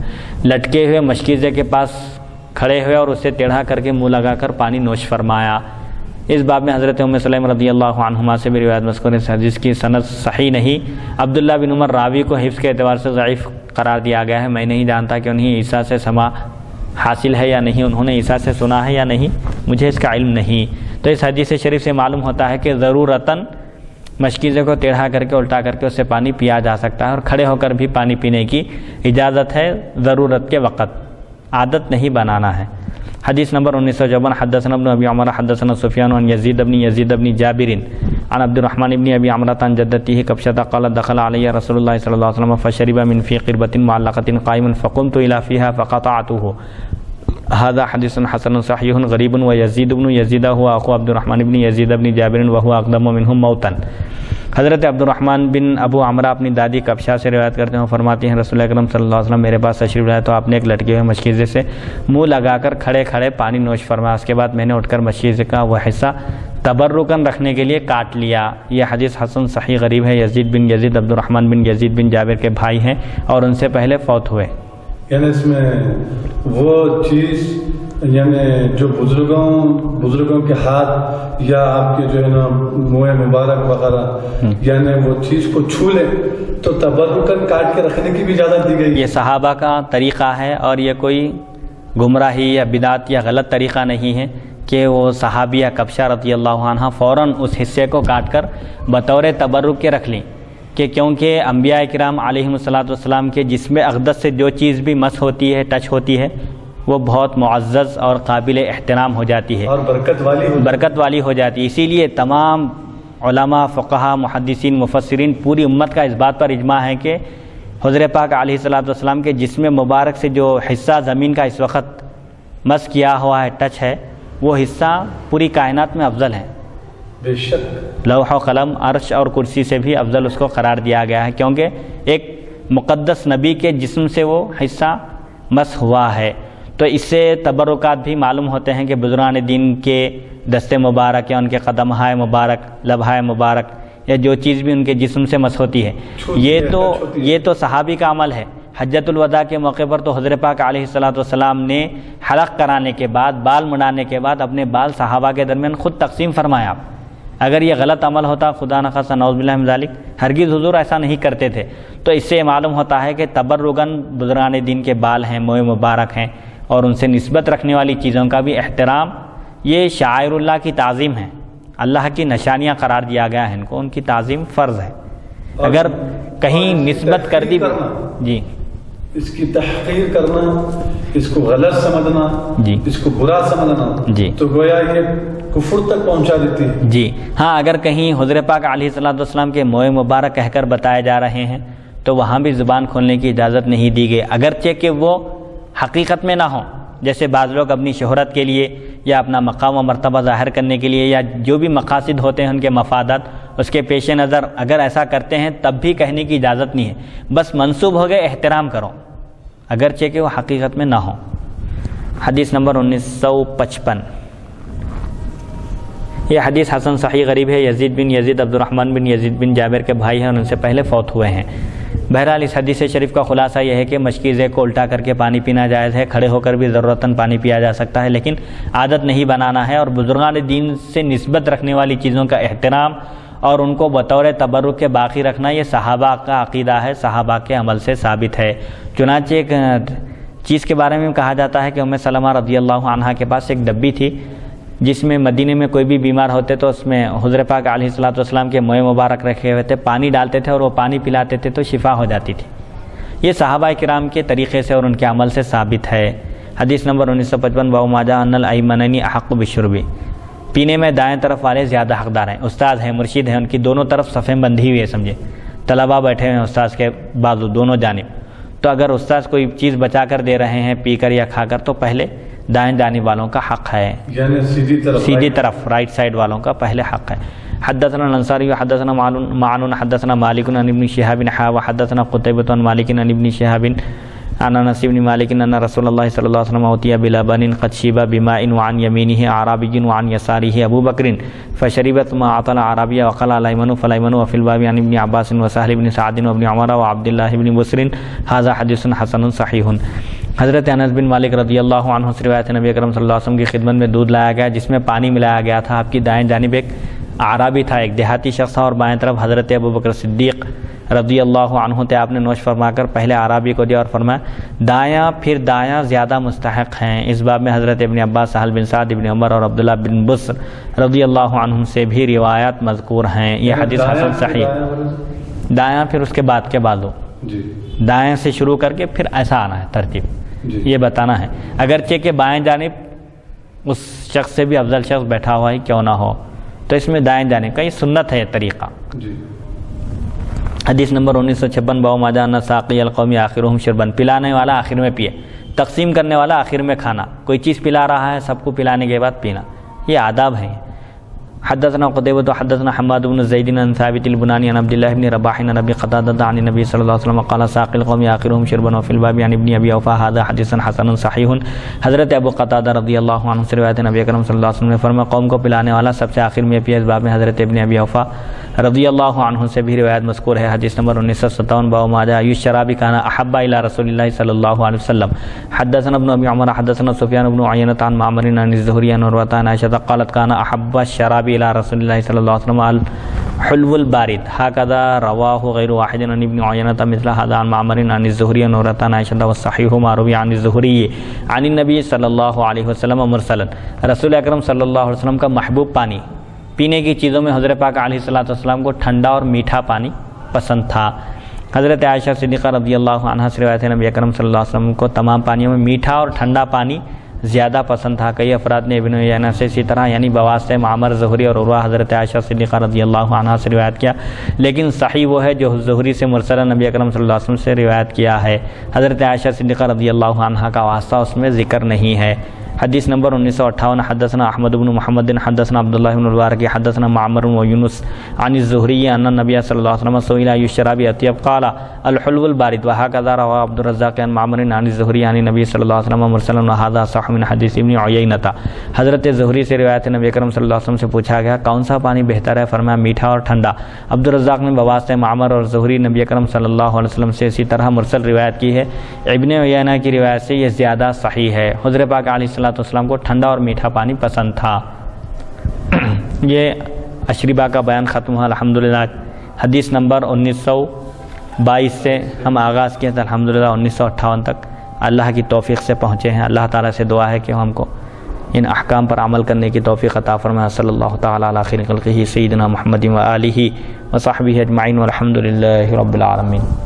لٹکے ہوئے مشکیزے کے پاس کھڑے ہوئے اور اسے ٹیڑھا کر کے منہ لگا کر پانی نوش فرمایا. اس باب میں حضرت ام سلیم رضی اللہ عنہما سے بھی روایت مذکور ہے. حدیث کی سند صحیح نہیں. عبداللہ بن عمر راوی کو حفظ کے اعتبار سے ضعیف قرار دیا گیا ہے. میں نہیں جانتا کہ انہیں عیسیٰ سے سما حاصل ہے یا نہیں، انہوں نے عیسیٰ سے سنا ہے یا نہیں، مجھے اس کا علم نہیں. تو اس حدیث شریف سے معلوم ہوتا ہے کہ ضرورتاً مشکیزے کو ٹیڑھا کر کے الٹا کر کے اس سے پانی پیا جا سکتا ہے، اور کھڑے ہو کر بھی پانی پینے کی اجازت ہے ضرورت کے وقت، عادت نہیں بنانا ہے. حدیث نمبر انیس سو چوبن حدثنا ابن ابی عمر حدثنا سفیان عن یزید بن یزید بن جابر عن عبد الرحمن بن ابی عمرة عن جدته کبشۃ قال دخل علی رسول اللہ صلی اللہ علیہ وسلم فشرب من فی قربۃ معلقۃ قائما فقمت الى فیها فقطعته. هذا حدیث حسن صحیح غریب ویزید بن یزید هو اخو عبد الرحمن بن یزید بن جابر وهو اقدم منهم موتا. حضرت عبد الرحمن بن ابو عمرہ اپنی دادی کبشہ سے روایت کرتے ہیں، فرماتی ہیں رسول اکرم صلی اللہ علیہ وسلم میرے پاس تشریف لائے تو آپ نے ایک لٹکے ہوئے مشکیزے سے منہ لگا کر کھڑے کھڑے پانی نوش فرمایا. اس کے بعد میں نے اٹھ کر مشکیزے کا وہ حصہ تبرکن رکھنے کے لیے کاٹ لیا. یہ حدیث حسن صحیح غریب ہے. یزید بن یزید عبد الرحمن بن یزید بن جابر کے بھائی ہیں اور ان سے پہلے فوت ہوئے. یعنی اس میں وہ چیز یعنی جو بزرگوں بزرگوں کے ہاتھ یا آپ کے جو ہے نا منہ مبارک وغیرہ یعنی وہ چیز کو چھو لے تو تبرکن کاٹ کے رکھنے کی بھی اجازت دی گئی. یہ صحابہ کا طریقہ ہے اور یہ کوئی گمراہی یا بدعت یا غلط طریقہ نہیں ہے کہ وہ صحابیہ کبشہ رضی اللہ عنہ فوراً اس حصے کو کاٹ کر بطور تبرک کے رکھ لیں، کہ کیونکہ انبیاء کرام علیہم الصلاۃ والسلام کے جسم اقدس سے جو چیز بھی مس ہوتی ہے، ٹچ ہوتی ہے، وہ بہت معزز اور قابل احترام ہو جاتی ہے اور برکت والی ہو برکت والی ہو جاتی ہے. اسی لیے تمام علماء، فقہا، محدثین، مفسرین پوری امت کا اس بات پر اجماع ہے کہ حضور پاک علیہ الصلاۃ والسلام کے جسم مبارک سے جو حصہ زمین کا اس وقت مس کیا ہوا ہے، ٹچ ہے، وہ حصہ پوری کائنات میں افضل ہے. بے شک لوح و قلم، عرش اور کرسی سے بھی افضل اس کو قرار دیا گیا ہے، کیونکہ ایک مقدس نبی کے جسم سے وہ حصہ مس ہوا ہے. تو اس سے تبرکات بھی معلوم ہوتے ہیں کہ بزرگان دین کے دستے مبارک یا ان کے قدمہائے مبارک، لبہائے مبارک یا جو چیز بھی ان کے جسم سے مس ہوتی ہے، یہ تو یہ تو صحابی کا عمل ہے. حجۃ الوداع کے موقع پر تو حضرت پاک علیہ الصلوۃ والسلام نے حلق کرانے کے بعد، بال مڈانے کے بعد اپنے بال صحابہ کے درمیان خود تقسیم فرمایا۔ اگر یہ غلط عمل ہوتا، خدا نخواستہ نعوذ باللہ من ذالک، ہرگز حضور ایسا نہیں کرتے تھے۔ تو اس سے معلوم ہوتا ہے کہ تبرکاً بزرگان دین کے بال ہیں، موئے مبارک ہیں، اور ان سے نسبت رکھنے والی چیزوں کا بھی احترام، یہ شعائر اللہ کی تعظیم ہے، اللہ کی نشانیاں قرار دیا گیا ہے ان کو، ان کی تعظیم فرض ہے۔ اگر کہیں نسبت کر دی جی اس کی تحقیر کرنا، اس کو غلط سمجھنا، جی اس کو برا سمجھنا، جی تو گویا یہ کفر تک پہنچا دیتی ہے۔ جی ہاں، اگر کہیں حضرت پاک علیہ الصلوۃ والسلام کے موئے مبارک کہہ کر بتائے جا رہے ہیں تو وہاں بھی زبان کھولنے کی اجازت نہیں دی گئی، اگرچہ کہ وہ حقیقت میں نہ ہوں۔ جیسے بعض لوگ اپنی شہرت کے لیے یا اپنا مقام و مرتبہ ظاہر کرنے کے لیے یا جو بھی مقاصد ہوتے ہیں ان کے مفادات، اس کے پیش نظر اگر ایسا کرتے ہیں تب بھی کہنے کی اجازت نہیں ہے، بس منسوب ہو گئے، احترام کرو اگرچہ کہ وہ حقیقت میں نہ ہوں۔ حدیث نمبر انیس سو پچپن، یہ حدیث حسن صحیح غریب ہے۔ یزید بن یزید عبد الرحمن بن یزید بن جابر کے بھائی ہیں اور ان سے پہلے فوت ہوئے ہیں۔ بہرحال اس حدیث شریف کا خلاصہ یہ ہے کہ مشکیزے کو الٹا کر کے پانی پینا جائز ہے، کھڑے ہو کر بھی ضرورتاً پانی پیا جا سکتا ہے، لیکن عادت نہیں بنانا ہے، اور بزرگان دین سے نسبت رکھنے والی چیزوں کا احترام اور ان کو بطور تبرک کے باقی رکھنا یہ صحابہ کا عقیدہ ہے، صحابہ کے عمل سے ثابت ہے۔ چنانچہ ایک چیز کے بارے میں کہا جاتا ہے کہ ام سلمہ رضی اللہ عنہا کے پاس ایک ڈبی تھی جس میں مدینے میں کوئی بھی بیمار ہوتے تو اس میں حضرت پاک علیہ الصلوۃ والسلام کے موئے مبارک رکھے ہوئے تھے، پانی ڈالتے تھے اور وہ پانی پلاتے تھے تو شفا ہو جاتی تھی۔ یہ صحابہ کرام کے طریقے سے اور ان کے عمل سے ثابت ہے۔ حدیث نمبر انیس سو پچپن، باب ما جاء ان الایمنین احق بالشرب، پینے میں دائیں طرف والے زیادہ حقدار ہیں۔ استاد ہیں، مرشد ہیں، ان کی دونوں طرف صفیں بندھی ہوئی ہے، سمجھے، طلباء بیٹھے ہیں استاد کے بازو دونوں جانب، تو اگر استاد کوئی چیز بچا کر دے رہے ہیں پی کر یا کھا کر تو پہلے دائیں جانب والوں کا حق ہے، یعنی سیدھی طرف سیدھی طرف رائٹ سائڈ والوں کا پہلے حق ہے۔ حدثنا الانصاری حدثنا معن حدثنا مالک عن ابن شهاب حا وحدثنا قتيبة عن مالك عن ابن شهاب عن انس بن مالك ان رسول الله صلى الله عليه وسلم اوتي بلبن قد شيب بماء وعن يمينه اعرابي وعن يساره ابو بكر فشربت ما عطل اعرابي وقال الايمن فالايمن وفي الباب عن ابن عباس وسهل بن سعد وابن عمر وعبد الله بن بسر هذا حديث حسن صحيح۔ حضرت انس بن مالک رضی اللہ عنہ سے روایت نبی اکرم صلی اللہ علیہ وسلم کی خدمت میں دودھ لایا گیا جس میں پانی ملایا گیا تھا۔ آپ کی دائیں جانب ایک اعرابی تھا، ایک دیہاتی شخص تھا، اور بائیں طرف حضرت ابوبکر صدیق رضی اللہ عنہ تھے۔ آپ نے نوش فرما کر پہلے اعرابی کو دیا اور فرمایا دایاں پھر دایاں زیادہ مستحق ہیں۔ اس باب میں حضرت ابن عباس، سہل بن سعد، ابن عمر اور عبداللہ بن بسر رضی اللہ عنہم سے بھی روایات مذکور ہیں۔ یہ حدیث حسن صحیح۔ دایاں پھر اس کے بعد کے بازو، دائیں سے شروع کر کے پھر ایسا آنا ہے ترتیب، یہ بتانا ہے، اگرچہ کہ بائیں جانب اس شخص سے بھی افضل شخص بیٹھا ہوا ہی کیوں نہ ہو، تو اس میں دائیں جانب کا یہ سنت ہے، یہ طریقہ۔ حدیث نمبر انیس سو چھپن، باب ما جاء ان ساقی القوم آخرهم شربا، پلانے والا آخر میں پیے، تقسیم کرنے والا آخر میں کھانا، کوئی چیز پلا رہا ہے سب کو پلانے کے بعد پینا، یہ آداب ہیں۔ حدثنا قتيبة حدثنا حماد بن زيد عن ثابت البناني عن عبد الله بن رباح عن ابي قتادة عن النبي صلى الله عليه وسلم قال ساقي القوم آخرهم شربا وفي الباب عن ابن ابي اوفى هذا حديث حسن صحيح۔ حضرت ابو قتادہ رضی اللہ عنہ سے روایت نبی اکرم صلی اللہ علیہ وسلم نے فرمایا قوم کو پلانے والا سب سے آخر میں پیے۔ اس باب میں حضرت ابن ابی اوفى رضی اللہ عنہ سے بھی روایت مذکور ہے۔ حدیث نمبر انیس سو ستاون، باب ما جاء الشراب كان احب الى رسول الله صلی اللہ علیہ وسلم۔ حدثنا ابن ابي عمر حدثنا سفيان بن عيينة عن معمر عن الزهري عن عروة عن عائشة قالت كان احب الشراب الى رسول الله صلی اللہ علیہ وسلم الحلو البارد هكذا رواه غير واحد عن ابن عيينة مثل هذا عن معمر عن الزهري عن عروة عن عائشة والصحيح ما روي عن الزهري عن النبي صلی اللہ علیہ وسلم مرسلا۔ رسول اکرم صلی اللہ علیہ وسلم کا محبوب پانی، پینے کی چیزوں میں حضرت پاک علیہ الصلوۃ والسلام کو ٹھنڈا اور میٹھا پانی پسند تھا۔ حضرت عائشہ صدیقہ رضی اللہ عنہا سے روایت ہے نبی اکرم صلی اللہ علیہ وسلم کو تمام پانیوں میں میٹھا اور ٹھنڈا پانی زیادہ پسند تھا۔ کئی افراد نے ابن عیینہ سے اسی طرح یعنی بواسطہ معمر، زہری اور عروہ حضرت عائشہ صدیقہ رضی اللہ عنہا سے روایت کیا، لیکن صحیح وہ ہے جو زہری سے مرسلا نبی اکرم صلی اللہ علیہ وسلم سے روایت کیا ہے۔ حضرت عائشہ صدیقہ رضی اللہ عنہا کا واسطہ اس میں ذکر نہیں ہے۔ حدیث نمبر انیس سو اٹھاون حدثنا احمد بن محمد حدثنا عبداللہ بن البارک حدثنا معمر و یونس عن الزہری ان النبی صلی اللہ علیہ وسلم سئل ای الشراب اطیب قال الحلو البارد وهكذا روى عبد الرزاق عن معمر عن الزہری عن النبی صلی اللہ علیہ وسلم مرسلا وهذا صح من حدیث ابن عیینہ۔ حضرت زہری سے روایت نبی کرم صلی اللہ علیہ وسلم سے پوچھا گیا کون سا پانی بہتر ہے؟ فرمایا میٹھا اور ٹھنڈا۔ عبد الرزاق نے بواسطہ معمر اور زہری نبی کرم صلی اللہ علیہ وسلم سے اسی طرح مرسل روایت کی ہے۔ ابن عیینہ کی روایت سے یہ زیادہ صحیح ہے۔ حضور پاک علیہ الصلوۃ والسلام کو ٹھنڈا اور میٹھا پانی پسند تھا۔ یہ اشربہ کا بیان ختم ہوا الحمدللہ۔ حدیث نمبر انیس سو بائیس سے ہم آغاز کیے تھے الحمدللہ انیس سو اٹھاون تک اللہ کی توفیق سے پہنچے ہیں۔ اللہ تعالیٰ سے دعا ہے کہ ہم کو ان احکام پر عمل کرنے کی توفیق عطا فرمائے۔ صلی اللہ تعالیٰ علی خیر خلقہ سیدنا محمد و آلہ و صحبہ اجمعین والحمدللہ رب العالمین۔